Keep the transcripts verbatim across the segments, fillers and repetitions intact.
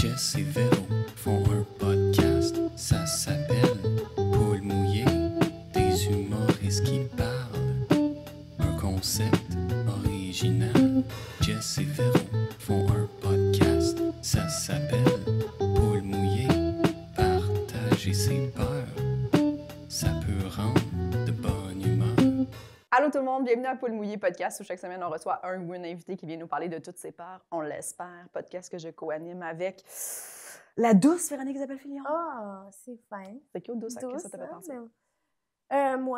Jess et Véro font un podcast, ça s'appelle Poule mouillée, des humoristes qui parlent. Un concept original. Jess et Véro font un podcast, ça s'appelle Poule mouillée, partager ses peurs, ça peut rendre de bonne humeur. Allô tout le monde, bienvenue à Poule mouillée podcast où chaque semaine on reçoit un ou une invité qui vient nous parler de toutes ses peurs, on l'espère. Podcast que je co-anime avec la douce Véronique Isabelle Filion. Ah, oh, c'est fin. C'est cute, douce, Douce, que ça t'a fait hein, penser? mais- Euh, moi.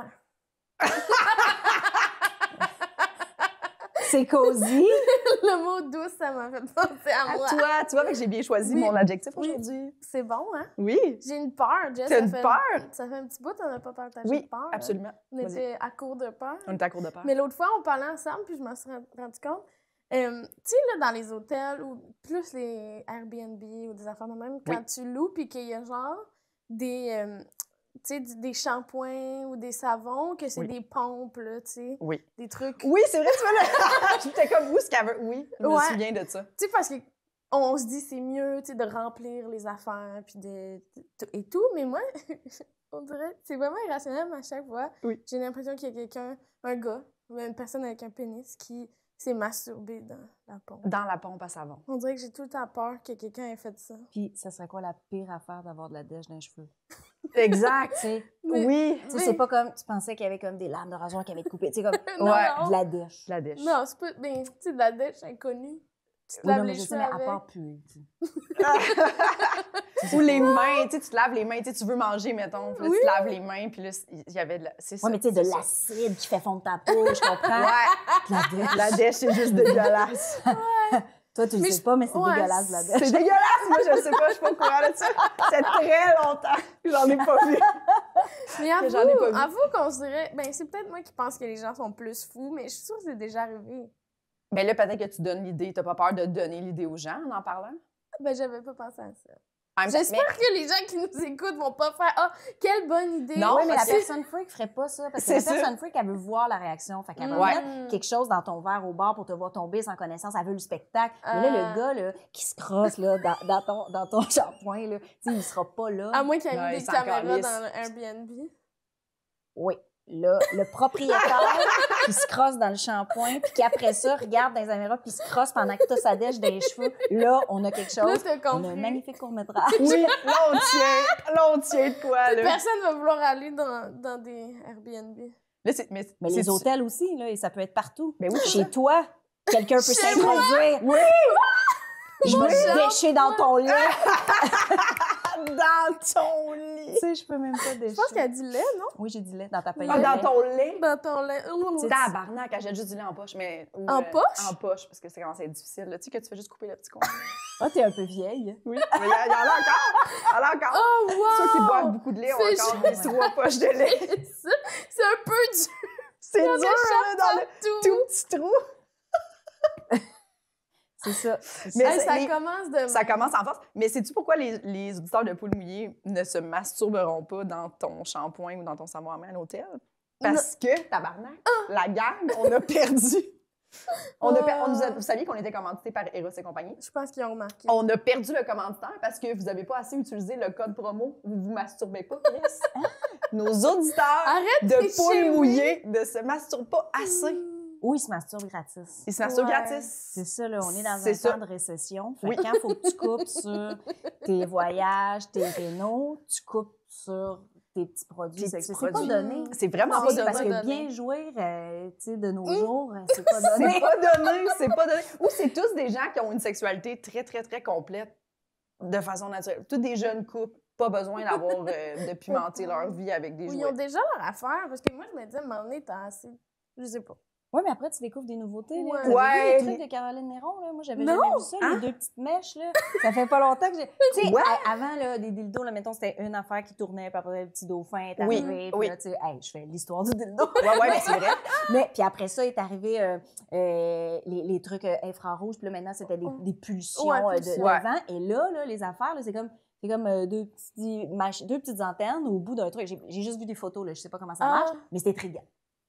C'est cosy. Le mot douce, ça m'a fait penser à À moi. toi, tu vois que j'ai bien choisi Oui. mon adjectif Oui. aujourd'hui. C'est bon, hein? Oui, J'ai une peur, Jess. T'as ça une fait- peur? Ça fait un petit bout, on n'a pas partagé oui, de peur. hein. absolument. On Vas-y. était à court de peur. On est à court de peur. Mais l'autre fois, on parlait ensemble, puis je m'en suis rendu compte. Euh, tu sais, là, dans les hôtels, ou plus les Airbnb ou des affaires de même, quand Oui. tu loues, puis qu'il y a genre des, euh, tu sais, du- des shampoings ou des savons, que c'est Oui. des pompes, là, tu sais, Oui. des trucs. Oui, c'est vrai, tu vois, là. J'étais comme, où ce qu'elle veut? Oui, je me Ouais. souviens de ça. Tu sais, parce que on se dit c'est mieux, tu sais, de remplir les affaires, puis de, de- et tout, mais moi, on dirait, c'est vraiment irrationnel, mais à chaque fois, Oui. j'ai l'impression qu'il y a quelqu'un, un gars, ou une personne avec un pénis qui s'est masturbé dans la pompe. Dans la pompe à savon. On dirait que j'ai tout le temps peur que quelqu'un ait fait ça. Puis, ça serait quoi la pire affaire d'avoir de la dèche dans les cheveux? Exact. Tu sais, Mais- Oui. tu sais, Mais- c'est pas comme, tu pensais qu'il y avait comme des lames de rasoir qui avaient été coupées. Tu sais, comme, Non, Ouais, non. de la dèche. La dèche. Non, c'est pas, ben, tu sais, de la dèche inconnue. Tu te Oui, laves non, mais les je sais, cheveux mais à avec. part puer, tu sais. Ou les mains, tu sais, tu te laves les mains, tu sais, tu veux manger, mettons, puis là, Oui. tu te laves les mains, puis là, il y avait de la... C'est ça. Ouais, mais tu sais, de c'est ça. l'acide qui fait fondre ta peau, je comprends. Ouais, De la dèche. la dèche, c'est juste dégueulasse. Toi, tu le Mais sais je- pas, mais c'est ouais, dégueulasse, de la C'est dèche. dégueulasse, moi, je le sais pas, je suis pas au courant de ça. C'est très longtemps que j'en ai pas vu. Mais que j'en ai avoue, pas vu. avoue qu'on se dirait, ben, c'est peut-être moi qui pense que les gens sont plus fous, mais je suis sûre que c'est déjà arrivé. Mais là, peut-être que tu donnes l'idée, t'as pas peur de donner l'idée aux gens en en parlant? Ben, j'avais pas pensé à ça. En même temps, J'espère que les gens qui nous écoutent vont pas faire « Ah, quelle bonne idée! » Non, Oui, mais la parce que- personne freak ferait pas ça. Parce que la C'est ça. personne freak, elle veut voir la réaction. Fait qu'elle va Ouais. mettre quelque chose dans ton verre au bar pour te voir tomber sans connaissance. Elle veut le spectacle. Mais là, Ah. le gars, là, qui se crosse, là, dans, dans ton, dans ton shampoing, là, tu sais, il sera pas là. À moins qu'il y ait Ouais, mis il des s'en caméras calisse. dans le Airbnb. Oui. Là, le propriétaire qui se crosse dans le shampoing, puis qui après ça regarde dans les caméras, puis se crosse pendant que t'as sa dèche dans les cheveux. Là, on a quelque Là, chose. t'as On a un compris. magnifique court-métrage. Oui, là, on tient. Là, on tient de quoi, là? Personne va vouloir aller dans, dans des Airbnb. Là, c'est... Mais, Mais c'est- les hôtels aussi, là, et ça peut être partout. Ben oui, c'est Chez ça. toi, quelqu'un peut Chez s'introduire. Oui! Je veux Mon décher dans ton lit. Dans ton lit! Tu sais, je peux même pas décher. Je pense qu'elle dit lait, non? Oui, j'ai du lait dans ta paille. Ah, dans ton lait? Dans ton lait. C'est tabarnak, elle jette juste du lait en poche, mais... ou, En euh, poche? En poche, parce que c'est commence à être difficile. Là. Tu sais que tu fais juste couper le petit con. Ah, t'es un peu vieille. Oui, mais il y, a- il y en a encore! Il y en a encore! Oh, wow! Ceux qui boivent beaucoup de lait ont C'est encore juste- des trois poches de lait. Ça, c'est un peu dur. C'est Il y en dur, a là, dans le tout. tout petit trou. C'est ça. Mais Hey, c'est- ça les- commence de... Ça commence en force. Mais sais-tu pourquoi les, les auditeurs de Poule mouillée ne se masturberont pas dans ton shampoing ou dans ton savon à main à l'hôtel? Parce que, tabarnak, la gang, on a perdu. On a per- on nous a- vous saviez qu'on était commandité par Eros et compagnie? Je pense qu'ils ont remarqué. On a perdu le commanditaire parce que vous n'avez pas assez utilisé le code promo. Vous vous masturbez pas, Chris. Nos auditeurs Arrête de tricher, Poule oui. mouillée ne se masturbent pas assez. Ou ils se masturbent gratis. Ils se masturbent Ouais. gratis. C'est ça, là, on est dans C'est un ça. temps de récession. Fait Oui. que quand il faut que tu coupes sur tes voyages, tes rénaux, tu coupes sur tes petits produits Tes sexuels. petits C'est pas produits. donné. C'est vraiment Non, pas c'est donné. Parce que donné. bien jouer, euh, tu sais, de nos Hum. jours, euh, c'est pas donné. C'est pas donné, c'est pas donné. Ou c'est tous des gens qui ont une sexualité très, très, très complète de façon naturelle. Tous des jeunes couples, pas besoin d'avoir euh, de pimenter leur vie avec des Ou ils jouets. ont déjà leur affaire, parce que moi, je me dis, à un moment donné, t'as assez... Je sais pas. Oui, mais après, tu découvres des nouveautés. Là. Ouais. Vous avez Ouais, vu les mais- trucs de Caroline Néron, là? Moi, j'avais Non. jamais vu ça, Hein? les deux petites mèches, là. Ça fait pas longtemps que j'ai... Tu sais, Ouais. a- avant, là, des dildos, là, mettons, c'était une affaire qui tournait, puis après, le petit dauphin est Oui, arrivé. Puis oui. là, tu sais, hey, je fais l'histoire du dildo. Ouais, ouais, mais c'est vrai. Mais, puis après ça, est arrivé euh, euh, les, les trucs euh, infrarouges, puis là, maintenant, c'était des, des pulsions Ouais, euh, de, pulsions. de Ouais. vent. Et là, là, les affaires, là, c'est comme... C'est comme euh, deux, petits mach- deux petites antennes au bout d'un truc. J'ai j'ai juste vu des photos, là, je sais pas comment ça Ah. marche, mais c'était intriguant.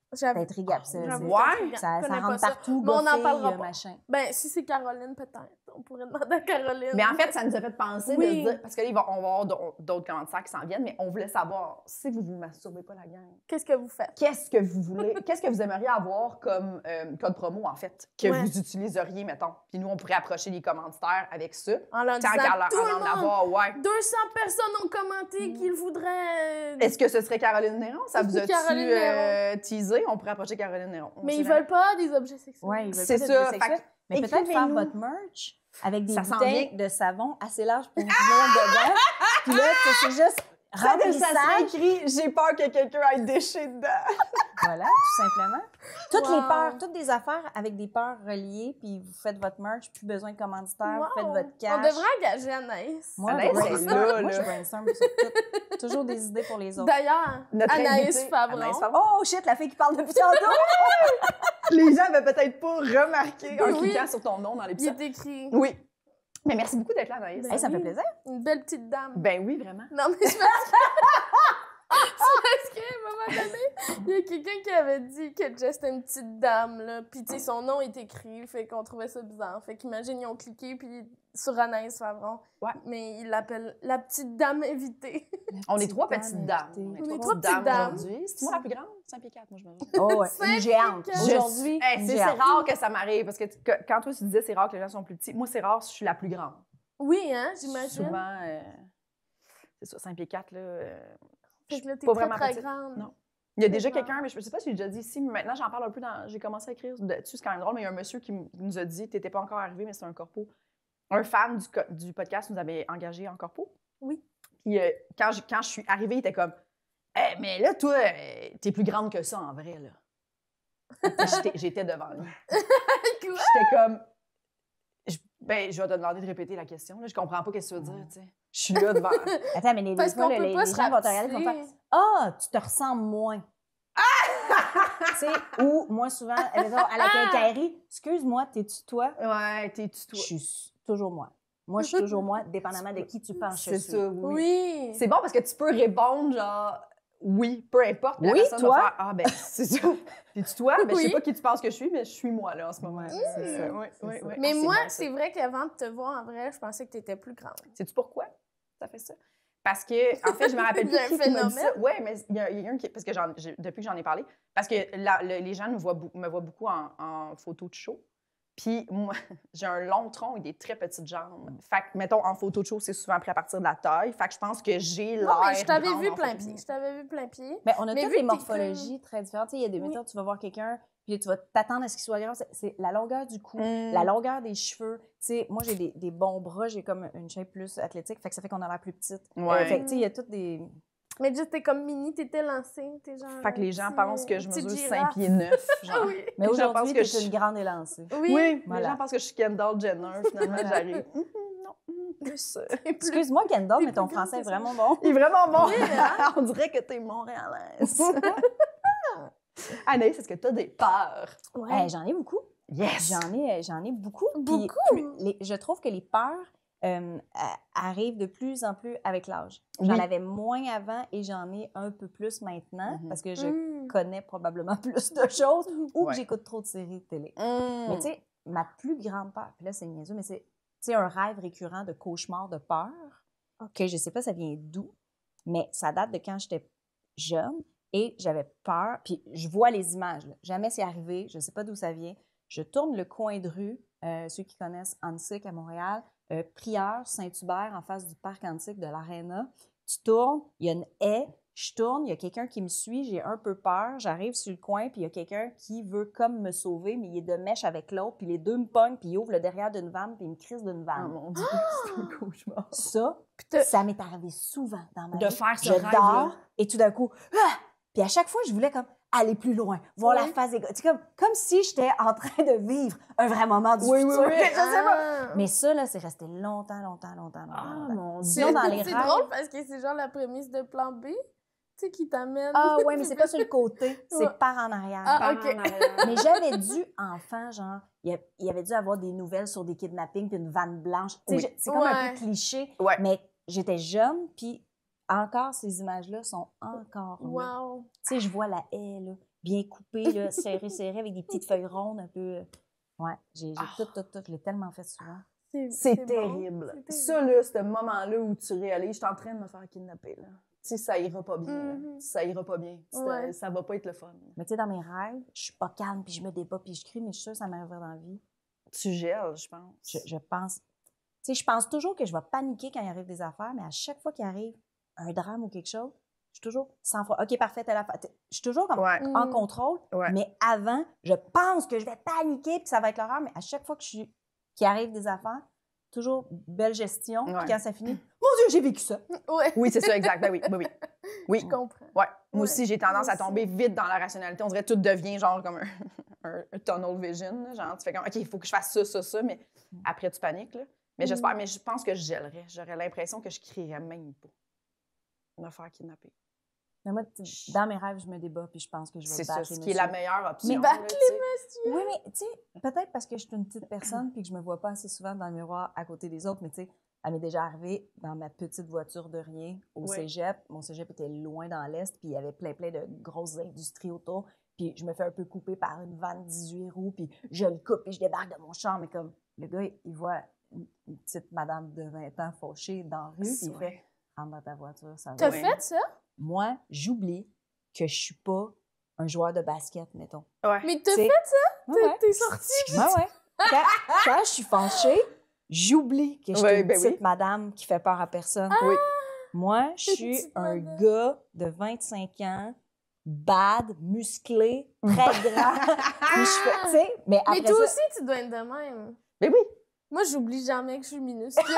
J'avoue. T'intrigues, ça, c'est- J'avoue, Ouais. c'est intriguant. ça, Je ça connais rentre pas ça. partout, Mais on gars, n'en parlera fille, pas. machin. Ben, si c'est Caroline, peut-être. On pourrait demander à Caroline. Mais en fait, ça nous a fait penser Oui. de se dire, parce que là, il va- on va avoir d'au- d'autres commentaires qui s'en viennent, mais on voulait savoir si vous vous masturbez pas la gang. Qu'est-ce que vous faites? Qu'est-ce que vous voulez, qu'est-ce que vous aimeriez avoir comme euh, code promo, en fait, que Ouais. vous utiliseriez, mettons. Puis nous, on pourrait approcher les commanditaires avec ça. En leur Tant disant, qu'à leur- tout en le en monde, avoir, ouais. deux cents personnes ont commenté qu'ils voudraient... euh, Est-ce que ce serait Caroline Néron? Ça vous a-tu Caroline euh, teasé? On pourrait approcher Caroline Néron. On Mais sait ils jamais. veulent pas des objets sexuels. Ouais, ils veulent C'est pas ça, d'objets fait sexuels. que Mais peut-être faire écrivez-nous. votre merch avec des Ça s'en bouteilles de savon assez larges pour vous mettre dedans. Puis là, tu sais, c'est juste Ça, ça serait remplissage. écrit « J'ai peur que quelqu'un aille décher dedans Voilà, tout simplement. Toutes Wow. les peurs, toutes des affaires avec des peurs reliées, puis vous faites votre merch, plus besoin de commanditaires, vous faites Wow. votre cash. On devrait engager Anaïs. Moi, Anaïs, je c'est brainstorm, là, moi, là. je brainstorm sur tout. Toujours des idées pour les autres. D'ailleurs, Notre Anaïs invitée, Favron. Anaïs Favron. Oh shit, la fille qui parle depuis tantôt! » Les gens avaient peut-être pas remarqué en Oui. cliquant sur ton nom dans Il l'épisode. est écrit. Oui. Mais merci beaucoup d'être là, Anaïs. Ben Hey, ça me fait oui. plaisir. Une belle petite dame. Ben oui, vraiment. Non, mais c'est parce que... c'est parce qu'à un moment donné, il y a quelqu'un qui avait dit que Jess était une petite dame, là. Puis, tu sais, son nom est écrit, fait qu'on trouvait ça bizarre. Fait qu'imagine, ils ont cliqué, puis sur Anaïs Favron. Ouais. Mais ils l'appellent la petite dame invitée. On est Petite trois dame petites dames. invitée. On est On est trois trois petites dames petites dames. aujourd'hui. C'est moi la plus grande? cinq pieds quatre, moi, je me dis. Oh, ouais, une géante. quatre. Aujourd'hui, Hey, une c'est c'est géante. rare que ça m'arrive, parce que, tu- que quand toi, tu disais c'est rare que les gens sont plus petits, moi, c'est rare, je suis la plus grande. Oui, hein, j'imagine. Souvent, euh, c'est ça, cinq pieds quatre, là. euh, Fait que là, t'es pas très, vraiment très petite. grande. Non. Il y a déjà D'accord. quelqu'un, mais je ne sais pas si j'ai déjà dit ici, mais maintenant j'en parle un peu dans. J'ai commencé à écrire dessus, c'est quand même drôle, mais il y a un monsieur qui m- nous a dit, t'étais pas encore arrivé, mais c'est un corpo. Un fan du, co- du podcast nous avait engagé en corpo. Oui. Puis euh, quand, je, quand je suis arrivée, il était comme Eh, mais là, toi, euh, t'es plus grande que ça en vrai, là. Puis j'étais- J'étais devant lui. Quoi? J'étais comme je, Ben, je vais te demander de répéter la question. Là. Je comprends pas ce que tu veux dire, tu sais. Je suis là devant. Attends, mais les, Parce des fois, qu'on là, peut les, pas les se gens vont te regarder et vont faire rapetisser. Ah, tu te ressembles moins. Tu sais, ou moi, souvent, mettons, à la Ah! quincaillerie, excuse-moi, t'es-tu toi? Ouais, t'es-tu Je toi? suis s- toujours moi. Moi, je suis toujours moi, dépendamment de qui tu penses que je C'est suis. ça, oui. Oui. C'est bon parce que tu peux répondre genre oui, peu importe. puis la Oui, personne toi. va faire, ah ben c'est ça. T'es-tu toi? Ben, je sais Oui. pas qui tu penses que je suis, mais je suis moi là en ce moment. Ouais, c'est ça, Oui, c'est oui, ça. oui. Mais Ah, moi, bon, ça. c'est vrai qu'avant de te voir en vrai, je pensais que t'étais plus grande. Sais-tu pourquoi ça fait ça? Parce que, en fait, je me rappelle Il y a plus un qui, qui m'a dit ça. phénomène. Oui, mais il y a, il y a un qui. Parce que j'en- j'ai- depuis que j'en ai parlé, parce que la- le- les gens nous voient, bou- me voient beaucoup en, en photo de show. Puis moi, j'ai un long tronc et des très petites jambes. Fait que, mettons, en photo de show, c'est souvent pris à partir de la taille. Fait que je pense que j'ai l'air. Non, mais je t'avais grande vu en plein photo de pied. show. Je t'avais vu plein pied. Mais on a Mais toutes vu des que t'es morphologies très différentes. Tu sais, il y a des Oui. méthodes, tu vas voir quelqu'un, puis tu vas t'attendre à ce qu'il soit grand. C'est- C'est la longueur du cou, Mm. la longueur des cheveux. Tu sais, moi, j'ai des, des bons bras, j'ai comme une shape plus athlétique, fait que ça fait qu'on a l'air plus petite. Ouais. Euh, fait que, tu sais, il y a toutes des... Mais juste, t'es comme mini, t'étais lancée. T'es genre. Fait que les gens un petit- pensent que je petite mesure girafe. cinq pieds neuf. Genre. Ah oui. Mais Les gens aujourd'hui, pensent que t'es je- une grande élancée. Oui. Oui, Voilà. les gens pensent que je suis Kendall Jenner. Finalement, j'arrive. Hum, hum, non, hum, plus. euh, T'es plus- Excuse-moi, Kendall, T'es mais ton plus grande français est que ça. vraiment bon. Il est vraiment bon. Oui, hein? On dirait que t'es montréalaise. Anaïs, est-ce que t'as des peurs? Ouais. Hey, j'en ai beaucoup. Yes! J'en ai, j'en ai beaucoup. Puis Beaucoup? plus- les- je trouve que les peurs euh, a- arrivent de plus en plus avec l'âge. J'en Oui. avais moins avant et j'en ai un peu plus maintenant Mhm. parce que je Mm. connais probablement plus de choses ou Ouais. que j'écoute trop de séries de télé. Hum. Mais tu sais, ma plus grande peur, puis là c'est niaiseux, mais c'est tu sais, un rêve récurrent de cauchemar de peur, que je sais pas ça vient d'où, mais ça date de quand j'étais jeune et j'avais peur, puis je vois les images, là. Jamais c'est arrivé, je sais pas d'où ça vient. Je tourne le coin de rue, euh, ceux qui connaissent Antique à Montréal, euh, Prieur, Saint-Hubert, en face du parc antique de l'Arena. Tu tournes, il y a une haie, je tourne, il y a quelqu'un qui me suit, j'ai un peu peur, j'arrive sur le coin, puis il y a quelqu'un qui veut comme me sauver, mais il est de mèche avec l'autre, puis les deux me pognent, puis il ouvre le derrière d'une vanne, puis il me crise d'une Oh vanne. mon Dieu, c'est un cauchemar. Ça, t'as- ça m'est arrivé souvent dans ma De vie. faire ce Je rêve-là. dors, et tout d'un coup, ah! Puis à chaque fois, je voulais comme aller plus loin, voir la Oui. face des gars. Tu sais, comme, comme si j'étais en train de vivre un vrai moment du Oui, oui, futur. oui. Je sais pas. Ah. Mais ça, là, c'est resté longtemps, longtemps, longtemps, longtemps. Ah, longtemps. mon Dieu. Sinon, dans les C'est rêves... drôle parce que c'est genre la prémisse de plan B, tu sais, qui t'amène. Ah ouais, mais c'est pas sur le côté, c'est Ouais. par en arrière. Ah, Par ok. en arrière. Mais j'avais dû, enfant, genre, il y a- il y avait dû avoir des nouvelles sur des kidnappings puis une vanne blanche. Tu sais, Oui. je- c'est comme un Ouais. peu cliché, Ouais. mais j'étais jeune, puis encore, ces images-là sont encore là. Wow. Tu sais, je vois la haie, là. bien coupé, là, serré, serré, avec des petites feuilles rondes un peu. Ouais, j'ai Ah. tout, tout, tout. Je l'ai tellement fait souvent. C'est bon, terrible. c'est Ça, là, ce moment-là où tu réalises, je suis en train de me faire kidnapper, là. Tu sais, ça ira pas bien, là. Mhm. Ça ira pas bien. C'est- Ouais. Ça va pas être le fun. Mais tu sais, dans mes rêves, je suis pas calme, puis je me débat, puis je crie, mais je suis sûre que ça m'arriverait dans la vie. Tu gèles, je pense. Je, je pense... Tu sais, je pense toujours que je vais paniquer quand il arrive des affaires, mais à chaque fois qu'il arrive un drame ou quelque chose, je suis toujours cent fois, OK, parfait, telle affaire. Je suis toujours comme Ouais. en Mm. contrôle, Ouais. mais avant, je pense que je vais paniquer, puis ça va être l'horreur, mais à chaque fois que je suis... qu'il arrive des affaires, toujours belle gestion, puis Ouais. quand ça finit, mon Dieu, j'ai vécu ça! Ouais, Oui, c'est ça, exact. Ben oui, oui, oui. Oui. je comprends. Ouais. Moi Ouais, aussi, j'ai tendance moi à tomber vite dans la rationalité. On dirait que tout devient genre comme un, un, un tunnel vision. là. Genre, tu fais comme, OK, il faut que je fasse ça, ça, ça, mais après, tu paniques. Là. Mais Mm. j'espère, mais je pense que je gèlerais. J'aurais l'impression que je crierais même pas. Me faire kidnapper. Mais moi, tu sais, dans mes rêves, je me débat, puis je pense que je vais C'est ça, battre ce les qui est la messieurs. meilleure option. Mais là, battre tu sais. Oui, mais tu sais, peut-être parce que je suis une petite personne puis que je me vois pas assez souvent dans le miroir à côté des autres, mais tu sais, elle m'est déjà arrivée dans ma petite voiture de rien au Oui. cégep. Mon cégep était loin dans l'Est, puis il y avait plein, plein de grosses industries autour. Puis je me fais un peu couper par une vanne dix-huit roues, puis je le coupe, puis je débarque de mon char, mais comme le gars, il voit une, une petite madame de vingt ans fauchée dans la rue, puis il Ouais. fait « Rentre dans ta voiture, ça va. T'as Ouais. fait ça? » Moi, j'oublie que je suis pas un joueur de basket, mettons. Ouais. Mais t'as C'est- fait ça? Ouais, ouais. T'es sortie? Ouais, ouais. Quand, quand je suis fâchée, j'oublie que je suis Ouais, une ben petite oui. madame qui fait peur à personne. Oui. Moi, je Une suis petite un madame. gars de vingt-cinq ans, bad, musclé, très grand. Puis je fais, tu sais, mais après Mais toi ça, aussi, tu dois être de même. Mais oui. Moi, j'oublie jamais que je suis minuscule.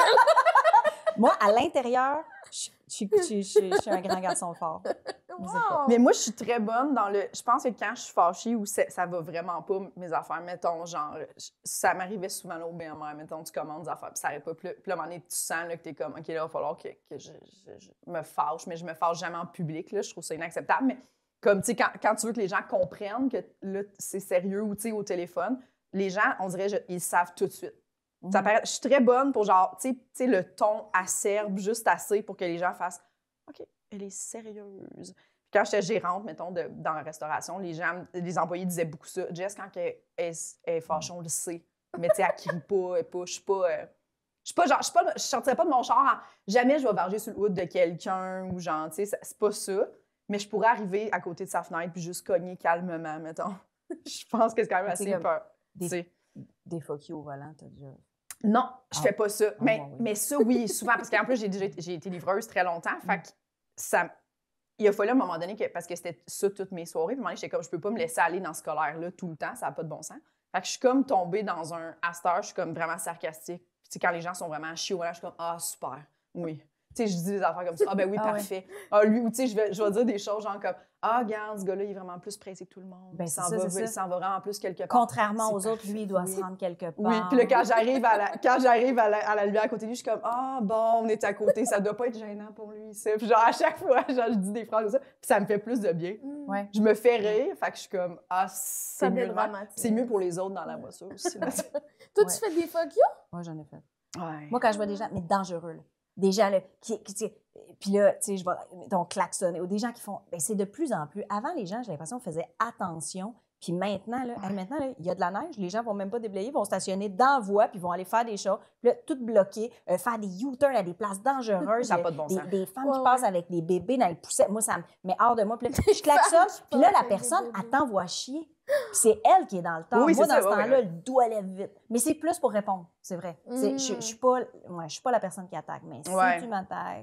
moi, à l'intérieur, je, je, je, je, je, je suis un grand garçon fort. Je sais pas. Wow! Mais moi, je suis très bonne dans le. Je pense que quand je suis fâchée ou c'est- ça va vraiment pas, mes affaires, mettons, genre, je- ça m'arrivait souvent là au B M R, mettons, tu commandes des affaires, puis ça n'arrive pas. Puis là, puis là, à un moment donné, tu sens là, que t'es comme, OK, là, il va falloir que, que je, je- je me fâche, mais je me fâche jamais en public, là, je trouve ça inacceptable. Mais comme, tu sais, quand, quand tu veux que les gens comprennent que là, c'est sérieux ou, tu sais, au téléphone, les gens, on dirait, je- ils savent tout de suite. Ça Mhm. paraît- je suis très bonne pour, genre, tu sais- tu sais, le ton acerbe juste assez pour que les gens fassent, OK, elle est sérieuse. Quand j'étais gérante, mettons, de, dans la restauration, les gens, les employés disaient beaucoup ça. Jess, quand elle, elle, elle est fâchée, on le sait. Mais tu sais, elle crie pas, elle pas, je suis pas... euh, je suis pas genre, je suis pas, je sortirais pas de mon char en, jamais je vais varger sur le hood de quelqu'un ou genre, tu sais, ça- c'est pas ça. Mais je pourrais arriver à côté de sa fenêtre puis juste cogner calmement, mettons. Je pense que c'est quand même Tu sais, assez comme peur. des- tu sais. Des fuck you au volant, t'as déjà. Non, je Ah. fais pas ça. Mais, moi, oui. mais ça, oui, souvent. Parce qu'en plus, j'ai déjà été- j'ai été livreuse très longtemps. Fait que ça. Il a fallu à un moment donné, que, parce que c'était ça toutes mes soirées, puis à un moment donné, j'étais comme, je peux pas me laisser aller dans ce scolaire-là tout le temps, ça n'a pas de bon sens. Fait que je suis comme tombée dans un. À cette heure, je suis comme vraiment sarcastique. Puis tu sais, quand les gens sont vraiment chauds, voilà, je suis comme, ah, super, oui. Tu sais, je dis des affaires comme ça. Ah, ben oui, Ah ouais. parfait. Ah, lui, ou tu sais, je vais, je vais dire des choses genre comme, ah, regarde, ce gars-là, il est vraiment plus pressé que tout le monde. Ben, il c'est s'en ça, va, c'est il ça. s'en va vraiment plus quelque part. Contrairement C'est aux autres, lui, il doit parfait. se rendre quelque part. Oui, puis là, quand j'arrive à la, quand j'arrive à la, à la lumière à côté de lui, je suis comme, ah, bon, on est à côté, ça doit pas être gênant pour lui, ça. Puis genre, à chaque fois, genre, je dis des phrases comme ça, puis ça me fait plus de bien. Mm. Ouais. Je me fais rire, fait que je suis comme, ah, c'est Ça mieux, de même. dédramatise. C'est mieux pour les autres dans la voiture aussi. là. Toi, Ouais. tu fais des fuck you? Moi, j'en ai fait. Ouais. Moi, quand je vois des gens, mais dangereux, là. Des gens, là, qui, qui tu sais, puis là, tu sais, je vais, mettons, klaxonner, ou des gens qui font, ben c'est de plus en plus. Avant, les gens, j'ai l'impression, faisaient attention, puis maintenant, là, hey, maintenant, là, il y a de la neige, les gens vont même pas déblayer, vont stationner dans la voie, puis vont aller faire des choses, puis là, tout bloqué, euh, faire des U-turns à des places dangereuses. Ça a Il y a pas de bon des, sens. des femmes Ouais, qui ouais. passent avec des bébés dans les poussettes. Moi, ça me met hors de moi. Puis là, je klaxonne, femmes qui puis là, passent la avec des personne, bébés. elle t'envoie chier. Puis c'est elle qui est dans le temps. Oui, Moi, c'est dans ça, ce ouais, temps-là, ouais. le doigt lève vite. Mais c'est plus pour répondre, c'est vrai. C'est- Je je suis pas, ouais, je suis pas la personne qui attaque, mais si Ouais. tu m'attaques,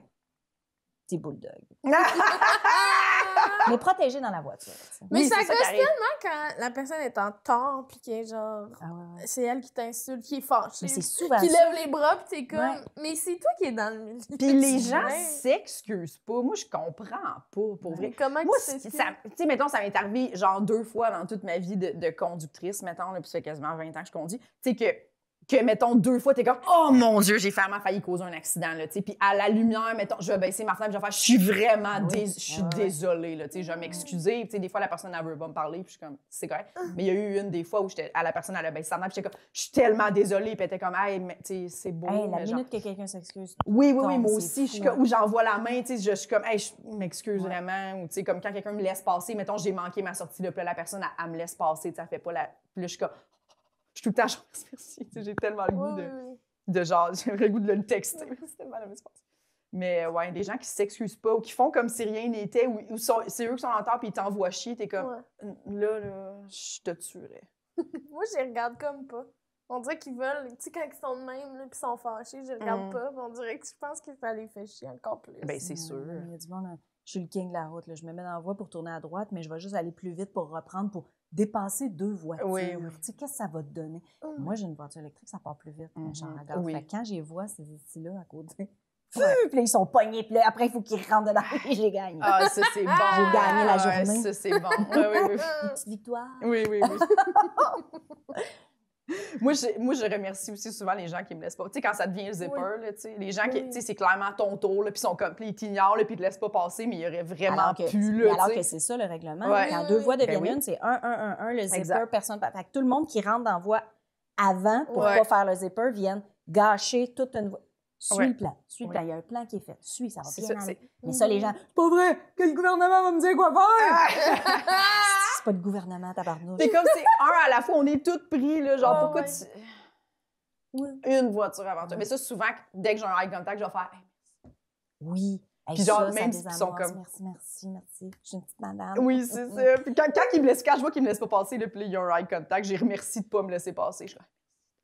petit bulldog. Ah! Mais protégé dans la voiture. tu sais. Mais Oui, ça c'est ça qui gosse arrive. quand la personne est en tort, puis qui est genre. Ah ouais, ouais. C'est elle qui t'insulte, qui est fâchée. Mais c'est souvent Qui ça. lève les bras, puis t'es comme. Ouais. Mais c'est toi qui es dans le milieu. Puis les du gens chemin. s'excusent pas. Moi, je comprends pas, pour vrai. Comment Moi, tu c'est- sais ça, tu sais, mettons, ça m'est arrivé genre deux fois dans toute ma vie de, de conductrice, mettons, là, puis ça fait quasiment vingt ans que je conduis. Tu sais, que que, mettons, deux fois, t'es comme « Oh mon Dieu, j'ai vraiment failli causer un accident, là, tu sais. » Puis à la lumière, mettons, je vais baisser ma fenêtre, je vais faire « Je suis vraiment, Oui. dés- je suis Ouais, ouais. désolée, là, tu sais, je vais m'excuser. » Tu sais, des fois, la personne, elle veut pas me parler, puis je suis comme « C'est correct. » Mais il y a eu une des fois où j'étais, à la personne, elle a baissé sa fenêtre, puis j'étais comme « Je suis tellement désolée. » Puis elle était comme « Hey, mais, tu sais, c'est beau. Hey, la mais minute genre... que quelqu'un s'excuse. Oui, oui, oui, tombe, moi c'est aussi, je suis fou, comme, hein. où j'envoie la main, tu sais, je, je suis comme, hey, je m'excuse Ouais. vraiment, ou tu sais, comme quand quelqu'un me laisse passer, mettons, j'ai manqué ma sortie, là, puis là, la personne, elle, elle me laisse passer, tu sais, elle fait pas la. Puis là, je suis comme, je suis tout le temps, je merci, tu sais, j'ai tellement le goût Oui, de, oui, oui. de genre, j'ai le goût de le texter, c'est tellement la passer. Mais ouais, des gens qui s'excusent pas ou qui font comme si rien n'était, ou, ou sont- c'est eux qui sont en tort, puis ils t'envoient chier, t'es comme, Ouais. là, là, je te tuerais. Moi, je les regarde comme pas. On dirait qu'ils veulent, tu sais, quand ils sont de même, là, puis sont fâchés, je les regarde Mm. pas. Puis on dirait que je pense que ça les fait chier encore plus. Ben, c'est Ouais, sûr. ouais, Il y a du monde, là, je suis le king de la route. Là. Je me mets dans la voie pour tourner à droite, mais je vais juste aller plus vite pour reprendre, pour dépasser deux voitures. Oui, oui. Tu sais, qu'est-ce que ça va te donner? Mm. Moi, j'ai une voiture électrique, ça part plus vite. Mhm. Je regarde. Oui. Fait que quand je les vois, ces ici-là, à côté, Ouais. puis là, ils sont pognés, puis là, après, il faut qu'ils rentrent dedans. Et j'ai gagné. Ah, ça, c'est bon. J'ai gagné la Ouais, journée. ça, c'est bon. Oui, oui, oui. Une petite victoire. Oui, oui, oui. moi, je, moi, je remercie aussi souvent les gens qui me laissent pas. Tu sais, quand ça devient le zipper, Oui. là, tu sais, les gens qui, Oui. tu sais, c'est clairement ton tour, là, puis ils sont comme, puis ils t'ignorent, là, puis ils te laissent pas passer, mais il y aurait vraiment Alors que, pu, mais là, alors tu que sais. c'est ça le règlement. Ouais. Quand Oui, deux oui, voies oui. deviennent Ben oui. une, c'est un, un, un, un, le zipper, Exact. personne. Fait que tout le monde qui rentre dans la voie avant pour Ouais. pas faire le zipper viennent gâcher toute une voie. Suis Ouais. le plan. Suis le Ouais. plan. Il y a un plan qui est fait. Suis, ça va C'est bien ça, aller. c'est- Mais ça, les gens, c'est pas vrai que le gouvernement va me dire quoi faire. Ah! C'est pas le gouvernement, tabarnouche. C'est comme c'est un à la fois, on est tous pris, là, genre, Ouais, pourquoi ouais. tu... Oui. Une voiture avant toi. Ouais. Mais ça, souvent, dès que j'ai un eye contact, je vais faire... Hey, Oui. Hey, Puis ça, genre, ça même s'ils désamorce. sont comme- Merci, merci, merci. Je suis une petite madame. oui, c'est ça. Puis quand, quand, ils me laissent, quand je vois qu'ils me laissent pas passer, là, puis là, il y a un eye contact, j'ai remercie de pas me laisser passer. Je suis comme,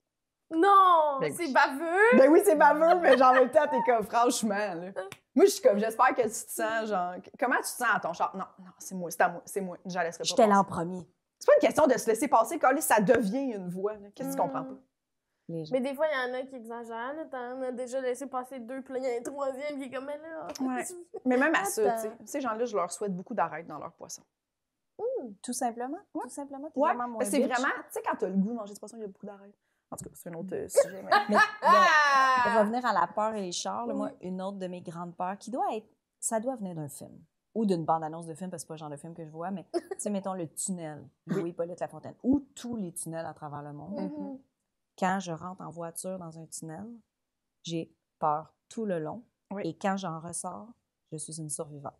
Non! Ben c'est oui. baveux! ben oui, c'est baveux, mais genre, en même temps, t'es comme, franchement, là. Moi, je suis comme, j'espère que tu te sens, genre, comment tu te sens à ton char? Non, non, c'est moi, c'est à moi, c'est moi, je la laisserai pas J'étais là en passer. premier. C'est pas une question de se laisser passer, quand là, ça devient une voix, là. Qu'est-ce que tu Mm. comprends pas? Les gens. Mais des fois, il y en a qui exagèrent. là. T'en as déjà laissé passer deux, puis là, il y a un troisième qui est comme, mais là... Ouais. Mais même à ça, tu sais, Attends. ces gens-là, je leur souhaite beaucoup d'arrêt dans leur poisson. Tout simplement? Ouais. Tout simplement? T'es Ouais, vraiment moins c'est bitch. vraiment, tu sais, quand t'as le goût de manger du poisson, il y a beaucoup d'arrêt. En tout cas, c'est un autre euh, sujet, mais... Mais, mais, Ah! pour revenir à la peur et les chars, là, moi, Oui. une autre de mes grandes peurs, qui doit être, ça doit venir d'un film ou d'une bande-annonce de film, parce que c'est pas le genre de film que je vois, mais tu sais, mettons le tunnel, Louis-Hippolyte Lafontaine, ou tous les tunnels à travers le monde. Mhm. Quand je rentre en voiture dans un tunnel, j'ai peur tout le long. Oui. Et quand j'en ressors, je suis une survivante.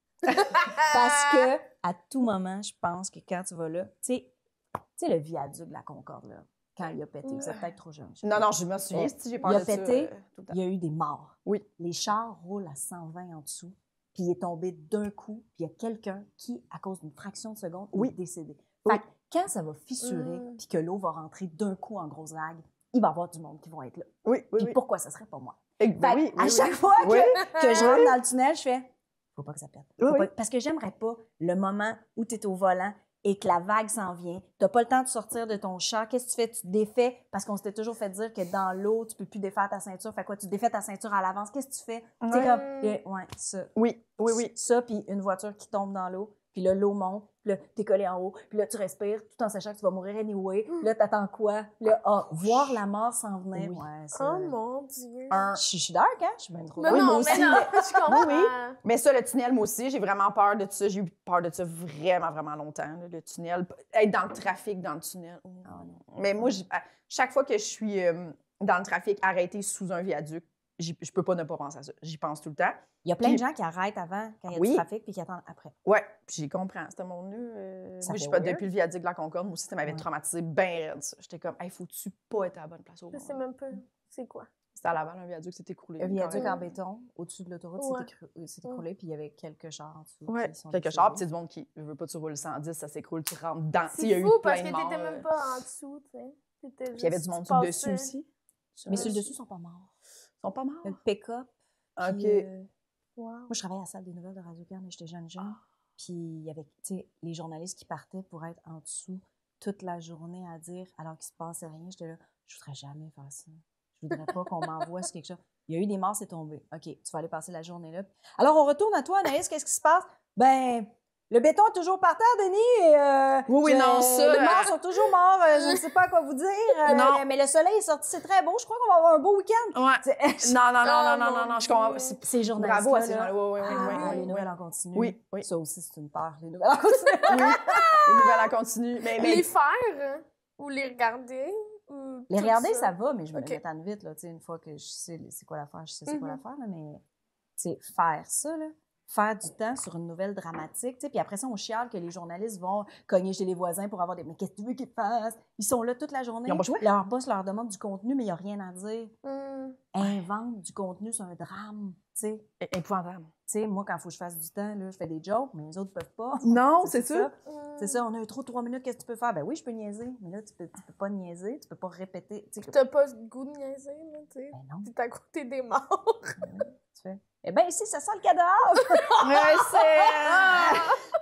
Parce que à tout moment, je pense que quand tu vas là, tu sais, tu sais le viaduc de la Concorde, là, quand il a pété, vous êtes peut-être trop jeune. je sais Non, pas. non, je me souviens, Euh, si j'ai il peur a de ça, pété, euh, tout le temps. Il y a eu des morts. Oui. Les chars roulent à cent vingt en dessous, puis il est tombé d'un coup, puis il y a quelqu'un qui, à cause d'une fraction de seconde, Oui. est décédé. Oui. Fait que quand ça va fissurer, Mm. puis que l'eau va rentrer d'un coup en grosse vague, il va y avoir du monde qui va être là. Oui, oui, Puis oui. pourquoi ça serait pas moi? Eh, Fait ben que oui, à oui, chaque oui. fois que, Oui. que je rentre dans le tunnel, je fais faut pas que ça pète. Faut Oui, pas- oui. Parce que j'aimerais pas le moment où tu es au volant et que la vague s'en vient. Tu pas le temps de sortir de ton char. Qu'est-ce que tu fais? Tu te défais parce qu'on s'était toujours fait dire que dans l'eau, tu peux plus défaire ta ceinture. Fait quoi? Tu défais ta ceinture à l'avance. Qu'est-ce que tu fais? Tu sais, Ouais. comme, euh, ouais, ça. Oui, oui, oui. Ça, puis une voiture qui tombe dans l'eau, puis là, l'eau monte, puis là, t'es collé en haut, puis là, tu respires tout en sachant que tu vas mourir anyway. Puis là, t'attends quoi? Puis là, ah, voir la mort s'en venir. Oui. Ouais, ça. Oh mon Dieu! Un- Je suis- je suis dark, hein? Je suis bien trop Mais Oui, non, moi mais aussi, non, mais- je comprends. Oui, Mais ça, le tunnel, moi aussi, j'ai vraiment peur de ça. J'ai eu peur de ça vraiment, vraiment longtemps, là, le tunnel. Être dans le trafic, dans le tunnel. Ah, non. Mais moi, j'y- à- chaque fois que je suis euh, dans le trafic, arrêtée sous un viaduc, j'y- je peux pas ne pas penser à ça. J'y pense tout le temps. Il y a plein Puis- de gens qui arrêtent avant, quand il y a Oui. du trafic, puis qui attendent après. Ouais, puis j'y comprends. C'était mon nœud. euh, Ça moi, fait j'ai pas weird. depuis le viaduc de la Concorde. Moi aussi, ça m'avait Ouais. traumatisé bien raide, ça. J'étais comme, hey, faut-tu pas être à la bonne place au Je monde? sais même pas c'est quoi. C'était à Laval, un viaduc s'est écroulé. Un viaduc quand en même. béton au-dessus de l'autoroute Ouais. s'est écrou- euh, s'est écroulé, puis il y avait quelques chars en dessous. Ouais, qui sont quelque décédés. chose. Puis c'est du monde qui ne veut pas, tu roules cent dix, ça s'écroule, tu rentres dedans. Tu sais, il y a C'est eu fou plein parce de que morts, t'étais euh, même pas en dessous, tu sais. T'étais Puis il y avait juste- du monde tu sur le dessus passais. aussi. Mais sur le dessus, ils sont pas morts. Ils sont pas morts. Le pick-up. puis, OK. euh, Wow. moi, je travaillais à la salle des nouvelles de Radio-Can quand j'étais jeune jeune. Ah. Puis il y avait, tu sais, les journalistes qui partaient pour être en dessous toute la journée à dire, alors qu'il se passait rien, j'étais là, je voudrais jamais faire ça. Je voudrais pas qu'on m'envoie sur quelque chose. Il y a eu des morts, c'est tombé. OK, tu vas aller passer la journée là. Alors, on retourne à toi, Anaïs, qu'est-ce qui se passe? Ben, Le béton est toujours par terre, Denis. Et, euh, Oui, oui, je- non, ça, Les euh, morts sont toujours morts. euh, je ne sais pas quoi vous dire. euh, Non. Mais le soleil est sorti, c'est très beau. Je crois qu'on va avoir un beau week-end. Ouais. C'est- Non, non, non, Oh, non, non, non, mon non, je comprends. Dieu. C'est- Ces journalistes. Bravo à ces gens-là. Oui, oui, oui, Ah, oui, les oui, nouvelles oui. en continu. Oui, oui. Ça aussi, c'est une peur, les nouvelles en continu. Oui, les nouvelles en continu. Mais, mais Les faire ou les regarder? Ou Les tout regarder, ça? ça va, mais je me Ok. les métane vite, là, tu sais, une fois que je sais c'est quoi l'affaire, je sais c'est quoi Mhm. l'affaire, là, mais, tu sais, faire ça, là, faire du temps sur une nouvelle dramatique, tu sais, puis après ça, on chiale que les journalistes vont cogner chez les voisins pour avoir des « mais qu'est-ce que tu veux qu'ils fassent? » Ils sont là toute la journée, Ils ont pas joué. leur boss leur demande du contenu, mais il n'y a rien à dire. Hmm. Invente du contenu, c'est un drame, tu sais. é- épouvantable. Tu sais, moi, quand il faut que je fasse du temps, là, je fais des jokes, mais les autres ne peuvent pas. Non, Tu sais, c'est ça. Hmm. C'est ça, on a eu trop trois minutes, qu'est-ce que tu peux faire? Ben oui, je peux niaiser, mais là, tu peux, tu peux pas niaiser, tu peux pas répéter. Tu sais, T'as pas le goût de niaiser, là, tu sais. ben non. T'es à côté des morts. Tu fais, eh bien, ici, ça sent le cadavre! Ouais, c'est.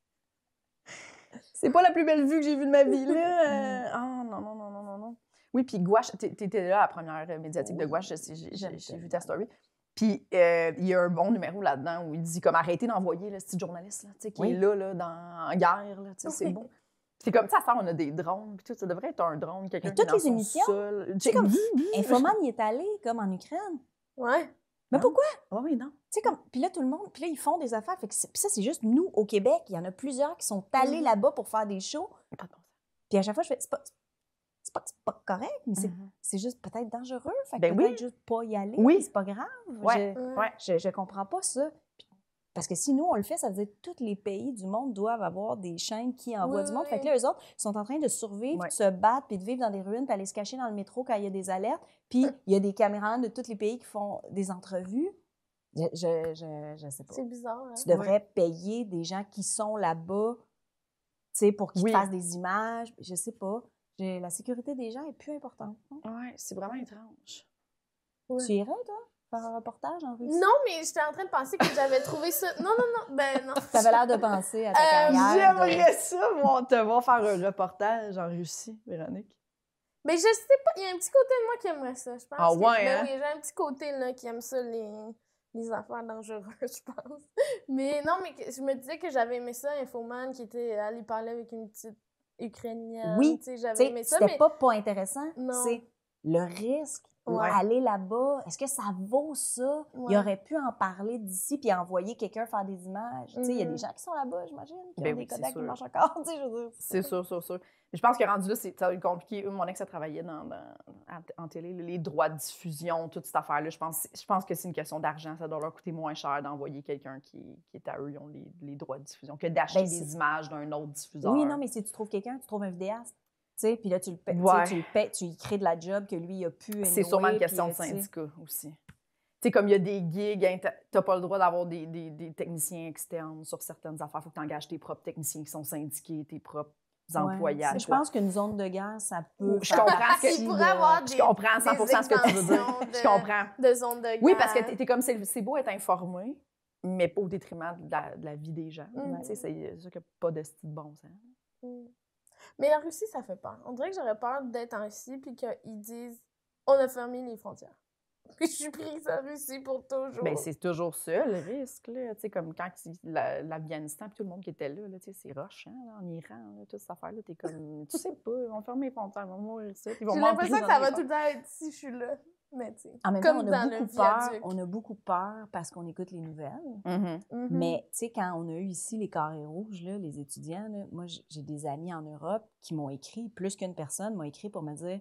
C'est pas la plus belle vue que j'ai vue de ma vie, là. Euh, Ah, non, non, non, non, non, non. Oui, puis Gouache, t'é- t'étais là à la première euh, médiatique de Oui. Gouache, j'ai- j'ai J'aime j'ai ça. vu ta story. Puis euh, il y a un bon numéro là-dedans où il dit comme arrêtez d'envoyer le petit journaliste, là, tu sais, qui Oui. est là, là, dans en guerre, là, tu sais, c'est Oui. bon. C'est comme ça, à faire, on a des drones, puis tout, ça devrait être un drone, quelqu'un Mais qui est toutes dans les son émissions, sol. Tu sais, comme- Bzz, bzz. Infoman, il est allé, comme en Ukraine. Ouais. Mais Non. pourquoi? Ah oui, non. Tu sais, comme. Puis là, tout le monde. Puis là, ils font des affaires. Fait que c'est- puis ça, c'est juste nous, au Québec. Il y en a plusieurs qui sont allés Mhm. là-bas pour faire des shows. Pas de bon sens. Puis à chaque fois, je fais. C'est pas, c'est pas que c'est pas correct, mais c'est, Mhm. c'est juste peut-être dangereux. Fait que Ben peut-être oui. juste pas y aller. Oui. C'est pas grave. Ouais, Je, Ouais. ouais. je, je comprends pas ça. Puis- parce que si nous, on le fait, ça veut dire que tous les pays du monde doivent avoir des chaînes qui envoient Oui, du monde. oui. Fait que là, eux autres sont en train de survivre, Ouais. de se battre, puis de vivre dans des ruines, puis aller se cacher dans le métro quand il y a des alertes. Puis il y a des caméras de tous les pays qui font des entrevues. Je, je, je, je sais pas. C'est bizarre, hein? Tu devrais payer des gens qui sont là-bas, tu sais, pour qu'ils Oui. te fassent des images. Je sais pas. J'ai- La sécurité des gens est plus importante. hein. Ouais, c'est vraiment étrange. Ouais. Tu irais, toi, faire un reportage en Russie? Non, mais j'étais en train de penser que j'avais trouvé ça. Non, non, non. Ben non. T'avais l'air de penser à ta Euh, carrière. de- J'aimerais ça, moi, te voir faire un reportage en Russie, Véronique. Mais je sais pas, il y a un petit côté de moi qui aimerait ça, je pense. Ah que- ouais, ben hein? oui, j'ai un petit côté là, qui aime ça, les, les affaires dangereuses, je pense. Mais non, mais que- je me disais que j'avais aimé ça, Infoman, qui était allé parler avec une petite Ukrainienne. Oui, tu sais, j'avais Tu sais, aimé ça, c'était mais... pas pas intéressant. Non. C'est le risque. Ouais. Aller là-bas, est-ce que ça vaut ça? Ouais. Il aurait pu en parler d'ici puis envoyer quelqu'un faire des images. Tu sais, il y a Mhm. des gens qui sont là-bas, j'imagine, qui Ben ont oui, des c'est Kodak qui sûr. marchent encore. Tu sais, je veux dire. C'est sûr, sûr, sûr. Mais je pense que rendu là, c'est ça va être compliqué. Mon ex a travaillé dans, dans- en, en télé, là, les droits de diffusion, toute cette affaire-là. Je pense, je pense que c'est une question d'argent. Ça doit leur coûter moins cher d'envoyer quelqu'un qui, qui est à eux, ils ont les, les droits de diffusion, que d'acheter Ben, des c'est- images d'un autre diffuseur. Oui, non, mais si tu trouves quelqu'un, tu trouves un vidéaste. Tu sais, puis là, tu le paies, Ouais. tu sais, tu le paies, tu y crées de la job que lui, il a pu. C'est anyway, sûrement une puis, question euh, de tu sais. syndicat aussi. Tu sais, comme il y a des gigs, hein, t'as- t'as pas le droit d'avoir des, des- des techniciens externes sur certaines affaires. Il faut que tu engages tes propres techniciens qui sont syndiqués, tes propres Ouais. employés. à Je toi. pense qu'une zone de guerre, ça peut. Je faire comprends partie ce que- Il de- pourrait avoir Je des, comprends cent pour cent ce que tu veux dire. extensions de- Je comprends. de zone de guerre. Oui, parce que t'es- t'es comme, c'est c'est beau être informé, mais pas au détriment de la, de la vie des gens. Mhm. Tu sais, c'est sûr qu'il n'y a pas de style de bon sens. Mm. Mais la Russie, ça fait peur. On dirait que j'aurais peur d'être en Russie puis qu'ils disent on a fermé les frontières. Puis je suis prise en Russie pour toujours. Ben, c'est toujours ça, le risque. Là. Tu sais, comme quand il- la- l'Afghanistan, puis tout le monde qui était là, là tu sais, c'est rochant, là, en Iran, là, toute cette affaire-là. T'es comme, tu sais pas, ils vont fermer les frontières, ils vont mourir ici. Ils vont J'ai l'impression que ça va m'emprisonner. tout le temps être si je suis là. Mais tu sais, En même comme temps, on dans a, le beaucoup peur, viaduc. on a beaucoup peur parce qu'on écoute les nouvelles. Mhm. Mhm. Mais, tu sais, quand on a eu ici les carrés rouges, là, les étudiants, là, moi, j- j'ai des amis en Europe qui m'ont écrit, plus qu'une personne m'a écrit pour me dire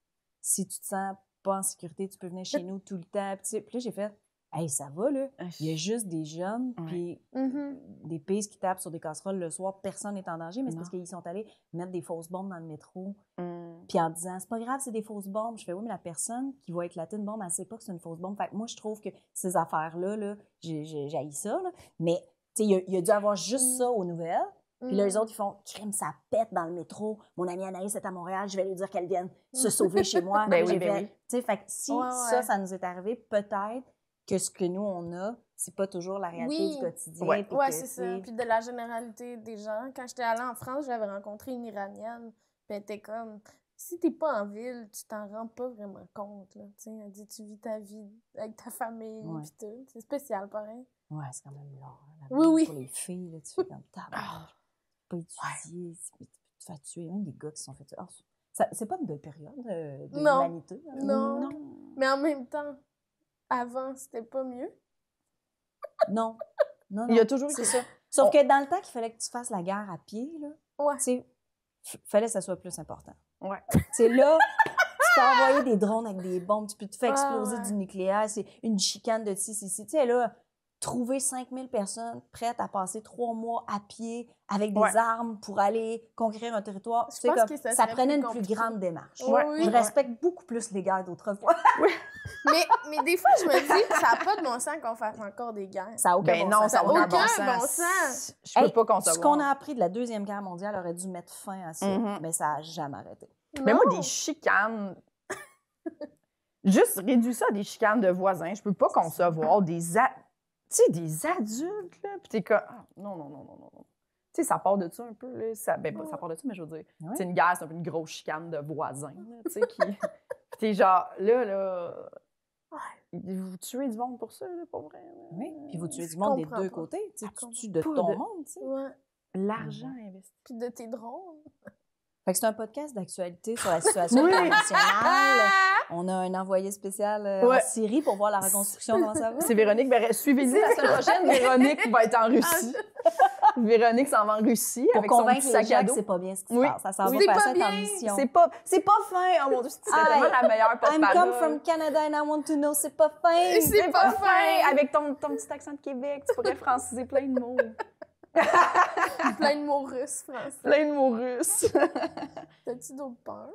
si tu te sens pas en sécurité, tu peux venir chez nous tout le temps. Puis, tu sais, puis là, j'ai fait hey, ça va, là. Il y a juste des jeunes, Ouais. puis Mhm. des pistes qui tapent sur des casseroles le soir, personne n'est en danger, mais c'est parce Non. qu'ils sont allés mettre des fausses bombes dans le métro. Mm. Puis en disant, c'est pas grave, c'est des fausses bombes. Je fais, oui, mais la personne qui va éclater une bombe, elle sait pas que c'est une fausse bombe. Fait que moi, je trouve que ces affaires-là, là, j'ai j'ai- j'haïs ça, là. Mais, tu sais, il y a- il y, a dû avoir juste ça aux nouvelles. Puis là, les autres, ils font, crime, ça pète dans le métro. Mon amie Anaïs est à Montréal, je vais lui dire qu'elle vienne se sauver chez moi. Ben oui, J'ai ben fait, oui. tu sais, fait que si Ouais, ça, ouais. ça nous est arrivé, peut-être que ce que nous, on a, c'est pas toujours la réalité Oui. du quotidien. Ouais. puis Ouais, que, c'est tu ça. sais, Puis de la généralité des gens. Quand j'étais allée en France, j'avais rencontré une Iranienne. Puis elle était comme, si t'es pas en ville, tu t'en rends pas vraiment compte, là. Tu sais, elle dit, tu vis ta vie avec ta famille, Ouais. pis tout. C'est spécial, pareil. Ouais, c'est quand même long. La Oui, vie oui. Pour les filles, là, tu fais comme tabarnak. Pas étudier, tu te fais tuer. Il y a même des gars qui se sont fait tuer. Oh, ça- c'est pas une belle période euh, de Non. l'humanité. hein? Non. Non. Mais en même temps, avant, c'était pas mieux. Non. Non, non. Il y a toujours C'est eu- ça. Sauf On- que dans le temps qu'il fallait que tu fasses la guerre à pied, là, Ouais. tu sais, f- fallait que ça soit plus important. Ouais. Tu sais, là, tu peux envoyer des drones avec des bombes, tu peux te faire Ouais, exploser ouais. du nucléaire, c'est une chicane de ci, ci, ci. Tu sais, là, trouver cinq mille personnes prêtes à passer trois mois à pied avec des Ouais. armes pour aller conquérir un territoire, Je tu sais, pense comme, que ça ça serait prenait plus une plus compliqué. grande démarche. Ouais, Ouais. oui. Je Ouais. respecte beaucoup plus les guerres d'autrefois. Mais, mais des fois, je me dis, ça n'a pas de bon sens qu'on fasse encore des guerres. Ça n'a aucun Ben bon non, sens. ça n'a aucun aucun bon bon sens. sens. Je peux Hey, pas concevoir. Ce qu'on a appris de la Deuxième Guerre mondiale aurait dû mettre fin à ça, Mhm. mais ça n'a jamais arrêté. Mais moi, Non. des chicanes... Juste réduire ça à des chicanes de voisins. Je peux pas concevoir des... A... Tu sais, des adultes, là. Puis t'es comme... ah, non, non, non, non, non. non. Tu sais, ça part de ça un peu, là. Ça... Ben, pas ça part de ça, mais je veux dire... Ouais. C'est une guerre, c'est un peu une grosse chicane de voisins, là, tu sais, qui... Puis t'es genre, là, là... Vous tuez du monde pour ça, là, pour vrai? là? Oui, puis vous tuez Je du monde des comprends deux pas. côtés. Tu sais, Je tu tues de comprends ton pas de- monde, tu sais. Ouais. L'argent investi. Puis de tes drones. Fait que c'est un podcast d'actualité sur la situation Oui. internationale. On a un envoyé spécial euh, Ouais. en Syrie pour voir la reconstruction, comment ça va. C'est Véronique. Ben, suivez-y la semaine prochaine. Véronique va être en Russie. Véronique s'en va en Russie Pour avec son convaincre petit les sac gens à que dos. c'est pas bien ce qui Oui. se passe. Ça s'en Oui. va C'est passer pas en bien. mission. C'est pas, c'est pas fin. Oh mon Dieu, c'est Aïe. tellement la meilleure I'm porte-parole. come from Canada and I want to know, c'est pas fin. C'est C'est pas pas fin. fin. Avec ton, ton petit accent de Québec, tu pourrais franciser plein de mots. Plein de mots russes, français. Plein de mots russes. T'as-tu d'autres peurs?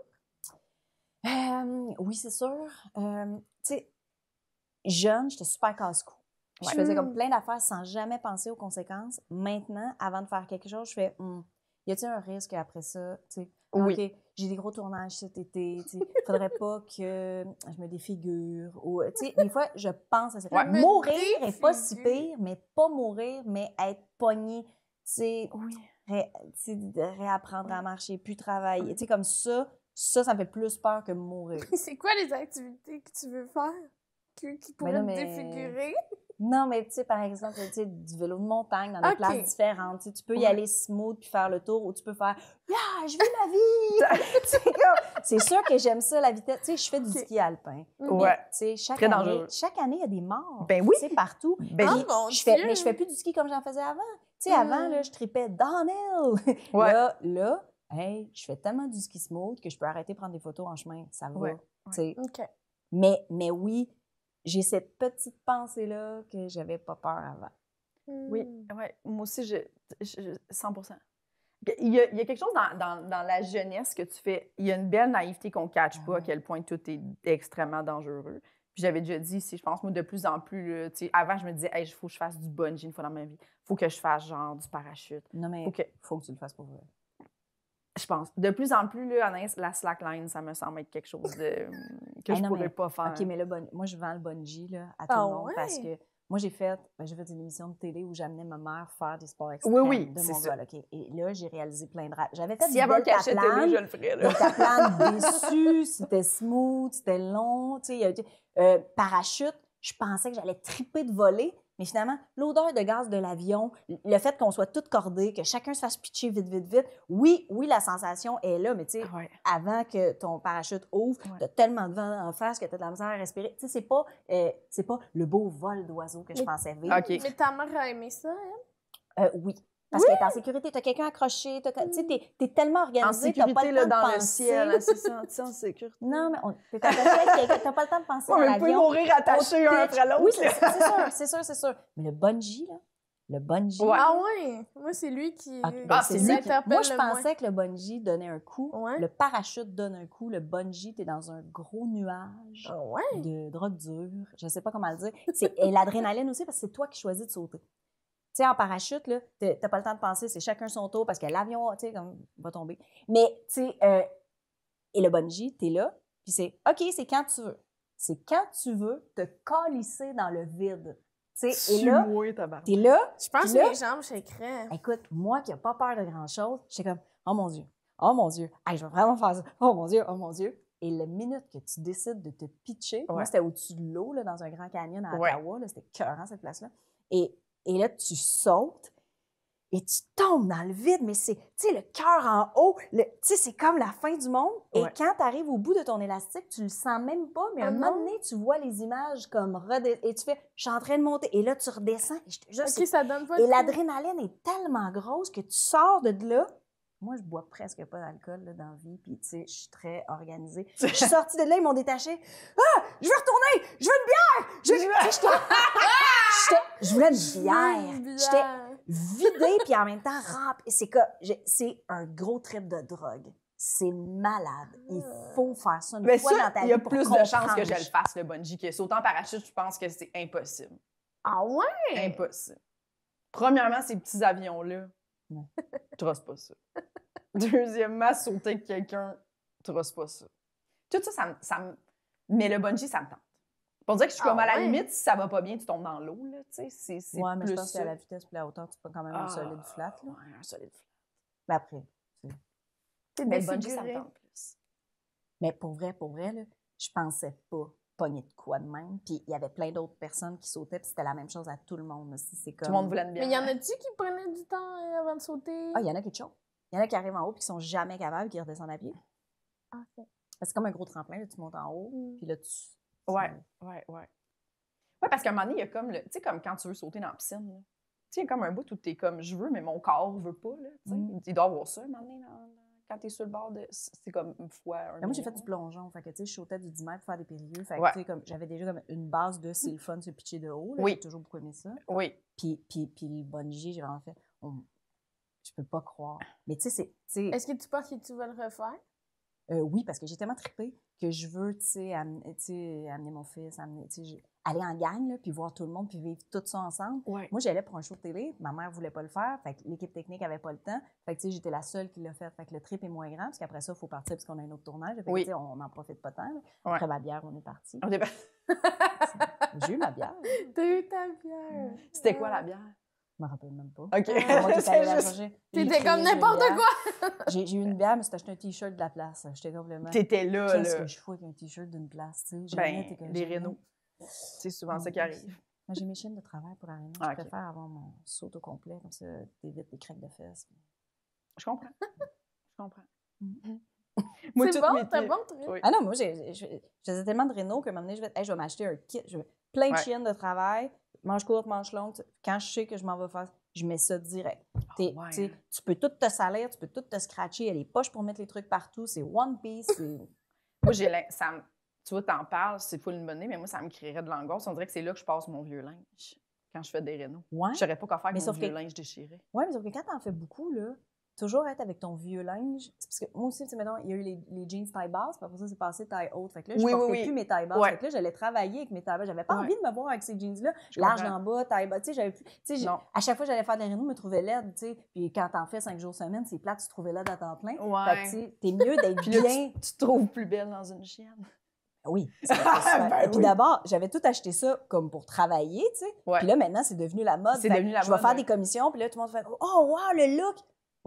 Euh, oui, c'est sûr. Euh, tu sais, jeune, j'étais super casse-cou. Je Ouais. faisais Mm. comme plein d'affaires sans jamais penser aux conséquences. Maintenant, avant de faire quelque chose, je fais hmm, y a-t-il un risque après ça? Tu sais, Oui. OK, j'ai des gros tournages cet été. Tu sais, faudrait pas que je me défigure. Ou, tu sais, des fois, je pense à ça. Ouais. Me Mourir est pas si défigure. pire, mais pas mourir, mais être pogné. Tu sais, Oui. ré- tu sais, de réapprendre à marcher, plus travailler. Tu sais, comme ça, ça, ça me fait plus peur que mourir. C'est quoi les activités que tu veux faire? Qui, qui pourraient là, te mais- défigurer? Non, mais tu sais, par exemple, tu sais, du vélo de montagne dans des Ok. places différentes. Tu sais, tu peux y Ouais. aller smooth puis faire le tour ou tu peux faire « Yeah, je vis ma vie! » C'est comme- C'est sûr que j'aime ça, la vitesse. Tu sais, je fais du Ok. ski alpin. Ouais. Tu sais, chaque Très année, dangereux. chaque année, il y a des morts. Ben oui. Tu sais, partout. Ben, Ah, Puis mon je fais, Dieu! mais je fais plus du ski comme j'en faisais avant. Tu sais, Mm. avant, là, je tripais downhill. Ouais. Là, là, hey, je fais tellement du ski smooth que je peux arrêter de prendre des photos en chemin. Ça va. Ouais. Tu sais. OK. Mais, mais oui, j'ai cette petite pensée-là que j'avais pas peur avant. Oui, Hmm. ouais. Moi aussi, je, je- je- cent pour cent. Il y, a, il y a quelque chose dans, dans- dans la jeunesse que tu fais. Il y a une belle naïveté qu'on ne catche Ah pas, ouais. à quel point tout est extrêmement dangereux. Puis j'avais déjà dit ici, je pense, moi, de plus en plus, là, tu sais, avant, je me disais, hey, il faut que je fasse du bungee une fois dans ma vie. Il faut que je fasse genre du parachute. Non, mais Faut que, faut que tu le fasses pour vrai. je pense, de plus en plus, là, Anaïs, la slackline, ça me semble être quelque chose de, que Ah je non, pourrais mais- pas faire. OK, mais là, bon, moi, je vends le bungee là, à tout Ah le monde parce ouais? que moi, j'ai fait, ben, j'ai fait une émission de télé où j'amenais ma mère faire des sports extrêmes oui, de c'est mon ça. vol, OK? Et là, j'ai réalisé plein de rêves. J'avais fait S'il y avait un du cachet deltaplane, télé, je le ferais. Là. deltaplane déçu, c'était smooth, c'était long, tu sais, il y a- euh, parachute, je pensais que j'allais triper de voler, mais finalement, l'odeur de gaz de l'avion, le fait qu'on soit toutes cordées, que chacun se fasse pitcher vite, vite, vite, oui, oui, la sensation est là, mais tu sais, Ouais. avant que ton parachute ouvre, Ouais. t'as tellement de vent en face que t'as de la misère à respirer. Tu sais, c'est pas, euh, c'est pas le beau vol d'oiseau que je Mais- pensais vivre. OK. Mais ta mère a aimé ça, elle? Euh, oui. Parce qu'elle est en sécurité, t'as quelqu'un accroché, t'as, tu sais, t'es, t'es tellement En organisé, t'as pas sécurité, le là, temps de dans le penser. ciel, hein, c'est ça, tu sais, en sécurité. Non, mais on, t'es attaché avec quelqu'un, t'as pas le temps de penser Ouais, dans mais vous pouvez l'avion. mourir attachés On un pitch. après l'autre. Oui, c'est, là. c'est sûr, c'est sûr, c'est sûr. Mais le bungee, là, le bungee... Ouais. Ah ouais? Moi, c'est lui qui... Ah, ben, Ah, c'est c'est lui lui qui- m'interpelle Moi, je le moins. pensais que le bungee donnait un coup. Ouais. Le parachute donne un coup. Le bungee, t'es dans un gros nuage Ah ouais? de drogue dure. Je sais pas comment le dire. C'est, et l'adrénaline aussi, parce que c'est toi qui choisis de sauter. Tu sais, en parachute, là, t'es- t'as pas le temps de penser, c'est chacun son tour parce que l'avion, tu sais, comme, va tomber. Mais, tu sais, euh, et le bungee, t'es là, puis c'est, OK, c'est quand tu veux. C'est quand tu veux te calisser dans le vide. Tu sais, et là, Tue-moi, tabarnak. t'es là, Je pense Puis que là- mes jambes shakeraient. écoute, moi qui n'ai pas peur de grand-chose, j'étais comme, oh mon Dieu, oh mon Dieu, hey, je vais vraiment faire ça. Oh mon Dieu, oh mon Dieu. Et la minute que tu décides de te pitcher, Ouais. moi, c'était au-dessus de l'eau, là, dans un grand canyon à Ouais. Ottawa. Là, c'était écœurant, cette place-là. Et, et là, tu sautes et tu tombes dans le vide, mais c'est, tu sais, le cœur en haut, le- tu sais, c'est comme la fin du monde. Et Ouais. quand tu arrives au bout de ton élastique, tu le sens même pas, mais à un Oh moment non. donné, tu vois les images comme redescendre. Et tu fais, je suis en train de monter. Et là, tu redescends. Et je te jure, OK, c'est- ça donne pas et le coup. l'adrénaline est tellement grosse que tu sors de là. Moi, je bois presque pas d'alcool là, dans la vie, puis tu sais, je suis très organisée. Je suis sortie de là, ils m'ont détachée. Ah! Je veux retourner! Je veux une bière! Je, veux... j'étais... j'étais... je voulais une bière. Une J'étais bière. vidée, puis en même temps remplie. C'est que j'ai- c'est un gros trip de drogue. C'est malade. Il faut faire ça une Mais fois ça, dans ta il vie y a pour plus de chances que comprendre. je le fasse, le bungee, que sauter en parachute, je pense que c'est impossible. Ah ouais? Impossible. Premièrement, ces petits avions-là, Non. trosse pas ça. Deuxièmement, sauter avec quelqu'un, trosse pas ça. Tout ça, ça me... ça me- Mais le bungee, ça me tente. Pour dire que je suis Ah comme à la ouais? limite, si ça va pas bien, tu tombes dans l'eau, là, tu sais, c'est c'est Ouais, mais plus je pense ça. qu'à la vitesse et la hauteur, tu peux quand même un Ah, solide flat. Là. Ouais, un solide flat. Mais après, T'es Mais le bungee, ça me défiguré. tente plus. mais pour vrai, pour vrai, là, je pensais pas pogner de quoi de même. Puis il y avait plein d'autres personnes qui sautaient, puis c'était la même chose à tout le monde aussi. C'est comme... Tout le monde voulait une bière. Mais y en a-tu qui prenaient du temps euh, avant de sauter? Ah, il y en a qui te chauffent. Il y en a qui arrivent en haut puis qui sont jamais capables, qui redescendent à pied. Ah, ok. C'est comme un gros tremplin, là, tu montes en haut, Mm. puis là, tu... Ouais, ouais, ouais. Ouais, parce qu'à un moment donné, il y a comme le. Tu sais, comme quand tu veux sauter dans la piscine, là. Tu sais, il y a comme un bout où t'es comme je veux, mais mon corps veut pas, là. Tu sais, Mm. il doit y avoir ça un moment donné dans- dans- quand t'es sur le bord de. C'est comme une fois. Un Mais moi, j'ai fait million. du plongeon. Fait que, tu sais, je sautais du dix mètres pour faire des périlleux. Fait que, Ouais. tu sais, comme, j'avais déjà comme une base de c'est le fun se pitcher de haut. Là. Oui. J'ai toujours beaucoup aimé ça. Oui. Puis, puis, puis le bungee, j'ai vraiment fait... on- Je peux pas croire. Mais tu sais, c'est... tu sais, Est-ce que tu penses que tu vas le refaire? Euh, oui, parce que j'ai tellement trippé que je veux, tu sais, amener, tu sais, amener mon fils, amener, tu sais, j'ai- aller en gang, là, puis voir tout le monde, puis vivre tout ça ensemble. Ouais. Moi, j'allais pour un show de télé, ma mère voulait pas le faire, fait que l'équipe technique avait pas le temps. Fait que, tu sais, j'étais la seule qui l'a fait. Fait que le trip est moins grand, parce qu'après ça, il faut partir, parce qu'on a un autre tournage. Fait que, Oui. tu sais, on n'en profite pas tant. là. Ouais. Après ma bière, on est parti. On est pas- J'ai eu ma bière. T'as eu ta bière. C'était quoi la bière? Je me rappelle même pas. OK. C'est moi qui suis allée la C'est juste- chercher. T'étais J'ai crié, comme j'ai eu une n'importe bière. quoi! J'ai j'ai eu une bière, mais c'était acheté un T-shirt de la place. J'étais complètement... T'étais là, Qu'est-ce là. que je fous avec un T-shirt d'une place, tu sais? J'ai Ben, rien, t'es comme, les j'ai rien. rénaux. C'est souvent Mon ça qui Dieu. arrive. Moi, j'ai mes chaînes de travail pour la réunion. Ah, Je ok. préfère avoir mon saut au complet, comme ça, t'évites les craques de fesses. Je comprends. Je comprends. Mhm. Moi, C'est toutes bon, mes t'as tips- bon, truc. Oui. Ah non, moi, j'ai, j'ai- je faisais tellement de réno qu'à un moment donné, je vais, hey, je vais m'acheter un kit. Je vais- plein de Ouais. chiennes de travail, manche courte, manche longue. Quand je sais que je m'en vais faire, je mets ça direct. T'es- ouais, t'sais, hein. Tu peux tout te salir, tu peux tout te scratcher. Il y a des poches pour mettre les trucs partout. C'est One Piece. c'est- Moi, j'ai l'im- ça me- tu vois, t'en parles, c'est full une bonne idée, mais moi, ça me créerait de l'angoisse. On dirait que c'est là que je passe mon vieux linge quand je fais des rénaux. Ouais. Je saurais pas quoi faire avec Mais mon sauf vieux que- linge déchiré. Oui, mais sauf que quand t'en fais beaucoup, là, toujours être avec ton vieux linge. C'est parce que moi aussi, tu sais, mettons, il y a eu les, les jeans taille basse, puis après ça, c'est passé taille haute. Fait que là, je Oui, oui, portais oui. plus mes tailles basses. Ouais. Fait que là, j'allais travailler avec mes tailles basses. J'avais pas Ouais. envie de me voir avec ces jeans-là. Je Large comprends. en bas, taille basse. Tu sais, j'avais plus. Tu sais, j'ai- Non. à chaque fois que j'allais faire des rénaux, je me trouvais laide, tu sais. Puis quand t'en fais cinq jours semaine, c'est plate, tu te trouvais laide à temps plein. Ouais. Fait que, tu sais, t'es mieux d'être Puis là, bien. tu, tu te trouves plus belle dans une chienne. Oui. c'est super, super. Ben Et puis oui. d'abord, j'avais tout acheté ça comme pour travailler, tu sais. Ouais. Puis là, maintenant, c'est devenu la mode. C'est Fait devenu la je vais mode, faire ouais. des commissions, puis là, tout le monde fait « Oh, wow, le look! »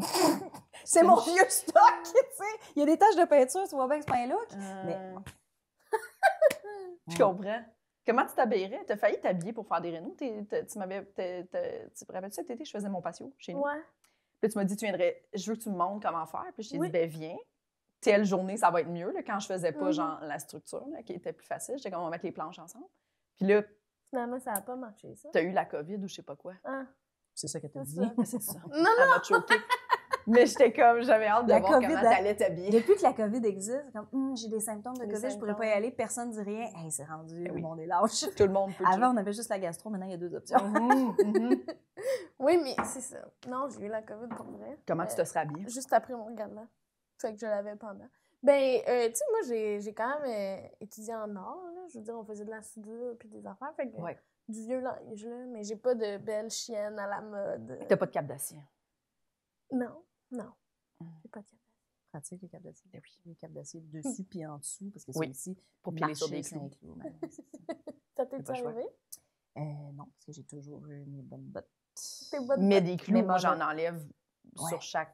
C'est mon vieux stock, tu sais. Il y a des taches de peinture, tu vois bien que c'est pas un look. Mais- Euh, Je comprends. Comment tu t'habillerais? T'as failli t'habiller pour faire des rénaux? T'es- t'as- Tu m'avais. t'as- t'as- Tu te rappelles-tu cet été, je faisais mon patio chez nous? Ouais. Puis là, tu m'as dit, tu viendrais, je veux que tu me montres comment faire. Puis je t'ai Oui. dit, ben viens. Telle journée, ça va être mieux. Là, quand je faisais pas, Mhm. genre, la structure, là, qui était plus facile. J'étais comme, on va mettre les planches ensemble. Puis là, Finalement, ça n'a pas marché, ça. t'as eu la COVID ou je sais pas quoi. Ah, C'est ça que t'as c'est dit. ça. C'est ça. Non, Elle m'a choquée. Mais j'étais comme, j'avais hâte de La voir COVID, comment hein. t'allais t'habiller. Depuis que la COVID existe, c'est comme Hum, j'ai des symptômes de Des COVID, je pourrais pas y symptômes. aller, personne ne dit rien. Hey, c'est rendu, Ben oui. le monde est lâche. Tout le monde peut le Avant, on avait juste la gastro, maintenant, il y a deux options. Mhm, mhm. Oui, mais c'est ça. Non, j'ai eu la COVID pour vrai. Comment Euh, tu te serais habillée? Juste après mon gala. Fait que je l'avais pendant. Ben, euh, tu sais, moi, j'ai j'ai quand même euh, étudié en art, là. Je veux dire, on faisait de la soudure puis des affaires. Fait que Ouais. du vieux linge, là. Mais j'ai pas de belles chiennes à la mode. T'as pas de cap d'acier. Non, non. Mm. J'ai pas de cap. Pratique, les câbles d'acier. Ben oui. Les câbles d'acier dessus puis en dessous, parce que c'est Oui, aussi pour piler sur marcher des sur clous. un clou. Ben, c'est ça. Ça C'est t'est pas chouette. arrivé? Euh, non, parce que j'ai toujours eu mes bonnes bottes. Tes bottes Mais de- des clous, Mais moi, moi, j'en je- enlève Ouais. sur chaque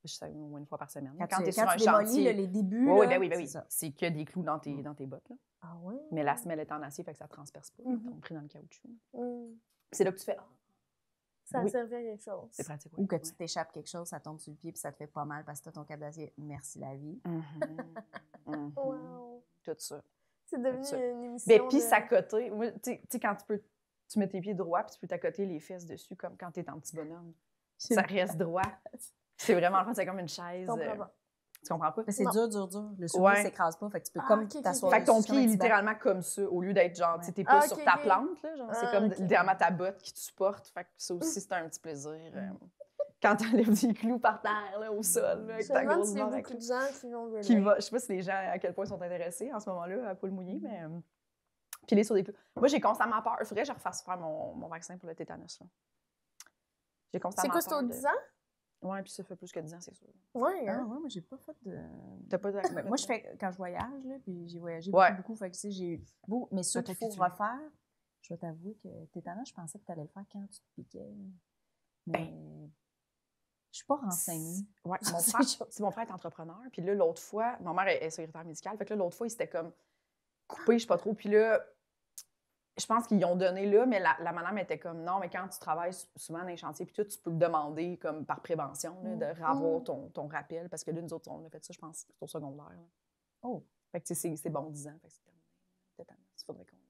Je sais, au moins une fois par semaine. Quand, Quand tu, tu es sur quand un tu démolis chantier. là, les débuts, Oui, oui, là, ben oui, ben oui. c'est ça. C'est que des clous dans tes, dans tes bottes. Là. Ah ouais? Mais la semelle est en acier, fait que ça ne transperce pas. Mhm. Ils t'ont pris dans le caoutchouc. Mm. C'est là que tu fais. Ah, Ça a Oui. servi à quelque chose. c'est pratique. Oui. Ou que tu Ouais. t'échappes quelque chose, ça tombe sur le pied puis ça te fait pas mal parce que tu as ton câble d'acier. Merci la vie. Mhm. Mhm. Wow. Tout ça. C'est devenu ça. une émission. Ben, puis de... s'accoter. Moi, Tu sais, tu sais, quand tu peux. Tu mets tes pieds droits, puis tu peux t'accoter les fesses dessus, comme quand t'es en petit bonhomme. C'est- Ça reste droit. C'est vraiment, en fait, c'est comme une Je chaise. comprends euh, pas. Tu comprends pas? Mais c'est Non. dur, dur, dur. Le soulier Ouais. s'écrase pas, fait que tu peux Ah, comme ok, ok, t'asseoir ok. Fait que ton dessus, pied est comme un petit banc. littéralement comme ça, au lieu d'être genre, tu sais, t'es pas Ah, sur ok, ta ok. plante, là, genre, c'est Ah, comme ok. littéralement ta botte qui te supporte. Fait que ça aussi, c'est un petit plaisir. euh, quand t'enlèves des clous par terre, là, au sol, là, avec Je me ta demande grosse s'il y a barre à beaucoup de clous. gens qui vont relate. Qui va, je sais pas si les gens, à quel point ils sont intéressés en ce moment-là à poule mouillée, mais euh, piler sur des clous. Moi, j'ai constamment peur. Il faudrait que je refasse faire mon, mon vaccin pour le tétanos. Là. J'ai C'est constamment quoi, c'est peur au de- dix ans? Ouais, puis ça fait plus que dix ans, c'est sûr. Ouais, Ah hein? ouais, moi j'ai pas fait de. T'as pas de vaccin? Ben, moi, je fais quand je voyage, là, puis j'ai voyagé Ouais. beaucoup, beaucoup. Fait que, tu sais, j'ai eu beau. Mais ceux qu'il Peut-être faut que tu- refaire, je vais t'avouer que tétanos, je pensais que tu allais le faire quand tu te piquais. Mais je suis pas renseignée. Ouais, mon C'est frère, chaud. c'est mon frère est entrepreneur. Puis là, l'autre fois, ma mère est, est secrétaire médicale. Fait que là, l'autre fois, il s'était comme coupé, je sais pas trop. Puis là, je pense qu'ils y ont donné là, mais la, la madame était comme non, mais quand tu travailles sou- souvent dans les chantiers, puis tout, tu peux le demander comme par prévention, là, de revoir Mm. ton, ton rappel. Parce que là, nous autres, on a fait ça, je pense, au secondaire. Là. Oh. Fait que tu sais, c'est- c'est bon dix ans. Fait que c'est terminé. Tétanos, il faudrait qu'on y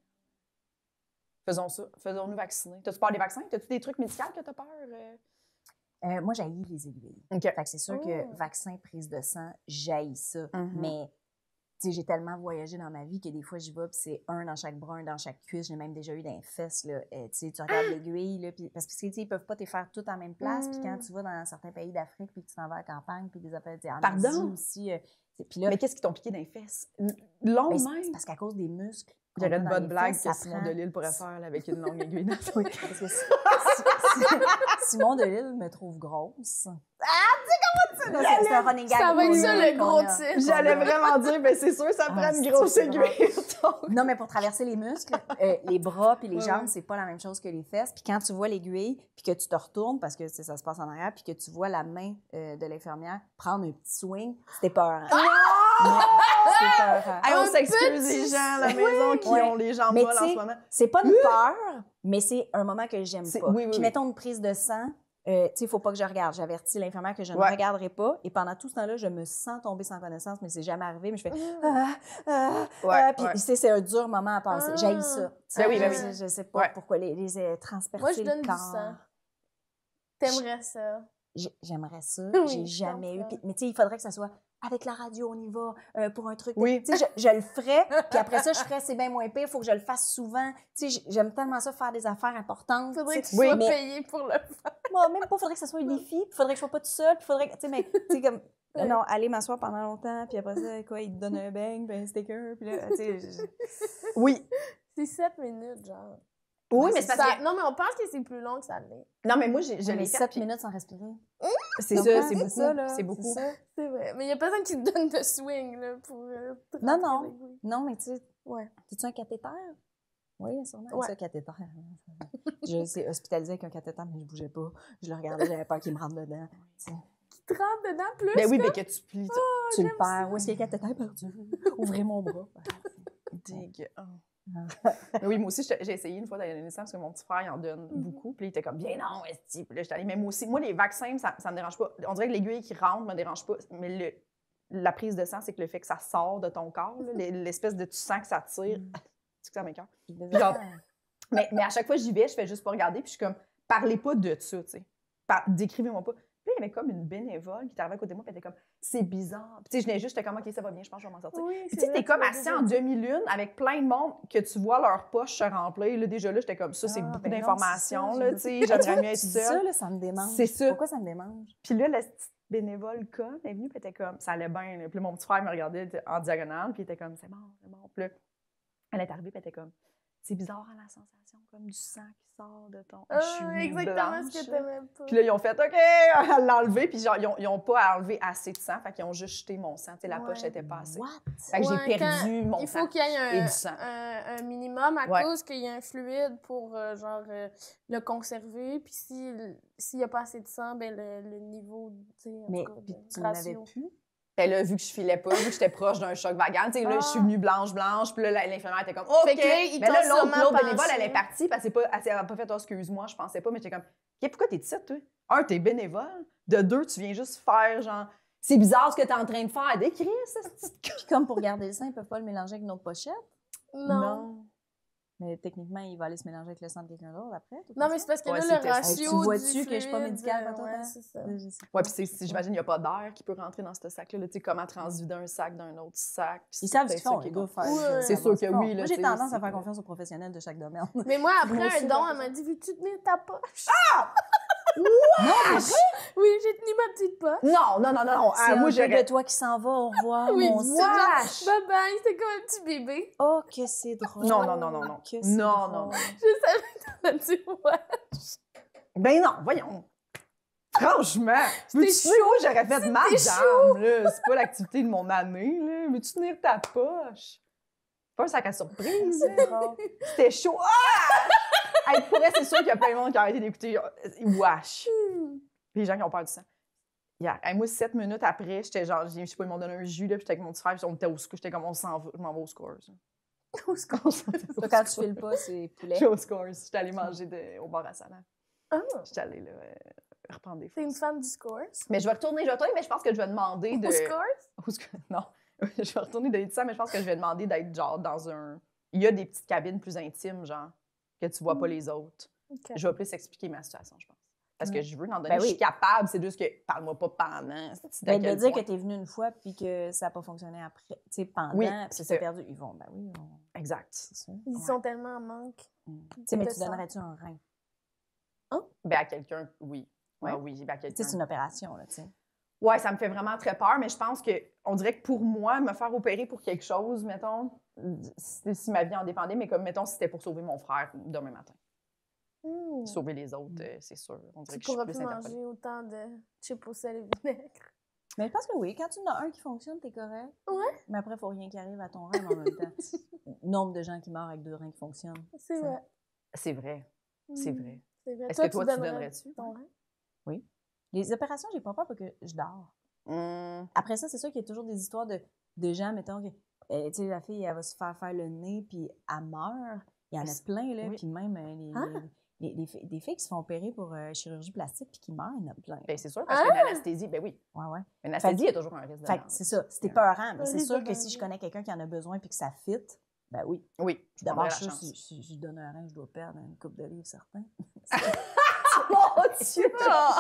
aille. Faisons ça. Faisons-nous vacciner. T'as-tu peur des vaccins? T'as-tu des trucs médicaux que t'as peur? euh? Euh, moi, j'haïs les aiguilles. OK. Fait que c'est sûr Oh. que vaccin, prise de sang, j'haïs ça. Mhm. Mais, tu sais, j'ai tellement voyagé dans ma vie que des fois, j'y vais, puis c'est un dans chaque bras, un dans chaque cuisse. J'ai même déjà eu dans les fesses, là. Euh, tu sais, tu regardes l'aiguille, là, puis parce que, tu sais, ils peuvent pas te faire tout en même place. Puis quand Mm. tu vas dans certains pays d'Afrique, puis que tu t'en vas à la campagne, puis des affaires, tu sais, en Pardon? Asie aussi. euh, tu sais, puis là, Mais qu'est-ce qui t'ont piqué dans les fesses? Long ben, c'est même? c'est parce qu'à cause des muscles. Il y aurait qu'on une a dans bonne les blague fesses, que ça Simon prend- Delille pourrait faire là, avec une longue aiguille dans Oui, parce que si- si- si- Simon Delille me trouve grosse. Ah, tu sais comment tu sais? C'est un running gag. Ça va être qu'on ça, a, le qu'on gros a, titre. qu'on J'allais a. vraiment dire, ben c'est sûr, ça Ah, prend une c'est- grosse c'est aiguille. Non, mais pour traverser les muscles, euh, les bras puis les Ouais, jambes, ouais. c'est pas la même chose que les fesses. Puis quand tu vois l'aiguille, puis que tu te retournes, parce que tu sais, ça se passe en arrière, puis que tu vois la main euh, de l'infirmière prendre un petit swing, c'était peur. C'était peur. Hey, on Un s'excuse petit- les gens à la maison qui Ouais. ont les jambes Mais molles en tu sais, ce moment. C'est pas une peur, mais c'est un moment que j'aime C'est- pas. oui, oui, Puis oui. mettons une prise de sang, euh, tu sais, il faut pas que je regarde. J'avertis l'infirmière que je ne Ouais. regarderai pas. Et pendant tout ce temps-là, je me sens tomber sans connaissance, mais c'est jamais arrivé. Mais je fais Mm. ah, ah, Ouais, ah, puis ouais. tu sais, c'est un dur moment à passer. Ah. J'haïs ça. Ben oui, ben je, oui. je sais pas Ouais. pourquoi les, les euh, transpercer Moi, je le donne du corps. sang. T'aimerais ça? J'ai- J'aimerais ça. Oui, J'ai je jamais eu. comprends. Puis- mais tu sais, il faudrait que ça soit avec la radio, on y va euh, pour un truc. Oui. Tu sais, je, je le ferais, puis après ça, je ferais c'est bien moins pire. Il faut que je le fasse souvent. Tu sais, j- j'aime tellement ça faire des affaires importantes. Faudrait que tu tu sais. sois mais payé pour le faire. moi, même pas, faudrait que ça soit un défi. Puis faudrait que je sois pas toute seule. Puis faudrait que, tu sais, mais, tu sais, comme, Ouais. non, aller m'asseoir pendant longtemps, puis après ça, quoi, il te donne un bang, puis un sticker, puis là, tu sais. je- Oui. C'est sept minutes, genre. Oui, Ouais, mais c'est c'est parce Ça- que... Non, mais on pense que c'est plus long que ça l'est. Non, mais moi, j'ai- je Ouais, l'ai mais fait. sept puis minutes sans respirer. C'est Tu ça, comprends? c'est beaucoup. ça, là, C'est beaucoup. ça. C'est vrai. Mais il y a personne qui te donne de swing, là, pour. euh, te Non, rentrer non. l'aiguille. Non, mais tu sais, Ouais. t'as-tu un cathéter? Oui, sûrement. Ouais. Ça, cathéter. Je suis hospitalisée avec un cathéter, mais je bougeais pas. Je le regardais, j'avais peur qu'il me rentre dedans. Tu sais, Qui te rentre dedans plus? Ben oui, mais que tu plies. tu le j'aime perds. ça. Où est-ce qu'il y a le cathéter perdu? Ouvrez mon bras. Dégueu. Mais oui, moi aussi, j'ai j'ai essayé une fois d'aller donner ça parce que mon petit frère, il en donne Mhm. beaucoup. Puis il était comme, bien non, esti. Puis là, j'étais allée, mais moi aussi, moi, les vaccins, ça, ça me dérange pas. On dirait que l'aiguille qui rentre me dérange pas. Mais le, la prise de sang, c'est que le fait que ça sort de ton corps, là, l'espèce de tu sens que ça tire, Mm. c'est que ça m'écoeure. Genre, Mais, mais à chaque fois que j'y vais, je fais juste pas regarder. Puis je suis comme, parlez pas de ça, tu sais. Par- Décrivez-moi pas. Puis il y avait comme une bénévole qui était arrivée à côté de moi, puis elle était comme, c'est bizarre. Puis tu sais, je venais juste, j'étais comme, OK, ça va bien, je pense que je vais m'en sortir. Oui, Puis c'est tu sais, vrai, t'es comme l'as assis déjà en dit. demi-lune avec plein de monde que tu vois leur poche se remplir. Là, déjà là, j'étais comme, ça, c'est Ah, beaucoup ben non, d'informations, c'est ça, là, je- tu sais, Ah, tu vois, j'aimerais mieux être tu dis seule. ça, là, ça me démange. C'est ça. Pourquoi ça me démange? Puis là, la petite bénévole conne est venue, puis elle était comme, ça allait bien. Là. Puis là, mon petit frère me regardait en diagonale, puis il était comme, c'est bon, c'est bon. Puis là, elle est arrivée, puis elle était comme, c'est bizarre à la sensation, comme du sang qui sort de ton... Ah, je suis exactement blanche. ce que t'aimais pas. Puis là, ils ont fait « OK! » à l'enlever, puis genre, ils ont, ils ont pas enlevé assez de sang, fait qu'ils ont juste jeté mon sang. Tu sais, la Ouais. poche était pas assez. What? Fait que Ouais, j'ai perdu quand- mon Il sang faut qu'il y ait et un, du sang. un, un minimum à Ouais. cause qu'il y a un fluide pour, euh, genre, euh, le conserver. Puis si, s'il n'y a pas assez de sang, ben le, le niveau, tu sais, en Mais tout cas, puis de tu n'avais ratio. plus? Ben là, vu que je filais pas, vu que j'étais proche d'un choc vagal, tu sais, là, je suis Ah. venue blanche-blanche, puis là, la- l'infirmière était comme « OK! » Fait que là, ils Mais là, t'ont l'autre sûrement l'autre bénévole, elle est penché. partie, parce qu'elle n'a pas fait oh, « Excuse-moi, je pensais pas », mais j'étais comme « OK, pourquoi t'es ici, toi? Un, t'es bénévole. De deux, tu viens juste faire, genre, c'est bizarre ce que t'es en train de faire. Décris ça, cette petite Puis comme pour garder le sang, ils peuvent pas le mélanger avec une autre pochette. Non. Mais techniquement, il va aller se mélanger avec le sang de quelqu'un d'autre après. tout Non, comme mais ça. c'est parce que Ouais, là, c'est le testé. ratio. Tu vois-tu du que je suis pas fluide, médicale, euh, pas toi, ouais, hein? c'est ça. Je sais Ouais, pas. puis c'est- si- j'imagine qu'il n'y a pas d'air qui peut rentrer dans ce sac-là. là, Tu sais, comment transvider un sac d'un autre sac. puis Ils c'est savent ce peut-être qu'ils font, ça qui les est gars. bon. faire- Ouais. je- C'est ça sûr va que se oui, faire. là, Moi, j'ai tu sais, tendance c'est- à faire confiance aux professionnels de chaque domaine. Mais moi, après Moi aussi, un don, j'ai elle m'a dit veux-tu tenir ta poche? Non, mais Oui, j'ai tenu ma petite poche. Non, non, non, non. non. c'est Ah, un moi, peu j'aurais... de toi qui s'en va, au revoir, Oui, mon c'est sang. Wesh! Bye bye, c'était comme un petit bébé. Oh, que c'est drôle. Non, non, non, non, non. Que c'est Non, drôle. non, non. Je savais que t'allais dire ouais. Ben non, voyons. Franchement, veux-tu chaud. tenir où j'aurais fait ma C'était jambe, là? C'est pas l'activité de mon année, là. Veux-tu tenir ta poche? C'est pas un sac à surprise, C'est là. drôle. C'était chaud. Ah! Hey, pour vrai, c'est sûr qu'il y a plein de monde qui a arrêté d'écouter. Wesh! Les gens qui ont peur du sang. Yeah. Hey, moi, sept minutes après, j'étais genre, je sais pas, ils m'ont donné un jus, là, puis j'étais avec mon petit frère, puis on était au score. J'étais comme, on s'en va, je m'en vais au scores. Au secours. Toi, quand tu files pas, c'est poulet. J'étais au scores. J'étais allée manger de- au bar à salade. Ah, J'étais allée, là, euh, reprendre des t'es une forces. fan du scores? Mais je vais retourner, je vais retourner, mais je pense que je vais demander de... Au scores? Au sc- Non, je vais retourner de ça, mais je pense que je vais demander d'être genre dans un... Il y a des petites cabines plus intimes, genre, que tu vois pas les autres. Ok. Je vais plus expliquer ma situation, je pense. Parce que Ouais. je veux en donner, Ben je suis oui. capable, c'est juste que parle-moi pas pendant. c'est à Ben, de quel dire point. que t'es venu une fois puis que ça n'a pas fonctionné après, tu sais, pendant, Oui, puis c'est c'est ça. perdu, ils vont, ben oui, ils vont, Exact. c'est ça. Ils Ouais. sont tellement en manque. Tu sais, mais de tu sang. donnerais-tu un rein? Ben à quelqu'un, oui. Ouais. Ah oui, ben à Tu sais, quelqu'un. c'est une opération, là, tu sais. Ouais, ça me fait vraiment très peur, mais je pense que on dirait que pour moi, me faire opérer pour quelque chose, mettons, si, si ma vie en dépendait, mais comme mettons, si c'était pour sauver mon frère demain matin. Hmm. Sauver les autres, euh, c'est sûr. On dirait Tu que je suis pourras plus plus interpellée. manger autant de chips au sel et vinaigre. Mais je pense que oui, quand tu en as un qui fonctionne, t'es correct. Ouais. Mais après, il faut rien qui arrive à ton rein, mais en même temps. Nombre de gens qui meurent avec deux reins qui fonctionnent. C'est Ça. vrai. C'est vrai, c'est Hmm. vrai. C'est vrai. Est-ce que toi, tu donnerais-tu? ton rein? Les opérations, j'ai pas peur parce que je dors. Hum, Après ça, c'est sûr qu'il y a toujours des histoires de, de gens, mettons, que, euh, tu sais, la fille, elle va se faire faire le nez, puis elle meurt. Il y en a Est-ce- plein, là. oui. Puis même euh, les, Hein? les, les- les filles- des filles qui se font opérer pour euh, chirurgie plastique puis qui meurent, il y en a plein. Ben c'est sûr, parce Ah! que l'anesthésie, ben oui. Ouais, ouais. L'anesthésie, il y a toujours un risque de Fait que mort. c'est ça. C'était Ouais. peurant, mais Un c'est risque sûr de que si je danger. connais quelqu'un qui en a besoin puis que ça fit, ben oui. Oui, je D'abord, prendrais je la suis chance. si, si je donne un rein, je dois perdre une coupe de livres, certain. Mon Dieu!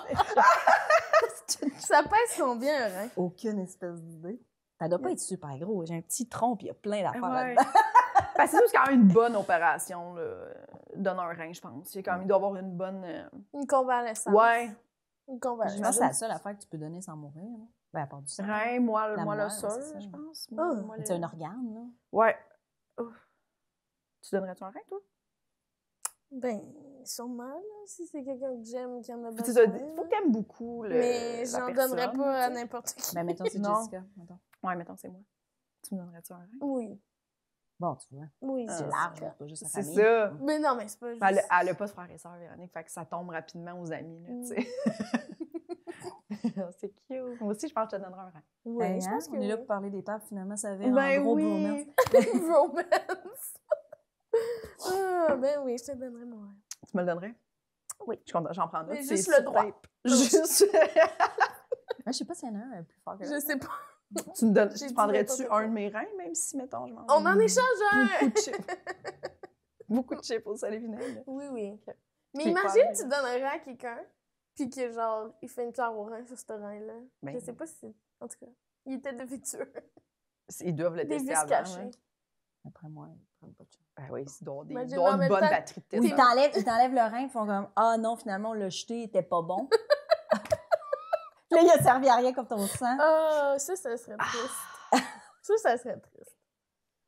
Ça pèse combien un rein? Aucune espèce d'idée. Ça doit pas être super gros. J'ai un petit tronc puis il y a plein d'affaires Ouais. là-dedans. Parce que c'est quand même une bonne opération, là, donner un rein, je pense. Il, y a quand même, il doit y avoir une bonne... euh, Une convalescence. Ouais, Une Je convalescence. pense que c'est la seule affaire que tu peux donner sans mourir. Là. Ben, à part du sang. rein, moi, La moi le moelle, seul, c'est ça. je pense. Ah. Moi, moi, Mais le- c'est un organe, là. Ouais. Ouf. Tu donnerais-tu un rein, toi? Ben, sûrement, là, si c'est quelqu'un que j'aime qui en a C'est besoin. ça, faut que t'aimes beaucoup le, Mais la j'en personne, donnerais pas à tu sais. n'importe qui. Ben, mettons, c'est Non. Jessica. Mettons. Ouais, mettons, c'est moi. Tu me donnerais-tu un rein? Oui. Bon, tu vois. Oui, Ah, C'est c'est large, ça. là, pas juste sa C'est famille. ça. Mais non, mais c'est pas juste. Elle a, elle a pas de frères et sœurs, Véronique, fait que ça tombe rapidement aux amis, là, tu sais. C'est cute. Moi aussi, je pense que je te donnerais un rein. Oui, Ben, je hein, pense que on est là oui. pour parler des tables, finalement, ça avait Ben un gros oui. bromance. Romance. Ah, ben oui, je te donnerai mon rein. Tu me le donnerais? Oui. Je compte- J'en prends note. Mais c'est juste le sur droit. tape. Juste. Moi, je sais pas s'il y en a un plus fort que Je sais pas. tu me donnes, J'ai tu dit prendrais-tu n'importe quoi. un de mes reins, même si, mettons, je mange On en échange beaucoup un! de chips. Beaucoup de chips au sel et vinaigre. Oui, oui. Ok. Mais C'est imagine, quoi, tu donnes un rein à quelqu'un, puis que genre, il fait une pierre au rein sur ce rein-là. Ben, Je sais pas si c'est. En tout cas, il était de futur. Ils doivent le Des tester vis avant. cachés. hein. Après moi, ils prennent pas de chance. Ben oui, il doit y avoir des- Imagine, il doit y avoir en une même bonne temps, batterie de Ou test. ils t'enlèvent, ils t'enlèvent le rein, ils font comme ah non, finalement, on l'a jeté, il était pas bon. Là, il a servi à rien comme ton sang. Ah, ça, ça serait triste. Ça, ça serait triste.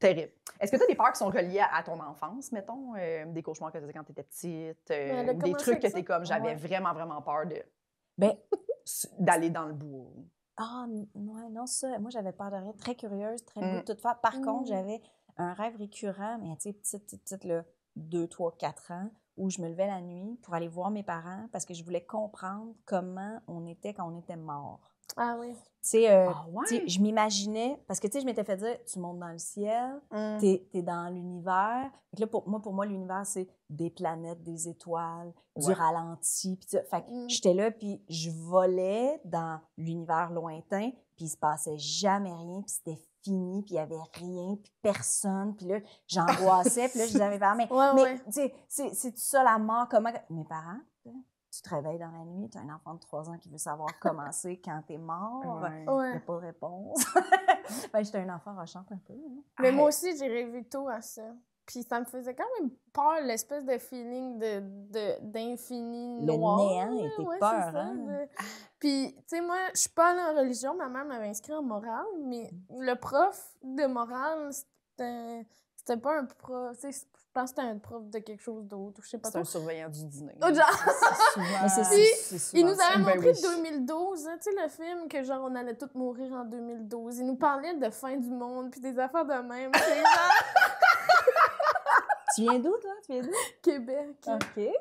Terrible. Est-ce que tu as des peurs qui sont reliées à, à ton enfance, mettons? Euh, des cauchemars que tu faisais quand tu étais petite? Euh, Elle a ou des commencé trucs avec que ça? tu es comme, j'avais Ouais. vraiment, vraiment peur de Ben, d'aller dans le bois. ah, n- ouais, non, ça, moi, j'avais peur de rien. Très curieuse, très le goût Mm. de tout faire. Par Mm. contre, j'avais un rêve récurrent, mais tu sais, petite, petite, petite, là, deux, trois, quatre ans, où je me levais la nuit pour aller voir mes parents parce que je voulais comprendre comment on était quand on était mort. Ah oui. Tu sais, euh, Ah ouais? tu sais, je m'imaginais, parce que tu sais, je m'étais fait dire, tu montes dans le ciel, Mm. t'es es dans l'univers. Fait que là, pour moi, pour moi, l'univers, c'est des planètes, des étoiles, du Ouais. ralenti. Puis ça. Fait que Mm. j'étais là, puis je volais dans l'univers lointain, puis il se passait jamais rien, puis c'était fini, puis il y avait rien, puis personne. Puis là, j'angoissais, puis là, je disais à mes parents, mais, Ouais, mais ouais. tu sais, c'est c'est tout ça la mort, comment... Mes parents, tu te réveilles dans la nuit, tu as un enfant de trois ans qui veut savoir comment c'est quand t'es mort. Ouais. Il n'y Ouais. a pas de réponse. Ben, j'étais un enfant rochante un peu. hein. Mais Ah, moi aussi, j'ai rêvé tôt à ça. Puis ça me faisait quand même peur, l'espèce de feeling de, de, d'infini Le noir. néant là. était Ouais, peur, c'est ça, hein? de- Puis, tu sais, moi, je suis pas allée en religion. Ma mère m'avait inscrit en morale, mais le prof de morale, c'était, c'était pas un prof... Tu sais, je pense que c'était un prof de quelque chose d'autre, ou je sais pas C'est un trop. surveillant du dîner. Oh, genre... C'est souvent... Mais c'est Puis, c'est souvent Il nous ça. avait Ben montré oui. deux mille douze, hein, tu sais, le film que genre on allait tous mourir en deux mille douze. Il nous parlait de fin du monde puis des affaires de même. C'est genre Tu viens d'où, toi? Tu viens d'où? Québec. OK. Puis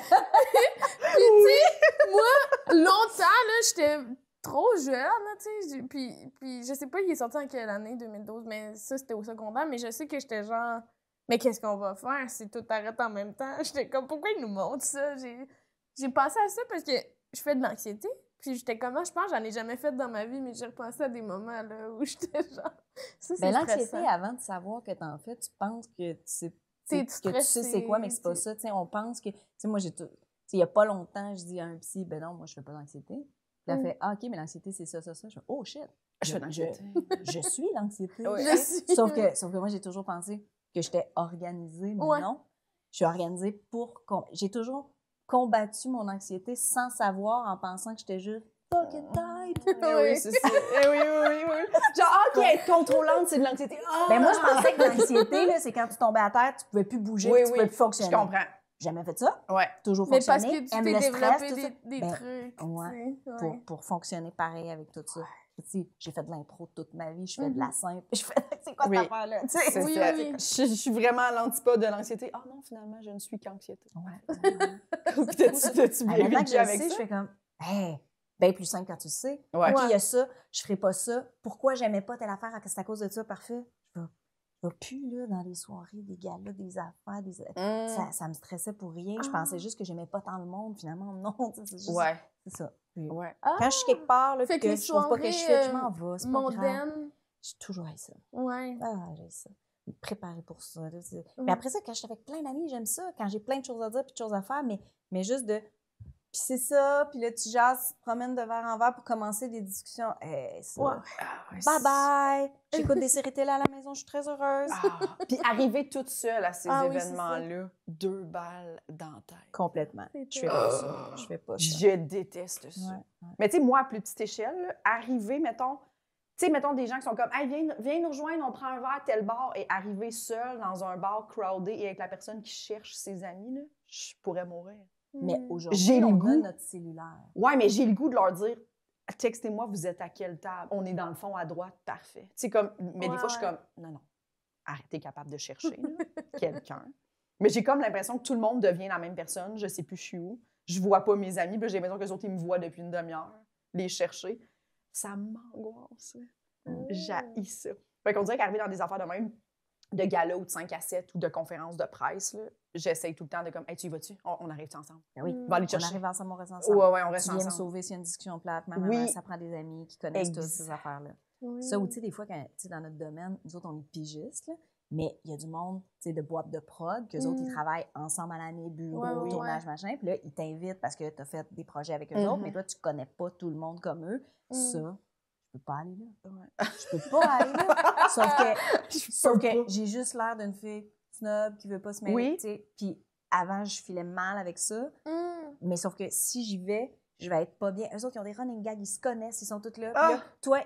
tu sais, moi, longtemps, là, j'étais trop jeune, là, tu sais. j'ai- Puis, puis je sais pas, il est sorti en quelle année, deux mille douze, mais ça, c'était au secondaire. Mais je sais que j'étais genre, mais qu'est-ce qu'on va faire si tout arrête en même temps? J'étais comme, pourquoi il nous montre ça? J'ai, j'ai pensé à ça parce que je fais de l'anxiété. Puis j'étais comme, ah, je pense que j'en ai jamais fait dans ma vie, mais j'ai repensé à des moments là, où j'étais genre, ça, c'est Ben, l'anxiété, stressant. avant de savoir que t'en fais, tu penses que tu sais, T'es tu sais, que tu sais c'est quoi, mais c'est pas stressé, ça. Tu sais, on pense que... Tu sais, moi, j'ai tout... Tu sais, il y a pas longtemps, je dis à un psy, ben non, moi, je fais pas d'anxiété. Puis elle Mm. fait, ah, OK, mais l'anxiété, c'est ça, ça, ça. Je fais, oh, shit. Je fais de l'anxiété. Je suis l'anxiété. Ouais. Je suis. Sauf que, sauf que moi, j'ai toujours pensé que j'étais organisée, mais Ouais. non. Je suis organisée pour... com- J'ai toujours combattu mon anxiété sans savoir, en pensant que j'étais juste fucking tight. Eh oui, c'est ça. Eh oui, oui, oui, oui. Genre, ah, OK, être contrôlante, c'est de l'anxiété. Ah! Ben moi, je pensais que l'anxiété, là, c'est quand tu tombais à terre, tu pouvais plus bouger, Oui, puis tu oui, pouvais plus je fonctionner. comprends. Jamais fait ça. Ouais. Toujours Mais parce fonctionné. que tu Aime t'es le stress, développé tout des, ça. des Ben, trucs. ouais, tu sais, Pour, ouais. pour fonctionner pareil avec tout ça. Tu sais, j'ai fait de l'impro toute ma vie, je fais de Mhm. la simple. Je fais, c'est quoi Oui. cette affaire-là? Tu sais, C'est Oui, ça. oui, oui. Je, je suis vraiment à l'antipode de l'anxiété. Ah non, finalement, je ne suis qu'anxiété. Ouais. Puis t'as-tu t'as-tu Ah, bien maintenant que vécu je le avec sais, ça? je fais comme, hey, bien plus simple quand tu le sais. Ouais. OK, il y Ouais. a ça, je ferai pas ça. Pourquoi j'aimais pas telle affaire? C'est à cause de ça, parfait. Je vais, je vais plus là, dans les soirées, des galas, des affaires, des... Mm. Ça, ça me stressait pour rien. Je Ah. pensais juste que j'aimais pas tant le monde. Finalement, non. tu sais, C'est juste, Ouais. c'est ça. Puis, Ouais. Ah! quand je suis quelque part, là, Fait puis que que les je trouve pas que je soirées, fais, je m'en euh, vais. C'est pas grave. mondaines. J'ai toujours eu ça. Ouais. Ah, j'ai ça. Me préparer pour ça. là, c'est- Ouais. Mais après ça, quand je suis avec plein d'amis, j'aime ça. Quand j'ai plein de choses à dire puis de choses à faire, mais, mais juste de. Puis c'est ça, puis là, tu jases, tu te promènes de verre en verre pour commencer des discussions. Eh, ça. Ouais. Ah, ouais, Bye bye! J'écoute des séries télé à la maison, je suis très heureuse. Ah. Puis arriver toute seule à ces Ah oui, c'est événements-là, deux balles dans la tête. Complètement. C'est Je fais tout. pas ça. Je fais pas ça. Je déteste ça. Ouais, ouais. Mais tu sais, moi, à plus petite échelle, là, arriver, mettons, tu sais, mettons des gens qui sont comme, hey, viens, viens nous rejoindre, on prend un verre, tel bar, et arriver seul dans un bar crowded et avec la personne qui cherche ses amis, là, je pourrais mourir. Mais Mm. aujourd'hui, J'ai le on a goût. notre cellulaire. Ouais, mais j'ai le goût de leur dire, textez-moi, vous êtes à quelle table? On est dans le fond à droite, parfait. Tu sais, comme, mais Ouais, des fois, je suis ouais. comme, non, non, arrêtez capable de chercher là, quelqu'un. Mais j'ai comme l'impression que tout le monde devient la même personne, je sais plus je suis où, je vois pas mes amis, puis là, j'ai l'impression que les autres, ils me voient depuis une demi-heure, les chercher. Ça m'angoisse. J'haïs ça. Fait qu'on dirait qu'arriver dans des affaires de même, de gala ou de cinq à sept ou de conférences de presse, là, j'essaye tout le temps de comme, hey, tu y vas-tu? On, on arrive-tu ensemble? Ben oui. Mm. On va aller On chercher. arrive ensemble, on reste ensemble. Ouais, ouais, on reste Tu viens me ensemble. sauver s'il y a une discussion plate. Maman, Oui. ça prend des amis qui connaissent toutes Exact. ces affaires-là. Oui. Ça, ou tu sais, des fois, quand, tu sais, dans notre domaine, nous autres, on est pigistes, là, mais il y a du monde, tu sais, de boîtes de prod, qu'eux autres, ils Mm. travaillent ensemble à l'année, bureau, Ouais, ouais, tournage, ouais. machin, puis là, ils t'invitent parce que tu as fait des projets avec eux Mhm. autres, mais toi, tu connais pas tout le monde comme eux. Mm. Ça, je peux pas aller là. Ouais. Je peux pas aller là. Sauf que, Je sauf peux que pas. j'ai juste l'air d'une fille snob qui veut pas se mêler, Oui. tu sais. Puis avant, je filais mal avec ça. Mm. Mais sauf que si j'y vais, je vais être pas bien. Eux autres, ils ont des running gags, ils se connaissent, ils sont tous là. Puis Ah! là, toi,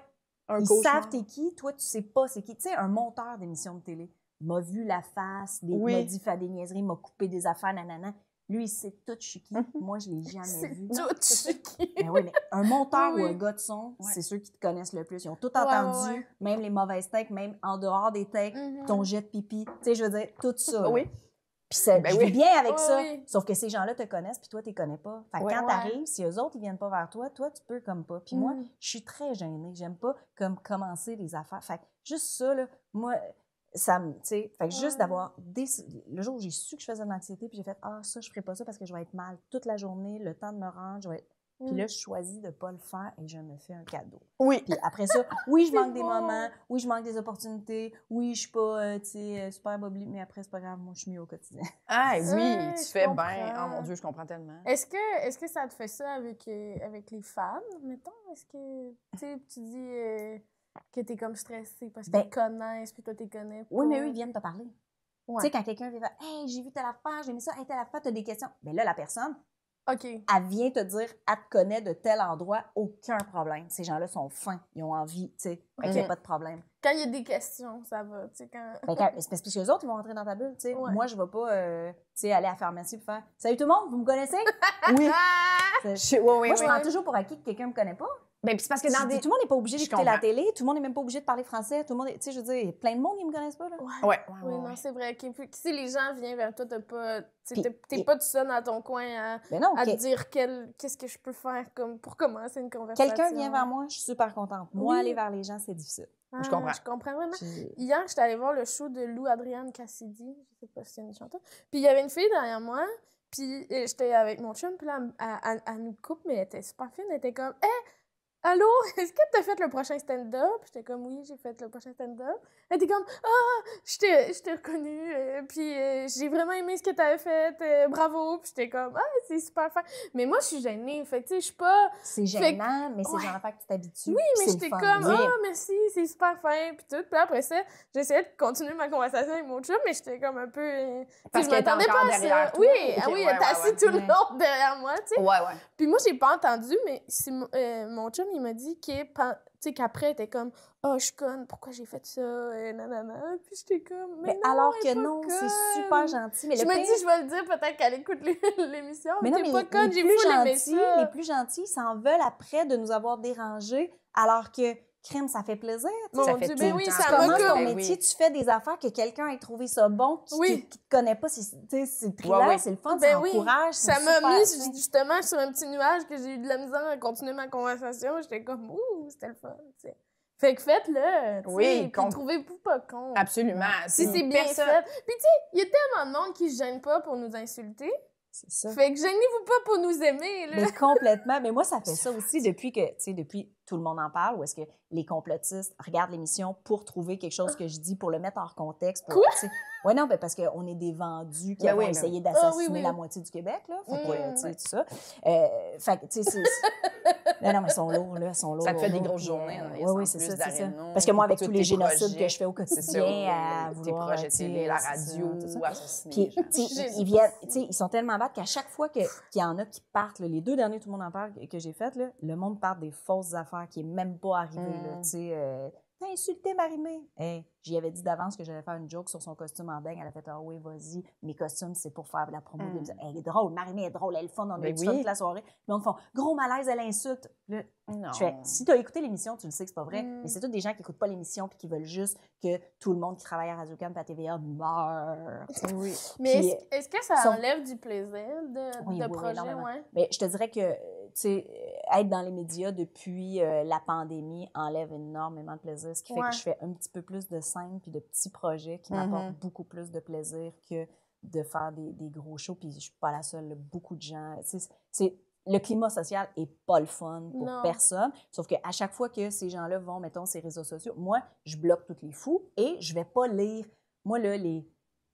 Un Ils cauchemar. savent t'es qui, toi, tu sais pas c'est qui. Tu sais, un monteur d'émission de télé m'a vu la face, des, Oui. m'a dit faire des niaiseries, m'a coupé des affaires, nanana. Lui, il sait tout je suis qui. Mhm. Moi, je l'ai jamais C'est vu. tout chiqui. Ben oui, mais un monteur Oui, ou oui. un gars de son, Ouais. c'est ceux qui te connaissent le plus. Ils ont tout Ouais, entendu, ouais, ouais. même les mauvaises takes, même en dehors des takes, Mhm. ton jet de pipi. Tu sais, je veux dire, tout ça. Oui. là. Puis ça, Ben je oui. vis bien avec Oui, ça. oui. Sauf que ces gens-là te connaissent, puis toi, tu les connais pas. Fait que Ouais. quand Ouais. t'arrives, si eux autres, ils viennent pas vers toi, toi, tu peux comme pas. Puis moi, Mm. je suis très gênée. J'aime pas comme commencer les affaires. Fait que juste ça, là, moi, ça me, tu sais, fait que juste Ouais. d'avoir, déc- le jour où j'ai su que je faisais de l'anxiété, puis j'ai fait, ah, ça, je ferai pas ça parce que je vais être mal toute la journée, le temps de me rendre, je vais être... Puis Mm. là, je choisis de pas le faire et je me fais un cadeau. Oui. Puis après ça, oui, je C'est manque des beau. moments, oui, je manque des opportunités, oui, je suis pas, euh, tu sais, euh, super bobli, mais après, c'est pas grave, moi, je suis mieux au quotidien. Ah oui, Ouais, tu je fais comprends. bien. Oh mon Dieu, je comprends tellement. Est-ce que, est-ce que ça te fait ça avec, euh, avec les fans, mettons? Est-ce que, tu sais, tu dis euh, que t'es comme stressée parce Ben- qu'ils te connaissent, puis toi, t'es connais pas? Oui, mais eux, ils viennent te parler. Ouais. Tu sais, quand quelqu'un vient faire, hey, j'ai vu telle affaire, j'ai aimé ça, hey, telle affaire, t'as des questions. Mais là, la personne, OK. elle vient te dire, elle te connaît de tel endroit, aucun problème. Ces gens-là sont fins, ils ont envie, tu sais, fait qu'il y a Mhm. pas de problème. Quand il y a des questions, ça va, tu sais, quand... Fait que, c'est parce que les autres, ils vont rentrer dans ta bulle, tu sais. Ouais. Moi, je vais pas, euh, tu sais, aller à la pharmacie pour faire, salut tout le monde, vous me connaissez? Oui. Ah! C'est- Je- oui, oui, Moi, je oui. prends toujours pour acquis que quelqu'un me connaît pas. Ben, puis c'est parce que dans Tout des. le monde n'est pas obligé Je d'écouter la comprends. télé, tout le monde n'est même pas obligé de parler français, tout le monde, est- tu sais, je veux dire, il y a plein de monde qui me connaissent pas, là. Ouais. Ouais, ouais, Oui, ouais, non, ouais. c'est vrai. que puis, si les gens viennent vers toi, t'as pas, tu sais, Puis- t'es, t'es et- pas tout seul dans ton coin à, Mais non, à que- te dire quel, qu'est-ce que je peux faire comme pour commencer une conversation. quelqu'un vient vers moi, je suis super contente. Moi, Oui. aller vers les gens, c'est difficile. Ah, Je comprends. Je comprends vraiment. J'ai- Hier, j'étais allée voir le show de Lou Adrienne Cassidy. Je sais pas si c'est une chanteuse. Puis il y avait une fille derrière moi. Puis euh, j'étais avec mon chum. Puis là, elle, elle- elle nous coupe, mais elle était super fine. Elle était comme, hé, allô, est-ce que t'as fait le prochain stand-up? J'étais comme, oui, j'ai fait le prochain stand-up. Elle était comme, ah, je t'ai, je t'ai reconnue. euh, puis euh, j'ai vraiment aimé ce que t'avais fait. euh, bravo. Puis j'étais comme, ah, c'est super fun. Mais moi, je suis gênée. Fait que, tu sais, je suis pas. C'est Fait que- gênant, mais c'est ouais. genre l'affaire que tu t'habitues. Oui, puis mais c'est j'étais le fun. comme, Oui. ah, merci, c'est super fin, puis tout. Puis après ça, j'essayais de continuer ma conversation avec mon chum, mais j'étais comme un peu. euh, tu sais, Parce je qu'elle était m'attendais encore pas à derrière ça. toi? Oui, Ok, ah oui, ouais, elle était ouais, assise ouais. tout le Ouais. long derrière moi, tu sais. Ouais, ouais. Puis moi, j'ai pas entendu, mais c'est mon- euh, mon chum, il m'a dit qu'il est pan- tu sais, qu'après, elle était comme, oh, je suis conne, pourquoi j'ai fait ça, et nanana. Puis j'étais comme, mais, Mais non, alors elle est que pas non, c'est conne. super gentil. Mais Je le me pire- dis, je vais le dire, peut-être qu'elle écoute les- l'émission, mais, mais non, t'es mais pas les, conne, les j'ai plus full aimé gentils, ça. les plus gentils, ils s'en veulent après de nous avoir dérangés, alors que crème, ça fait plaisir. tu sais. Mon Ça fait Dieu, tout ben le oui, temps ça Tu m'a commences plaisir. ton comme... Ben métier, oui. tu fais des affaires que quelqu'un ait trouvé ça bon, qui, Oui. qui, qui te connaît pas, c'est, tu sais, c'est trilant, Ouais, ouais. c'est le fun, Ben ça oui. encourage. c'est Ça m'a super, mis tu sais. justement sur un petit nuage que j'ai eu de la misère à continuer ma conversation. J'étais comme, ouh, c'était le fun, tu sais. Fait que faites-le, tu sais, Oui, puis con- trouvez-vous pas con. Absolument. Si Puis c'est bien personne- fait. Puis tu sais, il y a tellement de monde qui se gêne pas pour nous insulter. C'est ça. Fait que gênez-vous pas pour nous aimer, là. Mais complètement. Mais moi, ça fait ça aussi depuis que, tu sais, depuis Tout le monde en parle, ou est-ce que les complotistes regardent l'émission pour trouver quelque chose que je dis, pour le mettre hors contexte. Pour, Quoi? tu sais. Ouais, non, ben parce qu'on est des vendus qui Ben vont oui, ben essayer oui. d'assassiner Ah, oui, oui. la moitié du Québec, là. Fait que, Mm. tu sais, tout ça. Euh, fait que, tu sais, c'est... non, non, mais ils sont lourds, là, ils sont lourds. Ça te fait des lourds, grosses puis, journées, euh, hein, oui, sans oui, c'est plus ça, c'est ça. d'arénaux, Parce que moi, avec tous tous tes les génocides projets, que je fais au C'est ça, quotidien, à tes vouloir... projets tu sais, télé, la c'est radio, ça, tout ça. assassiner Puis, les gens. tu sais, J'ai- ils, ils viennent, tu sais, ils sont tellement bad qu'à chaque fois que- qu'il y en a qui partent, là, les deux derniers, tout le monde en parle, que, que j'ai fait, là, le monde part des fausses affaires qui n'est même pas arrivé, là, Mm. tu sais. Euh, T'as insulté Marie-Mé. Hey, j'y avais dit d'avance que j'allais faire une joke sur son costume en dingue. Elle a fait « Ah oui, vas-y, mes costumes, c'est pour faire de la promo. Mm. de l'émission. Elle est drôle, Marie-Mé est drôle, elle est fun, on a Ben eu du oui. fun toute la soirée. Le monde font « Gros malaise, elle insulte. » Là, Non. je fais, si tu as écouté l'émission, tu le sais que c'est pas vrai, Mm. mais c'est tous des gens qui n'écoutent pas l'émission puis qui veulent juste que tout le monde qui travaille à Radio-Can et à T V A meure. tu sais. Oui. Mais Puis, est-ce, est-ce que ça sont- enlève du plaisir de, Oui, de oui, oui, projet, énormément. ouais? Mais je te dirais que, tu sais, être dans les médias depuis euh, la pandémie enlève énormément de plaisir, ce qui fait Ouais. que je fais un petit peu plus de scènes puis de petits projets qui Mhm. m'apportent beaucoup plus de plaisir que de faire des, des gros shows. Puis je suis pas la seule, là, beaucoup de gens. Tu sais, c'est- c'est- le climat social est pas le fun pour Non. personne. Sauf qu'à chaque fois que ces gens-là vont, mettons, ces réseaux sociaux, moi, je bloque tous les fous et je vais pas lire. Moi, là, les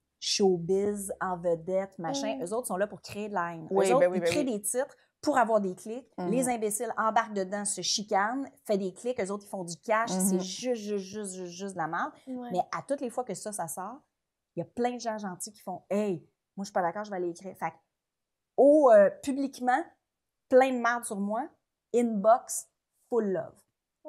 showbiz en vedette, machin, Mm. eux autres sont là pour créer de la haine. Oui, eux autres, ben oui, ils ben créent oui. des titres pour avoir des clics. Mhm. Les imbéciles embarquent dedans, se chicanent, fait des clics, eux autres, ils font du cash. Mhm. C'est juste, juste, juste, juste, juste de la merde. Ouais. Mais à toutes les fois que ça, ça sort, il y a plein de gens gentils qui font « Hey, moi, je suis pas d'accord, je vais aller écrire. » Fait que, au, euh, publiquement, plein de merde sur moi, inbox, full love. Ah.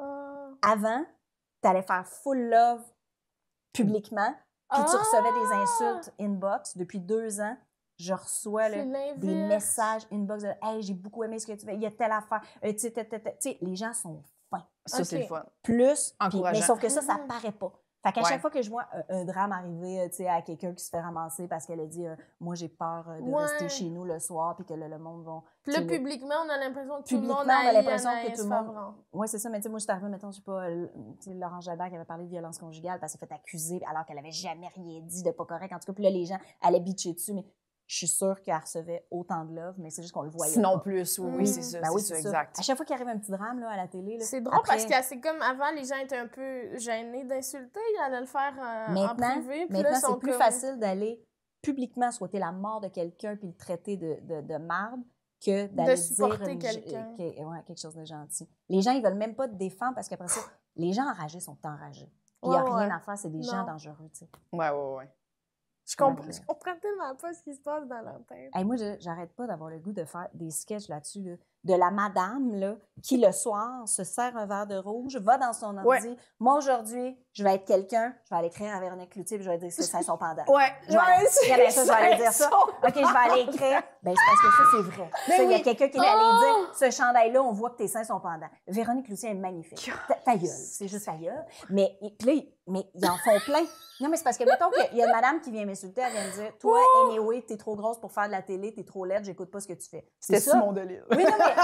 Avant, t'allais faire full love publiquement, puis tu Ah! recevais des insultes inbox. Depuis deux ans, je reçois là, C'est des l'inverse. messages inbox de « Hey, j'ai beaucoup aimé ce que tu fais, il y a telle affaire. Euh, » Tu sais, telle, telle, telle. Tu sais, les gens sont fins. Ça, c'est Ok. le fun. Plus, puis- Encourageant. mais sauf que ça, ça Mhm. paraît pas. Fait qu'à Ouais. chaque fois que je vois un, un drame arriver, euh, tu sais, à quelqu'un qui se fait ramasser parce qu'elle a dit euh, moi, j'ai peur euh, de Ouais. rester chez nous le soir, puis que le, le monde va... Puis tu là, sais, le- publiquement, on a l'impression que tout le Publiquement, monde on a haït l'impression que Anaïs tout le monde- Favron. Oui, c'est ça, mais tu sais, moi, je suis arrivée, mettons, je sais pas, euh, tu sais, Laurent Jalbert qui avait parlé de violence conjugale parce qu'elle s'est fait accuser alors qu'elle avait jamais rien dit de pas correct. En tout cas, puis là, les gens allaient bitcher dessus, mais je suis sûre qu'elle recevait autant de love, mais c'est juste qu'on le voyait Sinon pas. plus, oui, Mm. oui, c'est ça, Ben c'est oui, ça, c'est ça. exact. À chaque fois qu'il arrive un petit drame là, à la télé, là, C'est drôle après- parce que c'est comme avant, les gens étaété un peu gênés d'insulter, ils allaient le faire euh, en Maintenant, privé. Puis maintenant là, ils sont c'est plus comme- facile d'aller publiquement souhaiter la mort de quelqu'un puis le traiter de, de, de marde que d'aller dire supporter une- quelqu'un. que- ouais, quelque chose de gentil. Les gens, ils veulent même pas te défendre parce qu'après ça, les gens enragés sont enragés. Puis il n'y a Ouais, rien ouais. à faire, c'est des Non. gens dangereux, tu sais. Ouais, ouais, ouais. Je comprends, Ouais. je comprends tellement pas ce qui se passe dans leur tête. Hey, moi, je- j'arrête pas d'avoir le goût de faire des sketchs là-dessus, là, de la madame là, qui, le soir, se sert un verre de rouge, va dans son ordi. Ouais. Moi, aujourd'hui, je vais être quelqu'un, je vais aller écrire à Véronique Cloutier puis je vais dire que c'est son pendant. Ouais, Je vais aller- Regardez ça, je vais aller dire ça. OK, je vais aller écrire. Ben, c'est parce que ça, c'est vrai. Mais Ça, il y a oui. quelqu'un qui est Oh! allé dire, ce chandail-là, on voit que tes seins sont pendants. Véronique Cloutier est magnifique. Ta, ta gueule, c'est juste ta gueule. Mais, et- puis là, ils- mais ils en font plein. Non, mais c'est parce que, mettons qu'il y a une madame qui vient m'insulter, elle vient me dire, toi, anyway, t'es trop grosse pour faire de la télé, t'es trop laide, j'écoute pas ce que tu fais. C'est C'était ça. mon délire. Oui, non, mais.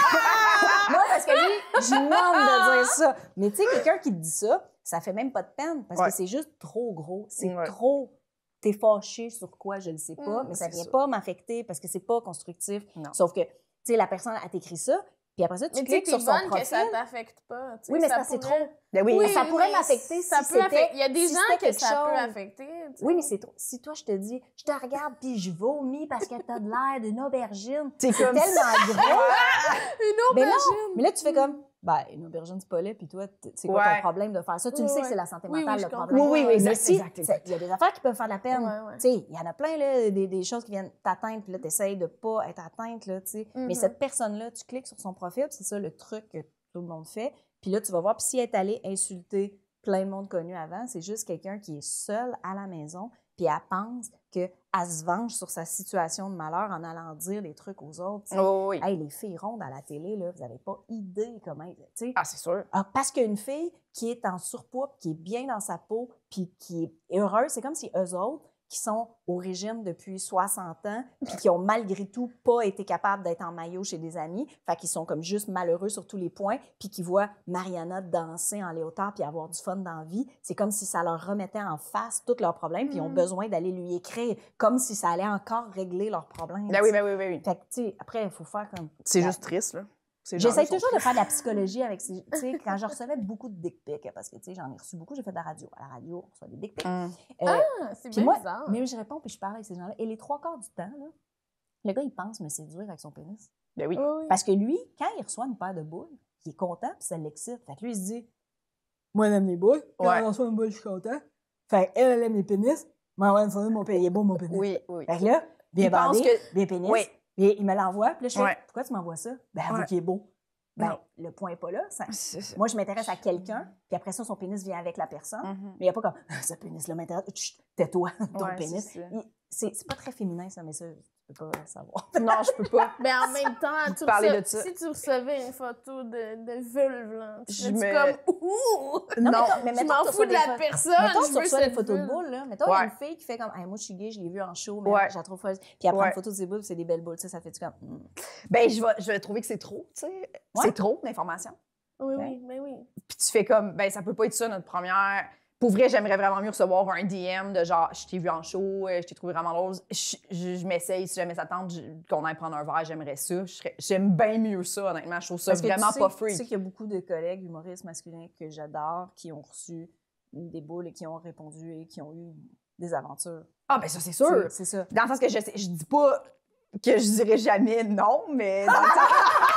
Moi, parce que lui, je nomme de dire ça. Mais tu sais, quelqu'un qui te dit ça, ça fait même pas de peine parce Ouais. que c'est juste trop gros. C'est Ouais. trop. T'es fâché sur quoi, je ne sais pas, Mm, mais ça c'est vient ça. pas m'affecter parce que c'est pas constructif. Non. Sauf que, tu sais, la personne, elle t'écrit ça, puis après ça, tu Mais tu sais, cliques t'es sur son bonne profil. que ça t'affecte pas. tu sais, Oui, mais ça ça, c'est pourrait- trop. Ben oui, Oui, ça pourrait mais m'affecter ça si peut c'était- affecter. Il y a des si gens c'était que quelque ça peut chose. affecter. tu sais. Oui, mais c'est trop. Si toi, je te dis, je te regarde puis je vomis parce que t'as de l'air d'une aubergine, C'est c'est comme tellement gros. Une Mais non, aubergine. mais là, tu fais comme, ben, une aubergine, c'est pas laid, puis toi, t- c'est quoi Ouais. ton problème de faire ça? Tu le Ouais, sais que ouais. c'est la santé Oui, mentale, oui, je le comprends. problème. Oui, oui, oui, Mais exact, si, exact, c'est- exact. il y a des affaires qui peuvent faire de la peine. Ouais, ouais. Tu sais, il y en a plein, là, des, des choses qui viennent t'atteindre, puis là, tu essayes de pas être atteinte, là, tu sais. Mais Mhm. cette personne-là, tu cliques sur son profil, puis c'est ça le truc que tout le monde fait, puis là, tu vas voir, puis si elle est allée insulter plein de monde connu avant, c'est juste quelqu'un qui est seul à la maison, puis elle pense qu'elle se venge sur sa situation de malheur en allant dire des trucs aux autres. tu sais. Oh, oui. Hey, les filles rondes à la télé, là, vous n'avez pas idée comment... Tu sais, Ah, c'est sûr. ah, parce qu'une fille qui est en surpoids, puis qui est bien dans sa peau, puis qui est heureuse, c'est comme si eux autres, qui sont au régime depuis soixante ans, puis qui ont malgré tout pas été capables d'être en maillot chez des amis, fait qu'ils sont comme juste malheureux sur tous les points, puis qui voient Mariana danser en léotard puis avoir du fun dans la vie, c'est comme si ça leur remettait en face tous leurs problèmes, puis ils ont Mm. besoin d'aller lui écrire, comme si ça allait encore régler leurs problèmes. Ben oui, ben oui, ben oui. Fait que, tu sais, après, il faut faire comme... C'est La- juste triste, là. Ces J'essaie gens-là sont toujours de tristes. faire de la psychologie avec ces. Tu sais, quand je recevais beaucoup de dick pics, parce que, tu sais, j'en ai reçu beaucoup, j'ai fait de la radio. À la radio, on reçoit des dick pics. Hum. Euh, Ah, c'est puis bien moi, bizarre. mais je réponds, puis je parle avec ces gens-là. Et les trois quarts du temps, là, le gars, il pense me séduire avec son pénis. Ben oui. Oui, oui. Parce que lui, quand il reçoit une paire de boules, il est content, puis ça l'excite. Fait que lui, il se dit, moi, j'aime les boules. Quand Ouais. on reçoit une boule, je suis content. Fait qu'elle, elle aime les pénis. Moi, ouais, mon pénis, il est beau, mon pénis. Oui, oui. Fait que là, bien Il pense bandé, que- bien pénis. Oui. Et il me l'envoie, puis là, je fais, Ouais. pourquoi tu m'envoies ça? Ben, avoue Ouais. qu'il est beau. Ben, Non. le point n'est pas là. Ça- C'est ça. Moi, je m'intéresse à quelqu'un, puis après ça, son pénis vient avec la personne. Mhm. Mais il n'y a pas comme, ah, ce pénis-là m'intéresse. Chut, tais-toi, ton Ouais, pénis. c'est ça. Il- C'est c'est pas très féminin, ça, mais ça, tu peux pas savoir. Non, je peux pas. Mais en même temps, tu Parler rece- de ça. si tu recevais une photo de, de vulve, là, tu Je serais me- comme ouh! Non. mais Je mettons m'en que tu fous de reçois la des pho- personne, Mettons que je tu veux reçois des cette photos de vulve. boules, là. Mettons, il y a Ouais. une fille qui fait comme, hey, moi, je suis gay, je l'ai vue en show, mais Ouais. je la trouve folle. Puis elle prend Ouais. une photo de ses boules, puis c'est des belles boules. Tu sais, ça fait-tu comme, hmm. Ben, je vais, je vais trouver que c'est trop, tu sais. C'est trop d'informations. Oui, Ouais. oui, mais oui. Puis tu fais comme, ben, ça peut pas être ça, notre première. Pour vrai, j'aimerais vraiment mieux recevoir un D M de genre, je t'ai vu en show, euh, je t'ai trouvé vraiment drôle. Je, je, je m'essaye, si jamais ça tente, je- qu'on aille prendre un verre, j'aimerais ça. Je serais- J'aime bien mieux ça, honnêtement. Je trouve ça Parce que vraiment tu sais, pas Tu freak. sais qu'il y a beaucoup de collègues humoristes masculins que j'adore qui ont reçu des boules et qui ont répondu et qui ont eu des aventures. Ah, ben ça, c'est sûr. C'est- C'est ça. Dans le sens que je, sais- je dis pas que je dirais jamais non, mais dans le sens,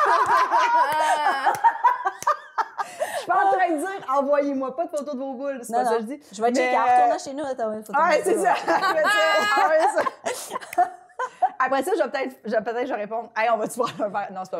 je suis pas en train de dire envoyez-moi pas de photos de vos boules. C'est Non, pas ça non. que je dis. Je vais Mais, checker. En euh, retournant chez nous, t'as une photo. Ah, ouais, de c'est moi. ça. Après ça, après ça. Après ça, je vais peut-être, je vais peut-être, je vais répondre, hey, on va-tu prendre un verre? Non, c'est pas vrai.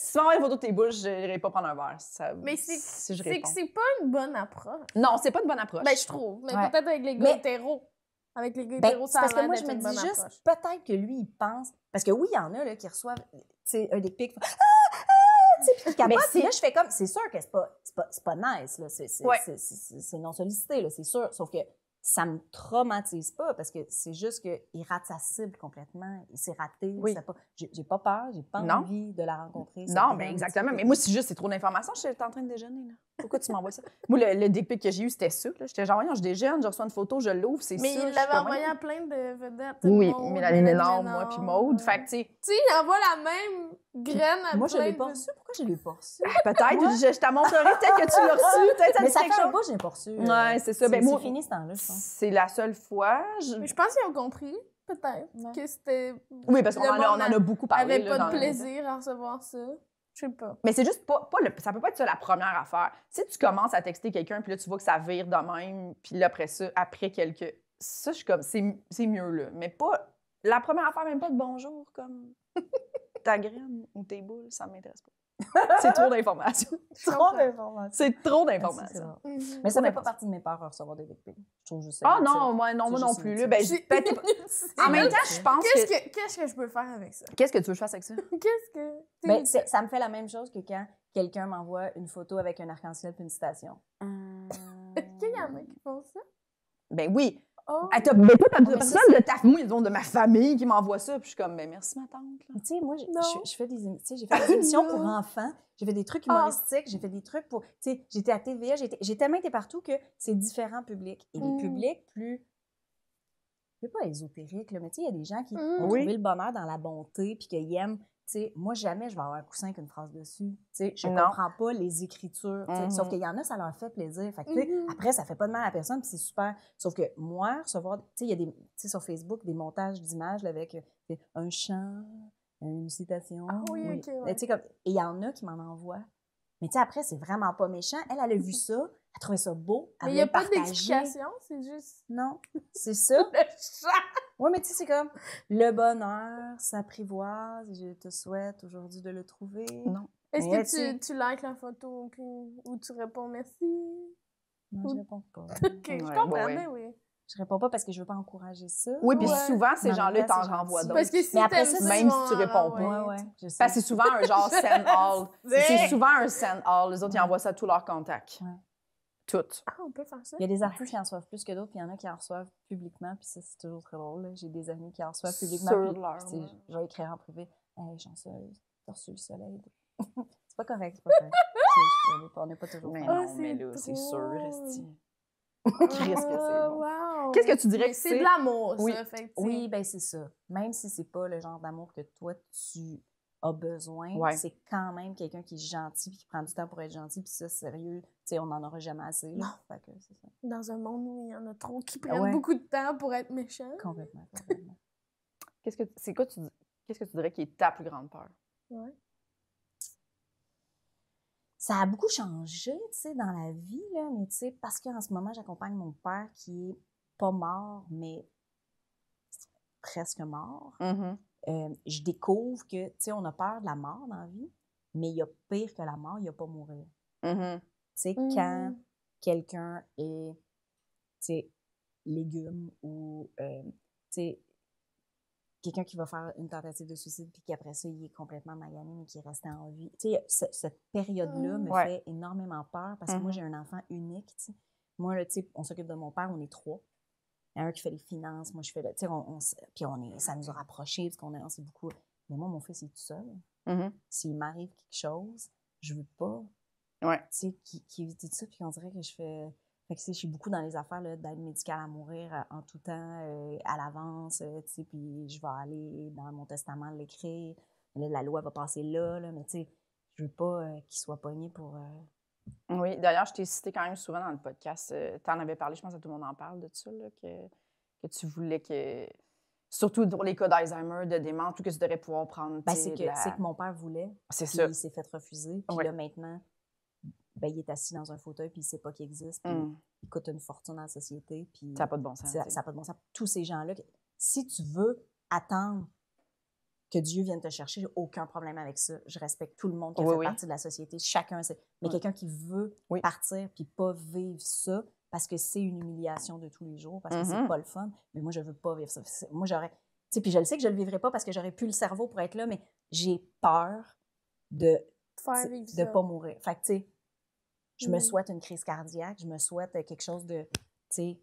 Si tu m'envoies une photo de tes boules, je n'irai pas prendre un verre. Ça, Mais c'est si je c'est réponds. que c'est pas une bonne approche. Non, c'est pas une bonne approche. Ben, je trouve. Mais Ouais. peut-être avec les gars Mais- hétéros. Avec les gars Ben, hétéros, c'est ça a parce que l'air moi, d'être je me une dis bonne juste, approche. peut-être que lui, il pense. Parce que oui, il y en a là, qui reçoivent tu sais, un des pics. Ah, ah, tu sais, puis qui capotent. Mais si- Puis là, je fais comme, c'est sûr que c'est pas, c'est pas, c'est pas nice, là. C'est, c'est, Ouais. c'est, c'est- c'est non sollicité, là, c'est sûr. Sauf que ça me traumatise pas parce que c'est juste qu'il rate sa cible complètement. Il s'est raté. Oui. c'est Pas, j'ai, j'ai pas peur, j'ai pas Non. envie de la rencontrer. cette Non, dame, ben tu exactement. sais. Mais moi, c'est juste, c'est trop d'informations. J'étais en train de déjeuner, là. Pourquoi tu m'envoies ça? Moi, le, le dick pic que j'ai eu, c'était ça. là. J'étais genre, voyons, je déjeune, je reçois une photo, je l'ouvre, c'est ça. Mais Je il suis l'avait comme, envoyé voyons. à plein de vedettes. Oui, Maud, Mélanie Lénard, Lénard, moi, puis Maude. Fait que, tu sais, Tu sais, il envoie la même graine à Moi, je plein l'ai de- pas reçu. Pourquoi je l'ai pas reçu? peut-être, Moi- je, je t'en montrerai, peut-être que tu l'as reçu, peut-être ça Mais dit ça quelque fait un chose. bout que je l'ai pas reçu. Ouais, c'est ça. C'est, Ben, moi, c'est fini ce temps-là, je pense. c'est la seule fois. je- Mais je pense qu'ils ont compris, peut-être, Ouais. que c'était... Oui, parce qu'on le en, a- on en monde a beaucoup parlé. avait là, pas dans de le- plaisir à recevoir ça. Je sais pas. Mais c'est juste pas, pas le, ça peut pas être ça la première affaire. Si tu commences à texter quelqu'un, puis là, tu vois que ça vire de même, puis là, après ça, après quelques... Ça, je suis comme, c'est, c'est mieux, là. Mais pas... La première affaire, même pas de bonjour, comme ta graine ou tes boules, ça m'intéresse pas. C'est trop d'informations. Je comprends. d'informations. C'est trop C'est d'informations. vrai. Mhm. Mais ça Trop fait pas d'importance. partie de mes peurs à recevoir des dick pics. Je trouve juste ça. Ah inutile. non, moi, non, C'est moi non juste plus. Là, inutile. ben, C'est peut-être- inutile. en même temps, je pense Qu'est-ce que... que, qu'est-ce que je peux faire avec ça? Qu'est-ce que tu veux que je fasse avec ça? Qu'est-ce que... c'est Mais inutile. c'est- ça me fait la même chose que quand quelqu'un m'envoie une photo avec un arc-en-ciel puis une citation. Est-ce qu'il y en a qui font ça? Ben oui. Oh! Ah, t'as, mais toi, t'as mais ça, personne de ta famille, disons, de ma famille qui m'envoie ça. Puis je suis comme, ben merci, ma tante. là. Mais tu sais, moi, j'ai- Non. je, je fais des, émi- tu sais, j'ai fait des émissions pour Non. enfants, j'ai fait des trucs Ah. humoristiques, j'ai fait des trucs pour. Tu sais, j'étais à T V A, j'étais- j'ai tellement été partout que c'est différents publics. Et les Mm. publics plus. Je sais pas ésotériques, là, mais tu sais, il y a des gens qui Mm. ont Oui. trouvé le bonheur dans la bonté puis qu'ils aiment. Tu sais, moi, jamais je vais avoir un coussin avec une phrase dessus. Tu sais, je Non. comprends pas les écritures. tu sais. Mhm. Sauf qu'il y en a, ça leur fait plaisir. Fait que, tu sais, Mhm. après, ça fait pas de mal à la personne, puis c'est super. Sauf que moi, recevoir, tu sais, il y a des, tu sais, sur Facebook, des montages d'images là, avec euh, un chant, une citation. Ah oui, ok, ouais. Mais tu sais, comme, et il y en a qui m'en envoient. Mais tu sais, après, c'est vraiment pas méchant. Elle, elle a vu ça, elle trouvait ça beau. Elle Mais il n'y a voulait pas le partager. d'explication, c'est juste Non, c'est ça. le chat. Oui, mais tu sais, c'est comme le bonheur s'apprivoise. Je te souhaite aujourd'hui de le trouver. Non. Est-ce Mais que tu sais- tu, tu likes la photo puis, ou tu réponds merci? Non, je réponds pas. Ok, Ouais, je comprends, ouais, ouais. mais oui. Je réponds pas parce que je veux pas encourager ça. Oui, puis Ouais. souvent, ces Mais en gens-là même temps, t'en c'est renvoient gentil. d'autres. Parce que si Mais après t'aimes ça, ça, même ils si vont tu en réponds pas. Ouais, renvoyer. ouais, je sais. Parce que c'est souvent un genre send all. C'est C'est- souvent un send all. Les autres, ils Ouais. envoient ça à tous leurs contacts. Ouais. Toutes. Ah, on peut faire ça? Il y a des artistes qui en reçoivent plus que d'autres, puis il y en a qui en reçoivent publiquement, puis ça, c'est toujours très drôle. là. J'ai des amis qui en reçoivent publiquement, Sur puis leur, tu sais, ouais. je vais écrire en privé. Hey, chanceuse, t'as reçu le soleil. C'est pas correct, c'est pas correct. C'est- je- on n'est pas toujours Mais fan. Ah, non, mais c'est là, c'est sûr, drôle. Esti. Qu'est-ce que c'est Ah, bon. wow. Qu'est-ce que tu dirais Mais que c'est c'est? de l'amour, Oui. ça. Fait que, tu sais, Oui, ben c'est ça. Même si c'est pas le genre d'amour que toi, tu as besoin, Ouais. c'est quand même quelqu'un qui est gentil puis qui prend du temps pour être gentil. Puis ça, sérieux, tu sais, on n'en aura jamais assez. Là. Fait que c'est ça. Dans un monde où il y en a trop qui prennent Ouais. beaucoup de temps pour être méchants. Complètement, complètement. Qu'est-ce que c'est quoi tu dis- Qu'est-ce que tu dirais qui est ta plus grande peur? Ouais. Ça a beaucoup changé, tu sais, dans la vie, là, mais tu sais, parce qu'en ce moment, j'accompagne mon père qui est pas mort, mais presque mort. Mhm. Euh, je découvre que, tu sais, on a peur de la mort dans la vie, mais il y a pire que la mort, il n'y a pas mourir. Mhm. Tu sais, Mhm. quand quelqu'un est, tu sais, légume ou, euh, tu sais, quelqu'un qui va faire une tentative de suicide puis qu'après ça, il est complètement magané mais qui est resté en vie. Tu sais, ce- cette période-là Mhm. me Ouais. fait énormément peur parce que moi, Mhm. j'ai un enfant unique, tu sais. Moi, là, tu sais, on s'occupe de mon père, on est trois. Il y en a un qui fait les finances, moi, je fais le, tu sais, on, on s- puis on est, ça nous a rapprochés parce qu'on est, on s'est beaucoup... Mais moi, mon fils, il est tout seul. Mhm. S'il m'arrive quelque chose, je veux pas, Ouais. tu sais, qui, qui dit ça, puis on dirait que je fais... Fait que, tu sais, je suis beaucoup dans les affaires là, d'aide médicale à mourir euh, en tout temps, euh, à l'avance, euh, tu sais, puis je vais aller dans mon testament l'écrire. Là, la loi va passer là, là mais tu sais, je veux pas euh, qu'il soit pogné pour... euh, Oui, d'ailleurs, je t'ai cité quand même souvent dans le podcast. tu en avais parlé, je pense que tout le monde en parle de ça, là, que, que tu voulais que. Surtout pour les cas d'Alzheimer, de démence, tout que tu devrais pouvoir prendre. Ben, tu sais, c'est que, de la- c'est que mon père voulait, C'est puis ça. il s'est fait refuser, puis Ouais. là, maintenant, ben, il est assis dans un fauteuil, puis il sait pas qu'il existe, puis Mm. il coûte une fortune dans la société, puis... Ça n'a pas de bon sens. Ça tu sais. n'a pas de bon sens. Tous ces gens-là, que- si tu veux attendre que Dieu vienne te chercher, j'ai aucun problème avec ça. Je respecte tout le monde qui Oui, fait oui. partie de la société. Chacun, c'est... Mais Oui. quelqu'un qui veut Oui. partir puis pas vivre ça parce que c'est une humiliation de tous les jours, parce que Mm-hmm. c'est pas le fun. Mais moi, je veux pas vivre ça. C'est- Moi, j'aurais... Tu sais, puis je le sais que je le vivrai pas parce que j'aurais plus le cerveau pour être là, mais j'ai peur de Faire vivre de ça. pas mourir. Fait que, tu sais, je me Mm. souhaite une crise cardiaque, je me souhaite quelque chose de, tu sais,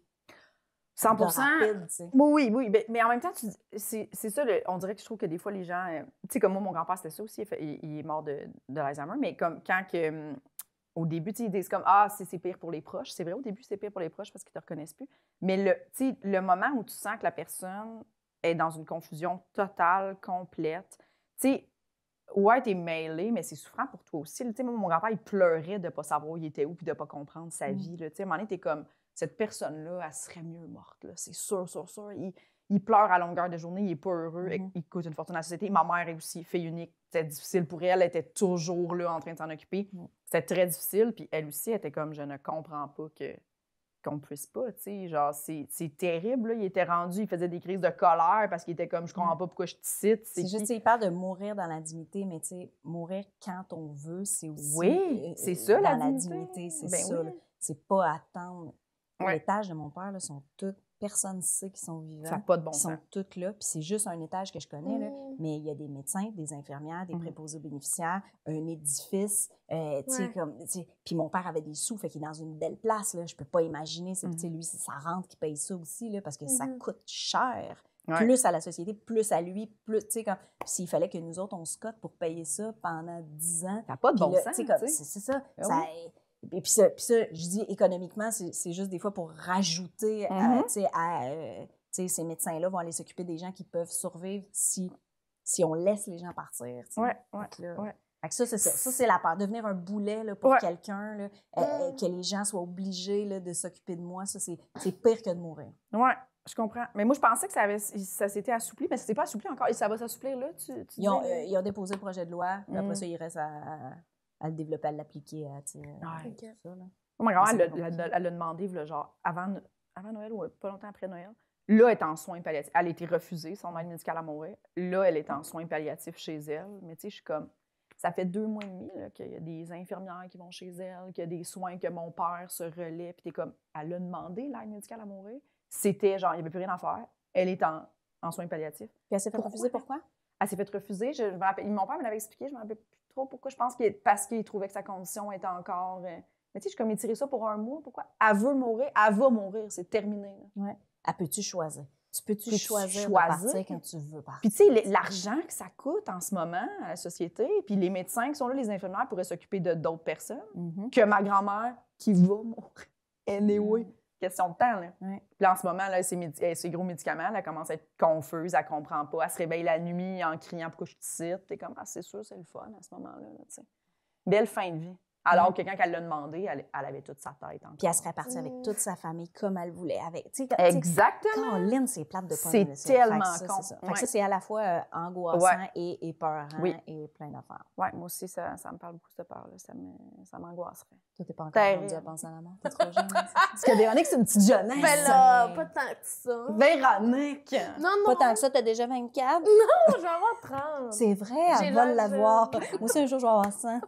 cent de pour cent. rapide, tu sais. Oui, oui, oui. Mais, mais en même temps, tu dis- c'est c'est ça, le- on dirait que je trouve que des fois, les gens. euh, tu sais, comme moi, mon grand-père, c'était ça aussi. Il, fait- il- il est mort de, de l'Alzheimer. Mais comme quand que, hum, au début, tu sais, ils disent comme Ah, c'est c'est pire pour les proches. C'est vrai, au début, c'est pire pour les proches parce qu'ils te reconnaissent plus. Mais le, tu sais, le moment où tu sens que la personne est dans une confusion totale, complète, tu sais, ouais, t'es mêlé, mais c'est souffrant pour toi aussi. Tu sais, moi, mon grand-père, il pleurait de ne pas savoir où il était où puis de ne pas comprendre sa Mm. vie. Là. Tu sais, à un moment donné, t'es comme, cette personne-là, elle serait mieux morte. Là. C'est sûr, sûr, sûr. Il, il pleure à longueur de journée, il n'est pas heureux, Mhm. il coûte une fortune à la société. Ma mère est aussi fille unique. C'était difficile pour elle, elle était toujours là en train de s'en occuper. Mm. C'était très difficile, puis elle aussi, elle était comme, je ne comprends pas que qu'on ne puisse pas, tu sais, genre, c'est c'est terrible, là. Il était rendu, il faisait des crises de colère parce qu'il était comme, je comprends pas pourquoi je te cite, C'est c'est juste, tu qui? sais, il parle de mourir dans la dignité, mais tu sais, mourir quand on veut, c'est aussi Oui, euh, c'est ça, dans la dignité. dignité, c'est Ben ça. oui. là. C'est pas attendre. Ouais. L'étage de mon père, là, sont toutes, personne ne sait qu'ils sont vivants. Ça n'a pas de bon Ils sens. sont toutes là, puis c'est juste un étage que je connais, là, Mm. mais il y a des médecins, des infirmières, des Mhm. préposés aux bénéficiaires, un édifice, euh, tu sais, Ouais. comme, tu sais, puis mon père avait des sous, fait qu'il est dans une belle place, là, je peux pas imaginer, c'est, Mhm. tu sais, lui, c'est sa rente qui paye ça aussi, là, parce que ça Mhm. coûte cher, Ouais. plus à la société, plus à lui, plus, tu sais, comme, puis s'il fallait que nous autres, on se cote pour payer ça pendant dix ans, Ça n'a pas de puis bon là, sens, tu sais, comme, tu sais. c'est c'est ça, Ah ça et puis ça, puis ça, je dis économiquement, c'est c'est juste des fois pour rajouter, à, Mhm. tu sais, à, euh, tu sais, ces médecins-là vont aller s'occuper des gens qui peuvent survivre si, si on laisse les gens partir. tu sais. Ouais, ouais, Fait que là- ouais. fait que ça, c'est ça. Ça, c'est la peur. Devenir un boulet là, pour Ouais. quelqu'un, là, euh, euh, Mm. que les gens soient obligés là, de s'occuper de moi, ça, c'est c'est pire que de mourir. Ouais, je comprends. Mais moi, je pensais que ça, avait, ça s'était assoupli, mais c'est pas assoupli encore. Et ça va s'assouplir là, tu, tu Ils ont, disais, euh, là? ils ont déposé le projet de loi, puis après Mm. ça, il reste à, à- à le développer, à l'appliquer, à, tu sais, euh, Ouais. tout ça. Là. Moi, ma grand-mère, c'est elle pas l'a- compliqué. elle l'a demandé, là, genre, avant, avant Noël ou pas longtemps après Noël. Là, elle est en soins palliatifs. Elle a été refusée, son aide médicale à mourir. Là, elle est en soins palliatifs chez elle. Mais tu sais, je suis comme, ça fait deux mois et demi là, qu'il y a des infirmières qui vont chez elle, qu'il y a des soins que mon père se relaie. Puis t'es comme, elle a demandé l'aide médicale à mourir. C'était genre, il n'y avait plus rien à faire. Elle est en, en soins palliatifs. Puis elle s'est fait Pourquoi? refuser, pourquoi? Elle s'est fait refuser. Je, je me rappelle, mon père me l'avait expliqué, je ne me rappelle plus trop pourquoi. Je pense que parce qu'il trouvait que sa condition était encore. euh, Mais tu sais, je suis comme étiré ça pour un mois. Pourquoi? Elle veut mourir. Elle va mourir. C'est terminé. là. Ouais. Elle peux-tu choisir? Tu peux-tu Peux-tu choisir, choisir? de partir quand tu veux partir? Puis tu sais, le- l'argent que ça coûte en ce moment à la société, puis les médecins qui sont là, les infirmières pourraient s'occuper de d'autres personnes, Mhm. que ma grand-mère qui va mourir. Anyway. Mm. Question de temps, là. Ouais. Puis là, en ce moment, là, ses, médi- euh, ses gros médicaments, elle commence à être confuse, elle comprend pas. Elle se réveille la nuit en criant « Pourquoi je te cite? » T'es comme « Ah, c'est sûr, c'est le fun à ce moment-là. Là, tu sais. » Belle fin de vie. Alors Mm. que quand elle l'a demandé, elle, elle avait toute sa tête encore. Puis elle serait partie avec Mm. toute sa famille comme elle voulait. Avec, tu sais, tu sais, Exactement. Caroline, c'est plate de pas C'est aimer ça. tellement Fait que ça, con. c'est ça. Fait que Ouais. ça, c'est à la fois euh, angoissant Ouais. et épeurant Oui. et plein d'affaires. Ouais, moi aussi, ça, ça me parle beaucoup, cette peur-là. Ça me- ça m'angoisserait. Toi, t'es pas encore Terrible. rendu à penser à la mort. T'es trop jeune. hein, c'est ça? Parce que Véronique, c'est une petite jeunesse. Ben là, c'est- pas tant que ça. Véronique! Non, non, Pas tant que ça, t'as déjà vingt-quatre. je vais avoir trente. C'est vrai, J'ai elle va l'âge, l'avoir. euh, Moi aussi, un jour, je vais avoir cent.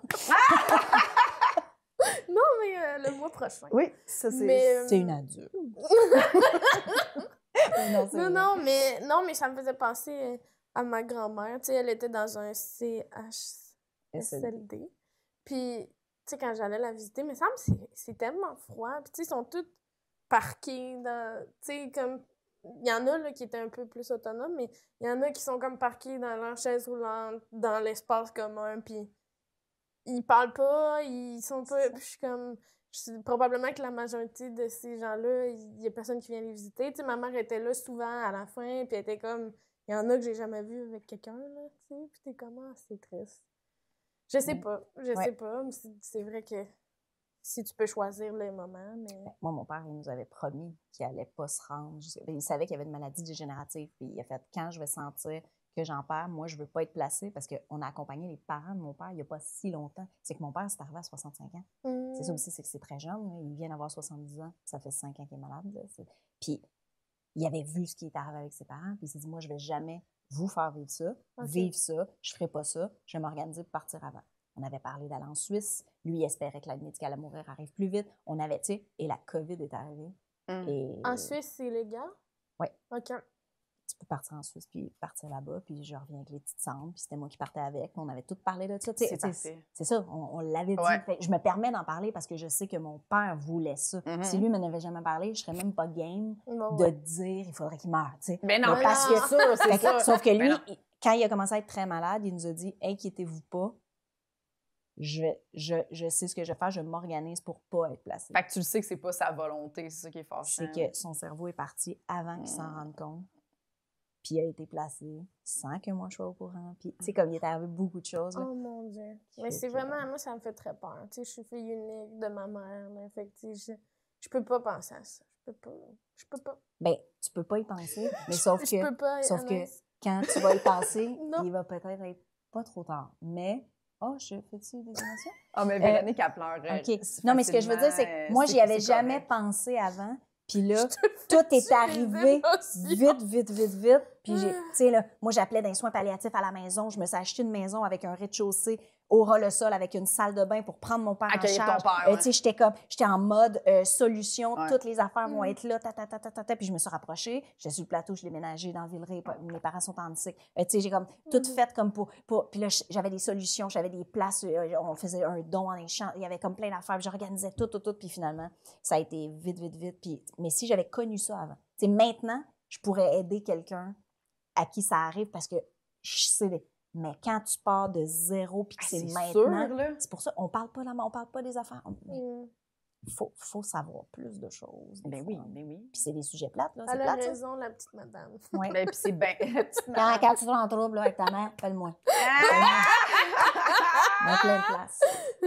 Non, mais euh, le mois prochain. Oui, ça, c'est... Mais, euh, C'est une adulte. non, c'est Non, vrai. non, mais, non, mais ça me faisait penser à ma grand-mère. Tu sais, elle était dans un C H S L D. Puis, tu sais, quand j'allais la visiter, il me semble que c'est- c'est tellement froid. Puis, tu sais, ils sont tous parqués dans... Tu sais, comme... Il y en a là, qui étaient un peu plus autonomes, mais il y en a qui sont comme parqués dans leur chaise roulante, dans l'espace commun, puis ils parlent pas, ils sont pas... Puis je suis comme... je sais- probablement que la majorité de ces gens-là, il y a personne qui vient les visiter. Tu sais, ma mère était là souvent à la fin, puis elle était comme... Il y en a que j'ai jamais vu avec quelqu'un, là, tu sais. Puis t'es comme, ah, c'est triste. Je sais Mm. pas, je Ouais. sais pas, mais c'est c'est vrai que si tu peux choisir les moments, mais... Moi, mon père, il nous avait promis qu'il allait pas se rendre. jusqu'à- Il savait qu'il y avait une maladie dégénérative. Puis il a fait, quand je vais sentir que j'en perds, moi, je veux pas être placée parce qu'on a accompagné les parents de mon père il y a pas si longtemps. C'est que mon père, c'est arrivé à soixante-cinq ans. C'est ça aussi, c'est que c'est très jeune. Là. Il vient d'avoir soixante-dix ans. Ça fait cinq ans qu'il est malade. Là. C'est- Puis il avait vu ce qui est arrivé avec ses parents. Puis il s'est dit, moi, je vais jamais vous faire vivre ça, Ok. vivre ça, je ferai pas ça, je vais m'organiser pour partir avant. On avait parlé d'aller en Suisse. Lui, il espérait que l'aide médicale à mourir arrive plus vite. On avait, tu sais, et la COVID est arrivée. Mm. Et En Suisse, c'est légal? Oui. OK. tu peux partir en Suisse puis partir là-bas, puis je reviens avec les petites cendres, puis c'était moi qui partais avec. On avait tout parlé de ça. tu sais, C'était ça, fait. C'est ça, on, on l'avait dit. Ouais. Fait que je me permets d'en parler parce que je sais que mon père voulait ça. Mm-hmm. Si lui ne m'avait jamais parlé, je serais même pas game Bon, de ouais. dire il faudrait qu'il meure. tu sais. Mais non, Mais parce non. que sûr, c'est Fait que- ça. Sauf que Mais lui, non. il- quand il a commencé à être très malade, il nous a dit « Inquiétez-vous pas, je, je, je sais ce que je vais faire, je m'organise pour pas être placé. » Fait que tu le sais que c'est pas sa volonté, c'est ça qui est fâchant. C'est que son cerveau est parti avant qu'il s'en Mm. rende compte. Puis il a été placé sans que moi je sois au courant. Puis, tu sais, comme il est arrivé beaucoup de choses. là. Oh mon Dieu. Mais Fait c'est que- vraiment, moi, ça me fait très peur. Tu sais, je suis fille unique de ma mère. Là. Fait que, tu sais, je, je peux pas penser à ça. Je peux pas. Je peux pas. Ben, tu peux pas y penser, mais sauf Je que peux pas. sauf que- Anaïs. quand tu vas y penser, Non. il va peut-être être pas trop tard. Mais, oh, je fais-tu des émotions? Ah, mais Véronique, elle pleure. OK. Non, mais ce que je veux dire, c'est que moi, j'y avais jamais pensé avant. Puis là, tout est Fais-tu arrivé des vite, vite, vite, vite. Puis, j'ai, Ah. tu sais, là, moi, j'appelais des soins palliatifs à la maison. Je me suis acheté une maison avec un rez-de-chaussée au ras-le-sol avec une salle de bain pour prendre mon père Accueillir en ton charge. père, Euh, ouais. tu sais, j'étais comme, j'étais en mode euh, solution. Ouais. Toutes les affaires vont Mm. être là, ta, ta, ta, ta, ta, ta. Puis je me suis rapprochée. J'étais sur le plateau, je l'ai ménagé dans Villeray. Mes parents sont en Nice. Euh, tu sais, j'ai comme tout Mhm. fait comme pour, pour... Puis là, j'avais des solutions, j'avais des places. euh, on faisait un don en échange. Il y avait comme plein d'affaires. Puis j'organisais tout, tout, tout. Puis finalement, ça a été vite, vite, vite. Puis, mais si j'avais connu ça avant, tu sais, maintenant, je pourrais aider quelqu'un à qui ça arrive parce que je sais. Mais quand tu pars de zéro puis que Ah, c'est c'est maintenant, sûr, là. c'est pour ça on parle pas de la mort, on parle pas des affaires. Mm. Il faut, faut savoir plus de choses. des Ben fois. oui, ben oui. Puis c'est des sujets plates, là. C'est Elle a plate, ça. raison, la petite madame. Ouais. Ben, puis c'est bien. Quand, quand tu vas en trouble là, avec ta mère, appelle-moi. Dans plein de places.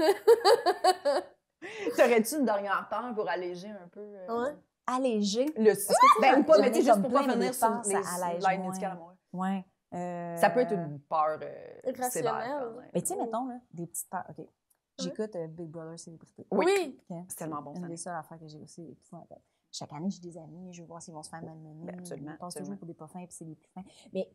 T'aurais-tu une dernière temps pour alléger un peu euh, Ouais. Alléger. le Est-ce que tu Ben, sais, ou pas, j'en mais ai tu sais, juste comme pour pas plein, mais venir des sur fois, les ça allège l'aide moins. médicale à mourir. Ouais. Euh, Ça peut être une peur euh, Rationnelle. sévère, quand même. Mais tu sais, mettons, là, des petites peurs. OK. J'écoute euh, Big Brother Célébrité. Oui. Oui. OK? C'est tellement bon, Une ça. des seules affaires que j'ai aussi épouvantable. Chaque année, j'ai des amis, je veux voir s'ils vont se faire malmener. Ben, absolument, On passe absolument. toujours pour des pas fins, puis c'est des plus fins. Mais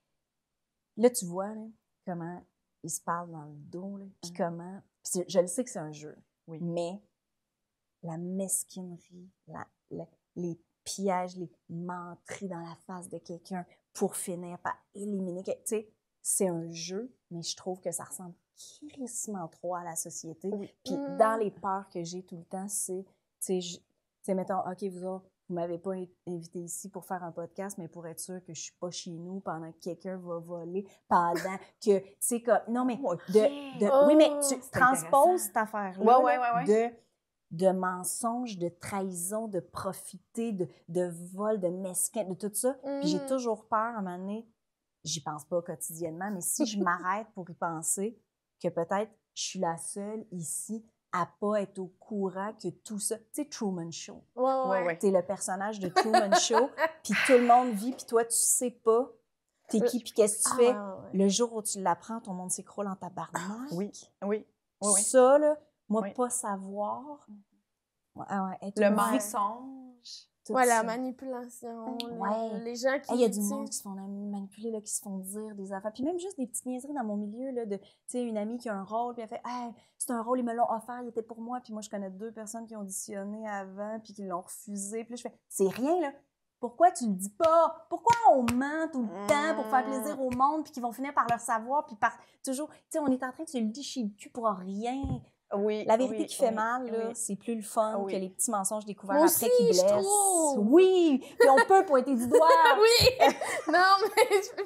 là, tu vois là, comment ils se parlent dans le dos, là, puis Mhm. comment... Puis c'est- je le sais que c'est un jeu, Oui. mais la mesquinerie, la, la- les pièges, les menteries dans la face de quelqu'un pour finir par éliminer... quel- Tu sais, c'est un jeu, mais je trouve que ça ressemble crissement trop à la société. Oui. Puis Mm. dans les peurs que j'ai tout le temps, c'est, tu sais, je- tu sais, mettons, OK, vous autres, vous m'avez pas in- invité ici pour faire un podcast, mais pour être sûr que je suis pas chez nous pendant que quelqu'un va voler, pendant que, tu sais, comme, non, mais de, de- Oh, oui, mais tu c'est transposes intéressant. cette affaire-là Ouais, ouais, là, ouais, ouais. de, de mensonges, de trahison, de profiter, de, de vol, de mesquin, de tout ça. Puis j'ai Mhm. toujours peur, à un moment donné, j'y pense pas quotidiennement, mais si je m'arrête pour y penser, que peut-être je suis la seule ici à pas être au courant que tout ça... Tu sais, Truman Show. Ouais, ouais. Ouais, ouais. T'es le personnage de Truman Show, puis tout le monde vit, puis toi, tu sais pas t'es qui, puis qu'est-ce que tu Ah, fais. ouais, ouais, ouais. Le jour où tu l'apprends, ton monde s'écroule en tabarnak. Oui, oui, oui, oui. Ça, là, moi, Oui. pas savoir... Ouais, ah ouais, être Le ouvert, mensonge. tout Ouais, la ça. manipulation. le- Ouais. Les gens qui. Il y a du tu sais, monde qui se font manipuler, là, qui se font dire des affaires. Puis même juste des petites niaiseries dans mon milieu, là, de, tu sais, une amie qui a un rôle, puis elle fait, hey, c'est un rôle, ils me l'ont offert, il était pour moi. Puis moi, je connais deux personnes qui ont auditionné avant, puis qui l'ont refusé. Puis là, je fais, c'est rien, là. Pourquoi tu le dis pas? Pourquoi on ment tout le temps pour faire plaisir au monde, puis qu'ils vont finir par le savoir, puis par toujours, tu sais, on est en train de se le licher le cul pour rien. Oui. La vérité oui, qui fait oui, mal, là, oui. c'est plus le fun Ah oui. que les petits mensonges découverts Moi après aussi, qui je blessent. trouve. Oui! Puis on peut pointer du doigt. Oui! Non, mais je...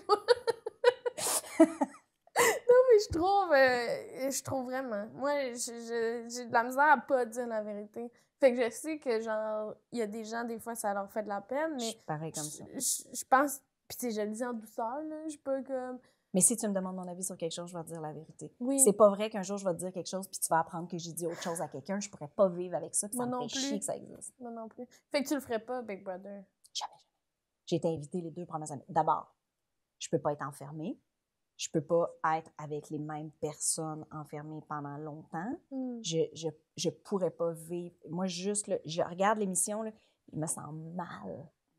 non, mais je trouve... euh, je trouve vraiment... Moi, je- je- j'ai de la misère à pas dire la vérité. Fait que je sais que, genre, il y a des gens, des fois, ça leur fait de la peine, Je mais suis pareil comme ça. je, je- je pense... Puis tu sais, je le dis en douceur, là. Je peux comme... Mais si tu me demandes mon avis sur quelque chose, je vais te dire la vérité. Oui. C'est pas vrai qu'un jour, je vais te dire quelque chose puis tu vas apprendre que j'ai dit autre chose à quelqu'un. Je pourrais pas vivre avec ça puis ça Moi me non fait plus. chier que ça existe. Moi non plus. Fait que tu le ferais pas, Big Brother. Jamais, jamais. J'ai été invitée les deux premières années. D'abord, je peux pas être enfermée. Je peux pas être avec les mêmes personnes enfermées pendant longtemps. Hmm. Je, je, je pourrais pas vivre. Moi, juste, là, je regarde l'émission, là, il me sent mal.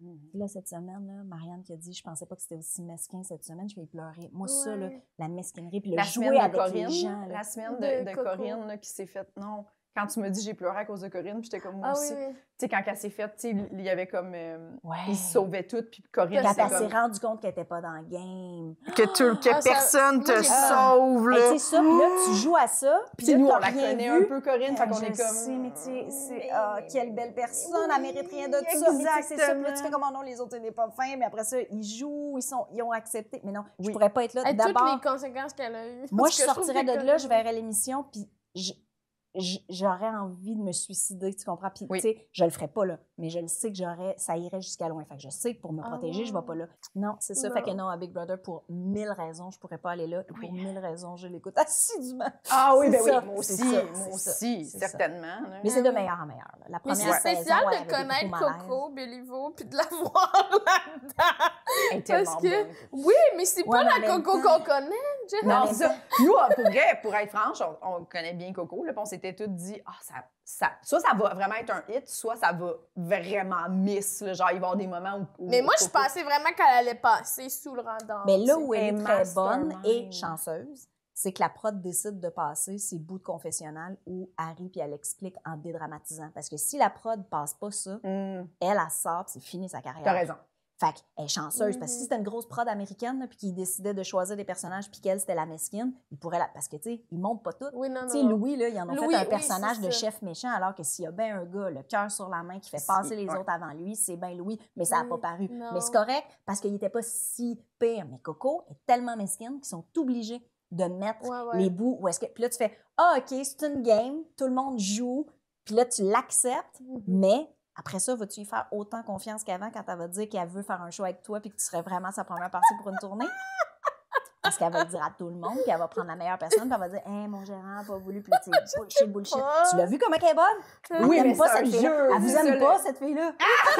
Puis là, cette semaine, là, Marianne qui a dit « Je pensais pas que c'était aussi mesquin cette semaine. » Je vais pleurer. Moi, ouais. ça, là, la mesquinerie, puis le la jouer avec Corinne, les gens. Là. La semaine de, de, de Corinne là, qui s'est faite... Non, quand tu me dis j'ai pleuré à cause de Corinne, puis j'étais comme moi ah, aussi. Oui, oui. Tu sais, quand elle s'est faite, tu sais, il y avait comme... Euh, ouais. Ils se sauvaient toutes, puis Corinne, quand c'était elle comme... s'est rendue compte qu'elle était pas dans le game. Que, tu, que ah, personne ça, te sauve, là. C'est ça, puis là, tu joues à ça. Puis nous, on la connaît vu. un peu, Corinne, fait qu'on je est comme... sais, mais tu sais, ah, quelle belle personne, elle mérite rien de oui, ça. Mais c'est ça, puis là, tu fais comme, oh non, les autres, ils n'est pas fin, mais après ça, ils jouent, ils, sont, ils ont accepté. Mais non, oui. je pourrais pas être là. Et d'abord, toutes les conséquences qu'elle a eues. Moi, je sortirais de là, je verrais l'émission, puis je... j'aurais envie de me suicider, tu comprends? Puis, oui. tu sais, je le ferais pas, là, mais je le sais que j'aurais, ça irait jusqu'à loin. Fait que je sais que pour me protéger, oh. je vais pas là. Non, c'est ça. Non. Fait que non, à Big Brother, pour mille raisons, je pourrais pas aller là. Et pour oui. mille raisons, je l'écoute assidûment. Ah oui, ben ça. oui, moi aussi, ça. moi aussi, certainement. Là. Mais c'est de meilleur en meilleur. Là. La première mais c'est spécial saison, de connaître Coco, Béliveau, puis de la voir là-dedans. Parce que, bonne. oui, mais c'est ouais, pas la Coco qu'on connaît. Non, c'est ça. Nous, pour vrai, pour être franche, on, on connaît bien Coco, là, on s'était tous dit, ah, ça, ça, soit ça va vraiment être un hit, soit ça va vraiment miss, là, genre il va y avoir des moments où... où mais moi, Coco... je pensais vraiment qu'elle allait passer sous le radar. Mais là où elle est très bonne et chanceuse, c'est que la prod décide de passer ces bouts de confessionnal où Harry puis elle explique en dédramatisant. Parce que si la prod passe pas ça, mm. elle, elle sort c'est fini sa carrière. T'as raison. Fait qu'elle est chanceuse, mm-hmm. parce que si c'était une grosse prod américaine, puis qu'ils décidaient de choisir des personnages, puis qu'elle, c'était la mesquine, ils pourraient la... Parce que, tu sais, ils montent pas tout. Oui, non, non. Tu sais, Louis, là, ils en ont Louis, fait un oui, personnage de chef méchant, alors que s'il y a bien un gars, le cœur sur la main, qui fait passer les ouais. autres avant lui, c'est bien Louis, mais ça n'a oui, pas paru. Non. Mais c'est correct, parce qu'il était pas si pire. Mais Coco est tellement mesquine qu'ils sont obligés de mettre ouais, ouais. les bouts où est-ce que... Puis là, tu fais « Ah, OK, c'est une game, tout le monde joue. » Puis là, tu l'acceptes, mm-hmm. mais... Après ça, vas-tu lui faire autant confiance qu'avant quand elle va te dire qu'elle veut faire un show avec toi puis que tu serais vraiment sa première partie pour une tournée? Parce qu'elle va le dire à tout le monde, puis elle va prendre la meilleure personne, puis elle va dire « Hey, mon gérant n'a pas voulu, puis tu sais, bullshit, bullshit. » Tu l'as vu comment elle est bonne? Oui, elle mais pas c'est cette un jeu. Elle vous aime pas, cette fille-là?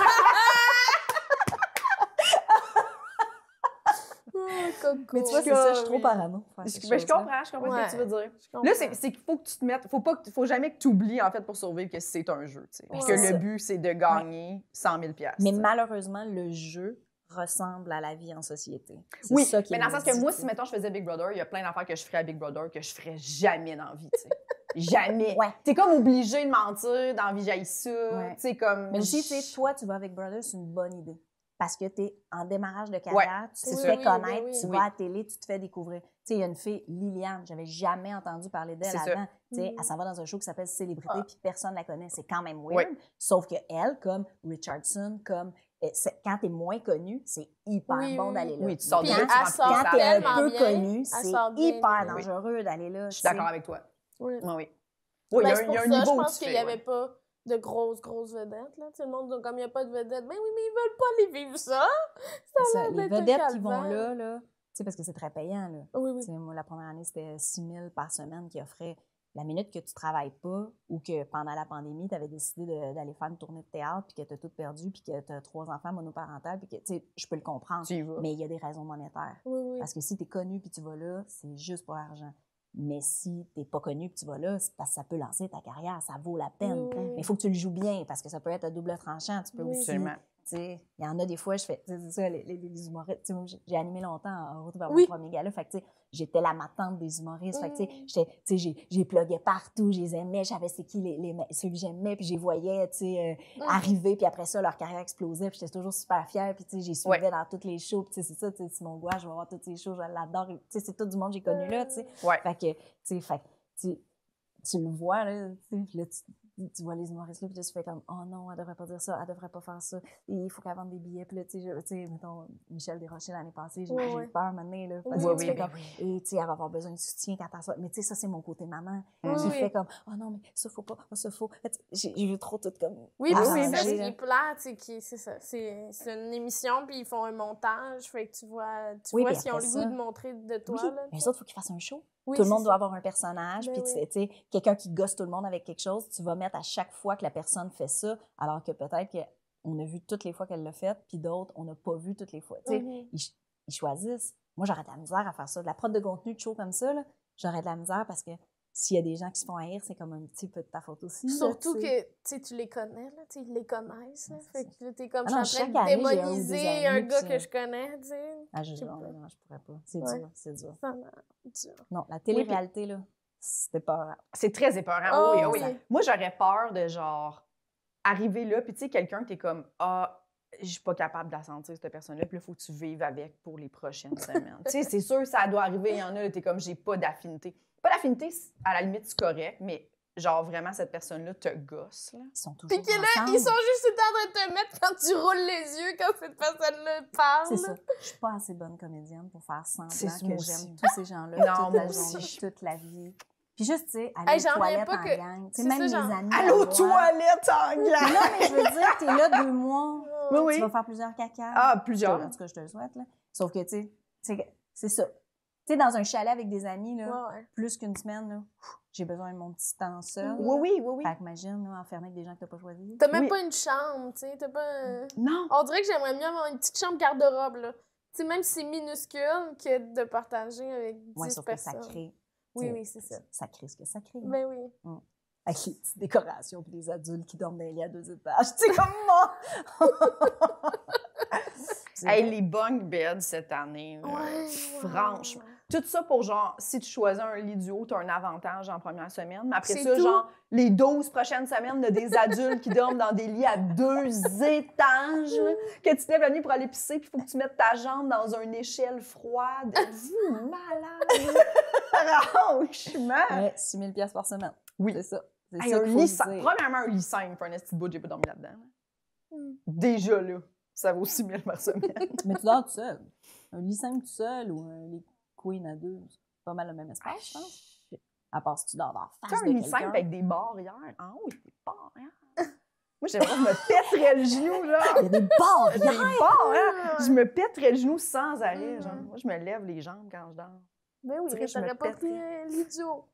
Mais tu vois, c'est ça, je suis trop parano. Mais je comprends, je comprends ouais. ce que tu veux dire. Là, c'est qu'il faut que tu te mettes... Faut pas, faut jamais que tu oublies, en fait, pour survivre, que c'est un jeu, tu sais. Puis que le but, c'est de gagner cent mille dollars. Mais malheureusement, le jeu ressemble à la vie en société. Oui, ça qui mais dans le sens que moi, si, mettons, je faisais Big Brother, il y a plein d'affaires que je ferais à Big Brother que je ferais jamais dans la vie, tu sais. Jamais. Ouais. T'es comme obligé de mentir, dans la vie, j'haïs ça, ouais. tu sais, comme... Mais aussi, tu sais, toi, tu vas avec Brother, c'est une bonne idée. Parce que tu es en démarrage de carrière, ouais, tu te fais oui, connaître, oui, oui, tu oui. vas à la télé, tu te fais découvrir. Tu sais, il y a une fille, Liliane, j'avais jamais entendu parler d'elle avant. Tu sais, mm. elle s'en va dans un show qui s'appelle Célébrité, ah. puis personne la connaît. C'est quand même weird. Oui. Sauf que elle, comme Richardson, comme quand t'es moins connu, c'est hyper oui, bon d'aller là. Oui, tu sors de là, quand, quand t'es un peu bien, connu, c'est hyper bien, dangereux oui. d'aller là. Je suis d'accord avec toi. Oui. Oui, oui. Oui, il y a, y a un ça, niveau je pense qu'il n'y ouais. avait pas de grosses, grosses vedettes. Là. Le monde, comme il n'y a pas de vedettes, ben oui, mais ils veulent pas les vivre ça. ça, ça les vedettes qui vont là, là parce que c'est très payant. Là. Oui, oui. Moi, la première année, c'était six mille par semaine qui offraient la minute que tu ne travailles pas ou que pendant la pandémie, tu avais décidé de, d'aller faire une tournée de théâtre puis que tu as tout perdu puis que tu as trois enfants monoparentales puis que, tu sais, je peux le comprendre. Mais il y a des raisons monétaires. Oui, oui. Parce que si tu es connu puis tu vas là, c'est juste pour l'argent. Mais si t'es pas connu et tu vas là, c'est parce que ça peut lancer ta carrière, ça vaut la peine. Oui, oui. Mais il faut que tu le joues bien parce que ça peut être un double tranchant. Tu peux oui. aussi... Il y en a des fois, je fais... C'est ça, les, les, les humoristes. Moi, j'ai animé longtemps en route vers oui. mon premier gala. Fait que, j'étais la matante des humoristes. Fait que, tu sais, j'ai plugué partout, je les aimais, j'avais c'est qui les, les, ceux que j'aimais, puis je les voyais, tu sais, euh, arriver, puis après ça, leur carrière explosait, puis j'étais toujours super fière, puis tu sais, j'ai suivi ouais. dans toutes les shows, puis c'est ça, tu sais, Simon Gouache, je vais voir toutes ces shows, je l'adore, tu sais, c'est tout du monde que j'ai connu là, tu sais. Ouais. Fait que, tu sais, fait tu, tu le vois, là, tu sais, puis là, tu, tu vois les humoristes là, puis là, tu fais comme « Oh non, elle devrait pas dire ça, elle devrait pas faire ça, et il faut qu'elle vende des billets. » Puis là, tu sais, mettons, Michel Desrochers l'année passée, j'ai, oui, j'ai eu peur maintenant, là, parce oui, que tu oui, fais oui, comme oui. « Et tu sais, elle va avoir besoin de soutien quand elle sort. » Mais tu sais, ça, c'est mon côté maman, oui, qui oui. fait comme « Oh non, mais ça, faut pas, oh, ça, faut. » J'ai, j'ai vu trop tout comme... Oui, oui, oui, parce qu'il est plate, c'est, c'est ça, c'est, c'est une émission, puis ils font un montage, fait que tu vois, tu oui, vois s'ils ont le ça, goût de montrer de toi, oui, là. Mais eux autres, il faut qu'ils fassent un show. Oui, tout le monde ça. doit avoir un personnage, ben puis oui. tu sais, quelqu'un qui gosse tout le monde avec quelque chose, tu vas mettre à chaque fois que la personne fait ça, alors que peut-être qu'on a vu toutes les fois qu'elle l'a fait, puis d'autres, on n'a pas vu toutes les fois. Tu sais, mm-hmm. ils, ils choisissent. Moi, j'aurais de la misère à faire ça. De la prod de contenu de show comme ça, là, j'aurais de la misère parce que s'il y a des gens qui se font haïr, c'est comme un petit peu de ta faute aussi. là, Surtout tu sais. que, tu sais, tu les connais, là, tu sais, ils les connaissent, là. Ouais, c'est Fait ça. que là, t'es comme, Ah non, je suis en chaque train de année, j'ai un ou des démoniser amis, un gars puis que ça- je connais, tu sais. Ah, je, Je sais non, pas. non, je pourrais pas. C'est Ouais. dur, c'est dur. Ça m'a dur. Non, la télé-réalité, là, c'était pas... C'est très épeurant. Oh, oui, oui, oui. oui. Moi, j'aurais peur de genre arriver là, puis tu sais, quelqu'un, t'es comme ah, je suis pas capable de la sentir, cette personne-là, puis là, il faut que tu vives avec pour les prochaines semaines. Tu sais, c'est sûr, ça doit arriver. Il y en a, là, t'es comme j'ai pas d'affinité. Pas d'affinité, à la limite, c'est correct, mais genre vraiment, cette personne-là te gosse, là. Ils sont toujours Puis que là, ensemble. ils sont juste tout le temps en train de te mettre quand tu roules les yeux quand cette personne-là parle. C'est ça. Je suis pas assez bonne comédienne pour faire semblant C'est que moi j'aime aussi. tous ces gens-là Non, toute moi la aussi. journée, toute la vie. Puis juste, tu sais, aller Hey, aux j'en reviens toilettes pas en que- gang. Tu sais, c'est même ça, mes genre- amis. Allô, à moi. toilette en gang! Non, mais je veux dire, t'es là deux mois. Oui, oui. Tu vas faire plusieurs cacas. Ah, En plusieurs. tout cas, je te le souhaite, là. Sauf que, tu sais, c'est- c'est ça. Tu sais, dans un chalet avec des amis, là, Ouais, ouais. plus qu'une semaine, là, j'ai besoin de mon petit temps seul. Oui, oui, oui, oui. Fait qu'imagine, là, enfermé avec des gens que t'as pas choisis. T'as même Oui. pas une chambre, tu sais, t'as pas un... Non. On dirait que j'aimerais mieux avoir une petite chambre garde-robe, là. Tu sais, même si c'est minuscule, que de partager avec dix Ouais, sauf que ça personnes. crée. Oui, tu sais, oui, c'est ça. Ça crée ce que ça crée. Ben oui. Avec les petites décorations puis les adultes qui dorment dans les lits à deux étages. Tu sais, comme moi! C'est Hey, vrai. les bunk beds cette année, là, Ouais, franchement. ouais. Tout ça pour genre, si tu choisis un lit du haut, tu as un avantage en première semaine. Mais après C'est ça, tout. genre, les douze prochaines semaines, il y a des adultes qui dorment dans des lits à deux étages, là, que tu te lèves la nuit pour aller pisser, puis il faut que tu mettes ta jambe dans une échelle froide. Êtes-vous malade? Franchement! Ouais, six mille dollars par semaine. Oui. C'est ça. C'est Hey, ça un qu'il faut lit se simple. dire. Premièrement, un lit simple pour un esti de bout, j'ai pas dormi là-dedans. là. Mm. Déjà là, ça vaut six mille par semaine. Mais tu dors tout seul. Un lit simple tout seul ou un lit queen à deux, c'est pas mal le même espace, je pense. À part si tu dors dans la Tu face sais, de un lit quelqu'un. simple avec des barrières. Ah oui, des barrières. Moi, j'aimerais que je me pèterais le genou, là. Il y a des Des barrières! barrières. Je me pèterais le genou sans arrêt. Mhm. Genre. Moi, je me lève les jambes quand je dors. Ben oui, Tu mais sais, je me t'aurais pas pris pèterais. un lit du haut.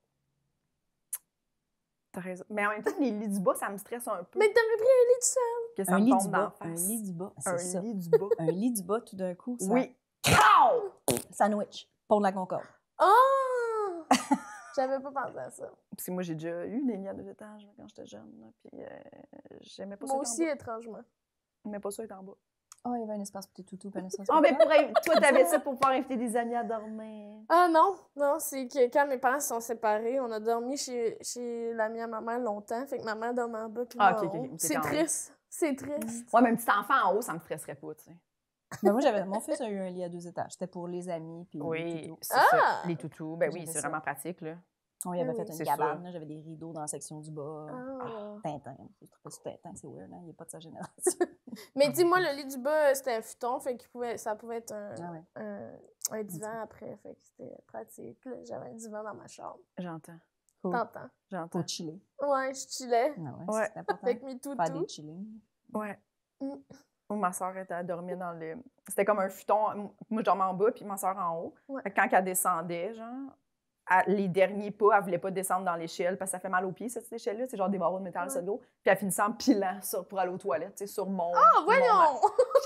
T'as raison. Mais en même temps, les lits du bas, ça me stresse un peu. Mais t'aurais pris un lit du seul. Que ça Un me lit tombe du dans la bas. Un face. lit du bas. Un C'est ça. lit du bas. Un lit du bas, tout d'un coup. Ça... Oui. Pow! Sandwich. Pont de la Concorde. Oh! J'avais pas pensé à ça. Parce que moi, j'ai déjà eu des lits à deux étages là, quand j'étais jeune. Là, puis euh, j'aimais pas ça Moi être aussi, en bas. étrangement. J'aimais pas ça être en bas. Oh, il y avait un espace pour tes toutous, puis un espace Ah, pour mais toi. pour inv- toi, t'avais ça pour pouvoir inviter des amis à dormir. Ah non, non, c'est que quand mes parents se sont séparés, on a dormi chez, chez l'ami à ma mère longtemps, fait que ma mère dormait en bas puis Ah, moi ok, en ok, haut. ok. C'est T'étais en haut. triste, c'est triste. Ouais, mais un petit enfant en haut, ça me stresserait pas, tu sais. Mais moi, j'avais... Mon fils a eu un lit à deux étages. C'était pour les amis, puis les Oui, toutous. c'est Ah! ça. Les toutous, ben oui, J'avais c'est ça. vraiment pratique, là. On y avait Oui, fait oui, une c'est cabane, sûr. là, j'avais des rideaux dans la section du bas. Ah. Tintin. Je trouvais ça Tintin, c'est weird, hein? Il n'est pas de sa génération. Mais dis moi le lit du bas, c'était un futon, fait qu'il pouvait, ça pouvait être un, Ah ouais. un, un divan après, fait que c'était pratique. là. J'avais un divan dans ma chambre. J'entends. Cool. T'entends? J'entends. Pour chiller. Ouais, je chillais Ah ouais, Ouais. c'est important. avec mes Faire des toutous. chillings. Ouais. Mm. Moi, ma soeur était à dormir dans le. C'était comme un futon. Moi, je dormais en bas, puis ma soeur en haut. Ouais. Fait que quand elle descendait, genre, elle- les derniers pas, elle voulait pas descendre dans l'échelle parce que ça fait mal aux pieds, cette échelle-là. C'est genre des barreaux de métal Ouais. sur l'eau. Puis elle finissait en pilant sur, pour aller aux toilettes, tu sais, sur mon. Ah, voyons!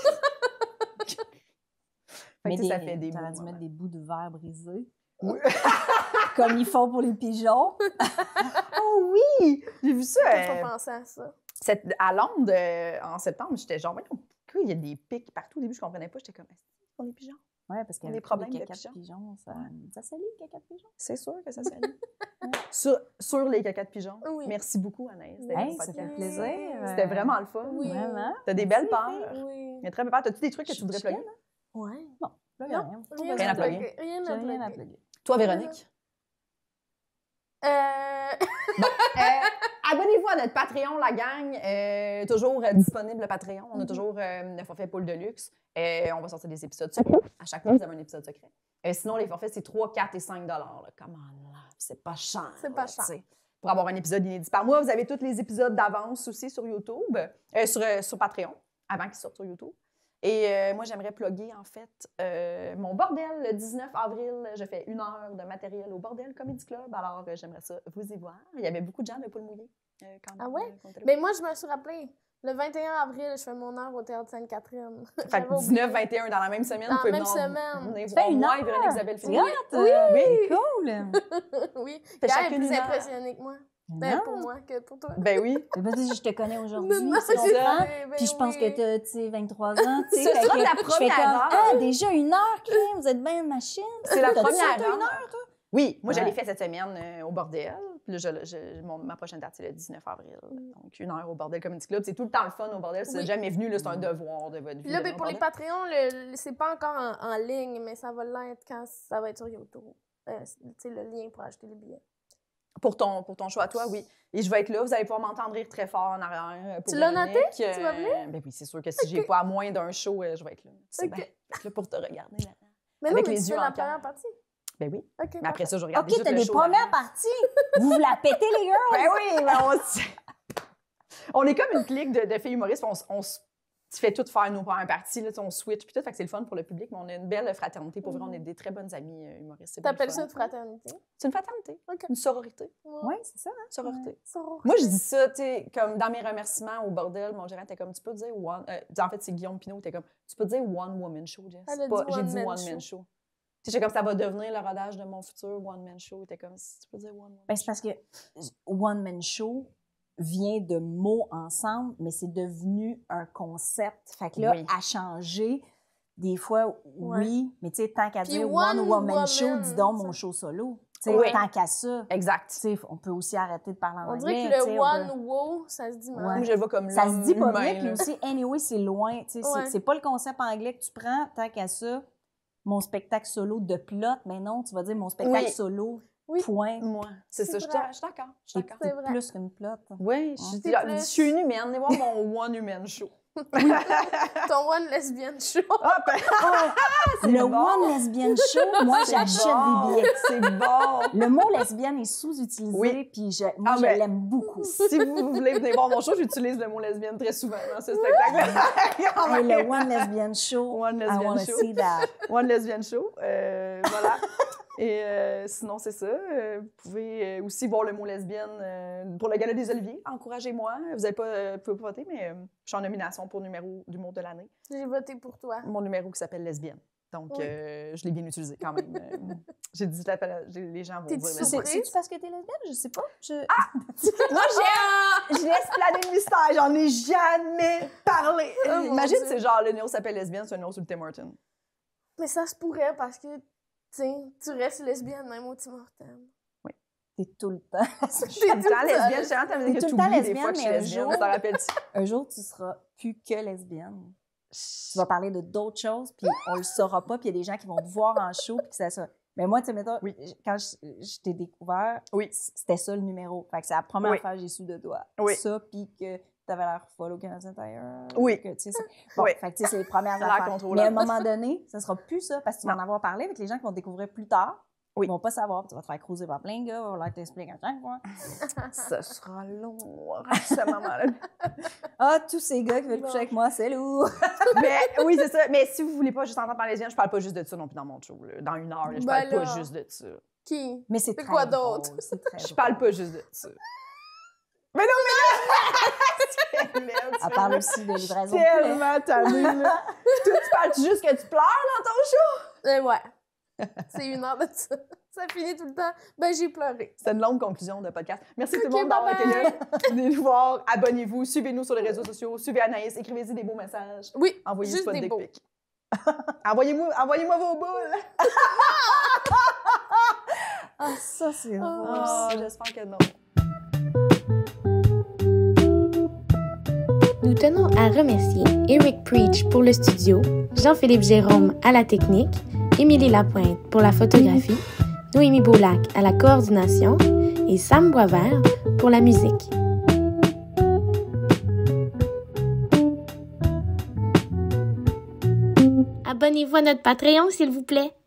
Fait Mais que, tu sais, ça des- fait des t'aurais beaux dû mettre moments. des bouts de verre brisés. Oui. Comme ils font pour les pigeons. Oh oui! J'ai vu ça. J'ai euh, pas pensé à ça. cette- à Londres, euh, en septembre, j'étais genre, voyons, pourquoi il y a des pics partout. Au début, je comprenais pas. J'étais comme, est-ce qu'ils font des pigeons? Oui, parce qu'il y Des a problèmes des de caca de pigeons. pigeons. Ça, ça salit, le caca de pigeon. C'est sûr que ça s'allie. sur, sur les caca de pigeons. Oui. Merci beaucoup, Anaïs. d'être Hey, au ça podcast. fait plaisir. C'était Euh, vraiment le fun. Oui. Vraiment. T'as des belles peurs. Oui. Il y a très belles peurs. T'as-tu des trucs que Je tu voudrais suis plugger? Ouais. Non, là, Non, rien. Rien, Rien à à plugger. plugger. Rien J'ai à rien à plugger. plugger. Toi, Véronique? Euh... Euh, abonnez-vous à notre Patreon, la gang. Euh, toujours euh, disponible le Patreon. On a Mhm. toujours euh, le forfait Pool de luxe. Euh, on va sortir des épisodes secrets. À chaque fois, vous avez un épisode secret. Euh, sinon, les forfaits, c'est trois, quatre et cinq dollars. Comment là? C'est pas cher. C'est pas là, cher. tu sais. Pour avoir un épisode inédit par mois, vous avez tous les épisodes d'avance aussi sur YouTube, euh, sur, euh, sur Patreon, avant qu'ils sortent sur YouTube. Et euh, moi, j'aimerais plugger, en fait, euh, mon bordel. Le dix-neuf avril, je fais une heure de matériel au Bordel Comedy Club. Alors, euh, j'aimerais ça vous y voir. Il y avait beaucoup de gens de Poule Mouillé. euh, quand Ah même, ouais? euh, qui ont été là. Mais moi, je me suis rappelé. Le vingt et un avril, je fais mon heure au Théâtre Sainte-Catherine. Fait que dix-neuf vingt et un dans la même semaine, Dans vous pouvez la même venir- semaine. venir Tu voir fais une moi et heure? Véronique Isabelle C'est Philippe. hot! Oui. Oui! Cool! Oui, Fait Gars est chacune plus une heure. impressionnée que moi. Ben, Non. pour moi que pour toi. Ben oui. C'est parce que je te connais aujourd'hui, Non, non, c'est j'ai ça. fait, ben Puis je pense oui. que t'as, tu sais, vingt-trois ans, tu sais. Ce fait sera que ta je fais première comme, heure. ah, déjà une heure, crime, vous êtes bien machine. C'est la T'as-tu première ça, toi, heure. une heure, toi? Oui, moi, je Ouais. l'ai fait cette semaine euh, au bordel. Puis là, je, je- mon- ma prochaine date, c'est le dix-neuf avril. Donc, une heure au bordel Comedy Club. C'est tout le temps le fun au bordel. Si vous Oui. n'êtes jamais venu, là, c'est un devoir de votre vie. Puis là, de ben, venir pour au les bordel. Patreons, le, le- c'est pas encore en, en ligne, mais ça va l'être quand ça va être sur YouTube. Euh, tu sais, le lien pour acheter les billets. Pour ton, pour ton choix à toi, oui. Et je vais être là. Vous allez pouvoir m'entendre rire très fort en arrière. euh, pour Tu l'as Véronique. noté? Tu vas venir? Euh, Ben oui, c'est sûr que si j'ai pas à moins d'un show, euh, je vais être là. Tu sais Ok. bien. Je vais être là pour te regarder. Là. Mais Avec non, mais les tu yeux fais en la cœur. première partie. Ben oui. OK, Mais après ça, je regarde OK, juste t'as le des show premières d'avant. parties. Vous vous la pétez, les gars. Ben oui, ben on, s- on est comme une clique de, de filles humoristes. On, s- on se fait tout faire nos premières parties. Là, tu sais, on switch puis tout. Fait que c'est le fun pour le public, mais on a une belle fraternité. Pour vrai, on est des très bonnes amies euh, humoristes. C'est bien le T'appelles fun. ça une fraternité? C'est une fraternité. OK. Une sororité. Oui, c'est ça. Hein? Sororité. Sororité. Moi, je dis ça, tu sais, comme dans mes remerciements au bordel, mon gérant était comme, tu peux dire one... euh, en fait, c'est Guillaume Pinot, était comme, tu peux dire one woman show, Jess. Elle a Pas- dit J'ai one dit man one show. man show. Tu sais, j'ai comme, ça va devenir le rodage de mon futur one man show. T'es comme, si tu peux dire one woman Ben, c'est parce que One Man Show vient de mots ensemble, mais c'est devenu un concept. Fait que là, Oui. à changer, des fois, oui, mais tu sais, tant qu'à Puis dire One One Woman Woman, Show, dis donc ça. mon show solo. Tu sais, Oui. tant qu'à ça, Exact. tu sais, on peut aussi arrêter de parler en On anglais. dirait que tu le sais, on one peut- wow, ça se dit mal. Ouais. Moi, je le vois comme Ça se l'homme dit pas humain, bien, puis là. aussi, anyway, c'est loin. Tu sais, c'est- Ouais. c'est pas le concept anglais que tu prends, tant qu'à ça, mon spectacle solo de plot, mais non, tu vas dire mon spectacle Oui. solo, Oui. point. Moi, c'est C'est ça. Je suis vrai. je suis d'accord. Je suis C'est d'accord. C'est vrai. plus qu'une plot. Oui, je C'est dis- plus. je suis une humaine. Venez voir mon one human show. Ton one lesbian show. Ah, ben, c'est Le bon. One Lesbian Show, moi, C'est j'achète bon. des billets. C'est bon. Le mot lesbienne est sous-utilisé, Oui. puis je, moi, Ah, je ben, l'aime beaucoup. Si vous voulez venir voir mon show, j'utilise le mot lesbienne très souvent dans ce spectacle. Et le One Lesbian Show, One I lesbian wanna show. see that. One lesbian show. Euh, voilà. Et euh, sinon, c'est ça. Euh, vous pouvez euh, aussi voir le mot lesbienne euh, pour le Gala des Oliviers. Encouragez-moi. Vous n'avez pas, euh, pouvez pas voter, mais euh, je suis en nomination pour numéro d'humour de l'année. J'ai voté pour toi. Mon numéro qui s'appelle lesbienne. Donc, Oui. euh, je l'ai bien utilisé quand même. Euh, j'ai dit, l'appel- j'ai- les gens vont T'es-tu dire. surprise? lesbienne. C'est- C'est-tu parce que t'es lesbienne? Je sais pas. Je... Moi, j'ai, je laisse planer le mystère. J'en ai jamais parlé. Oh, mon Imagine, Dieu. c'est genre, le numéro s'appelle lesbienne, c'est un numéro sur le Tim Hortons. Mais ça se pourrait parce que, tu sais, tu restes lesbienne même au Tim Hortons. T'es tout le temps. Je suis tout le temps lesbienne. Je suis en train de T'es dire que tout tu le temps oublies des lesbienne, fois que je suis mais un lesbienne. jour- Ça rappelle-tu? Un jour, tu seras plus que lesbienne. Tu vas parler de d'autres choses, puis on le saura pas, puis il y a des gens qui vont te voir en show, puis que ça soit... Mais moi, tu sais, mettons, Oui. j- quand je, je t'ai découvert, Oui. c'était ça le numéro. Fait que c'est la première Oui. fois que j'ai su de toi. Oui. Ça, puis que t'avais l'air folle au Canadien Tire. Oui. Que, tu sais, c'est- bon, Oui. fait que, tu sais, c'est les premières Ça a l'air affaires. Mais contrôlable. à un moment donné, ça sera plus ça, parce que tu vas en Non. avoir parlé avec les gens qui vont te découvrir plus tard. Oui. Ils vont pas savoir, puis tu vas te faire cruiser par plein de gars, on va vouloir t'expliquer à chaque fois. Ça sera lourd, ce moment-là. Ah, tous ces gars qui veulent coucher avec moi, c'est lourd. Mais oui, c'est ça. Mais si vous voulez pas juste entendre parler lesbienne, je parle pas juste de ça non plus dans mon show. là. Dans une heure, là, je Ben parle pas là. juste de ça. Qui? Mais c'est C'est très quoi drôle, d'autre? C'est très Je drôle. parle pas juste de ça. Mais non, mais là! Elle parle aussi de livraison de poulet. tellement tannée, là. Toi, tu parles juste que tu pleures dans ton show? Euh, ouais. C'est une heure de ça. Ça finit tout le temps. Ben, j'ai pleuré. C'est une longue conclusion de podcast. Merci tout le Ok, monde d'avoir été bye là. Venez nous voir, abonnez-vous, suivez-nous sur les réseaux sociaux, suivez Anaïs, écrivez-y des beaux messages. Oui, Envoyez-y juste pas de des dick beaux. pics. Envoyez-moi, envoyez-moi vos boules. Ah, ça, c'est Oh. drôle. Ah, ça. j'espère que non. Nous tenons à remercier Eric Preach pour le studio, Jean-Philippe Jérôme à la technique, Émilie Lapointe pour la photographie, Noémie Beaulac à la coordination et Sam Boisvert pour la musique. Abonnez-vous à notre Patreon, s'il vous plaît.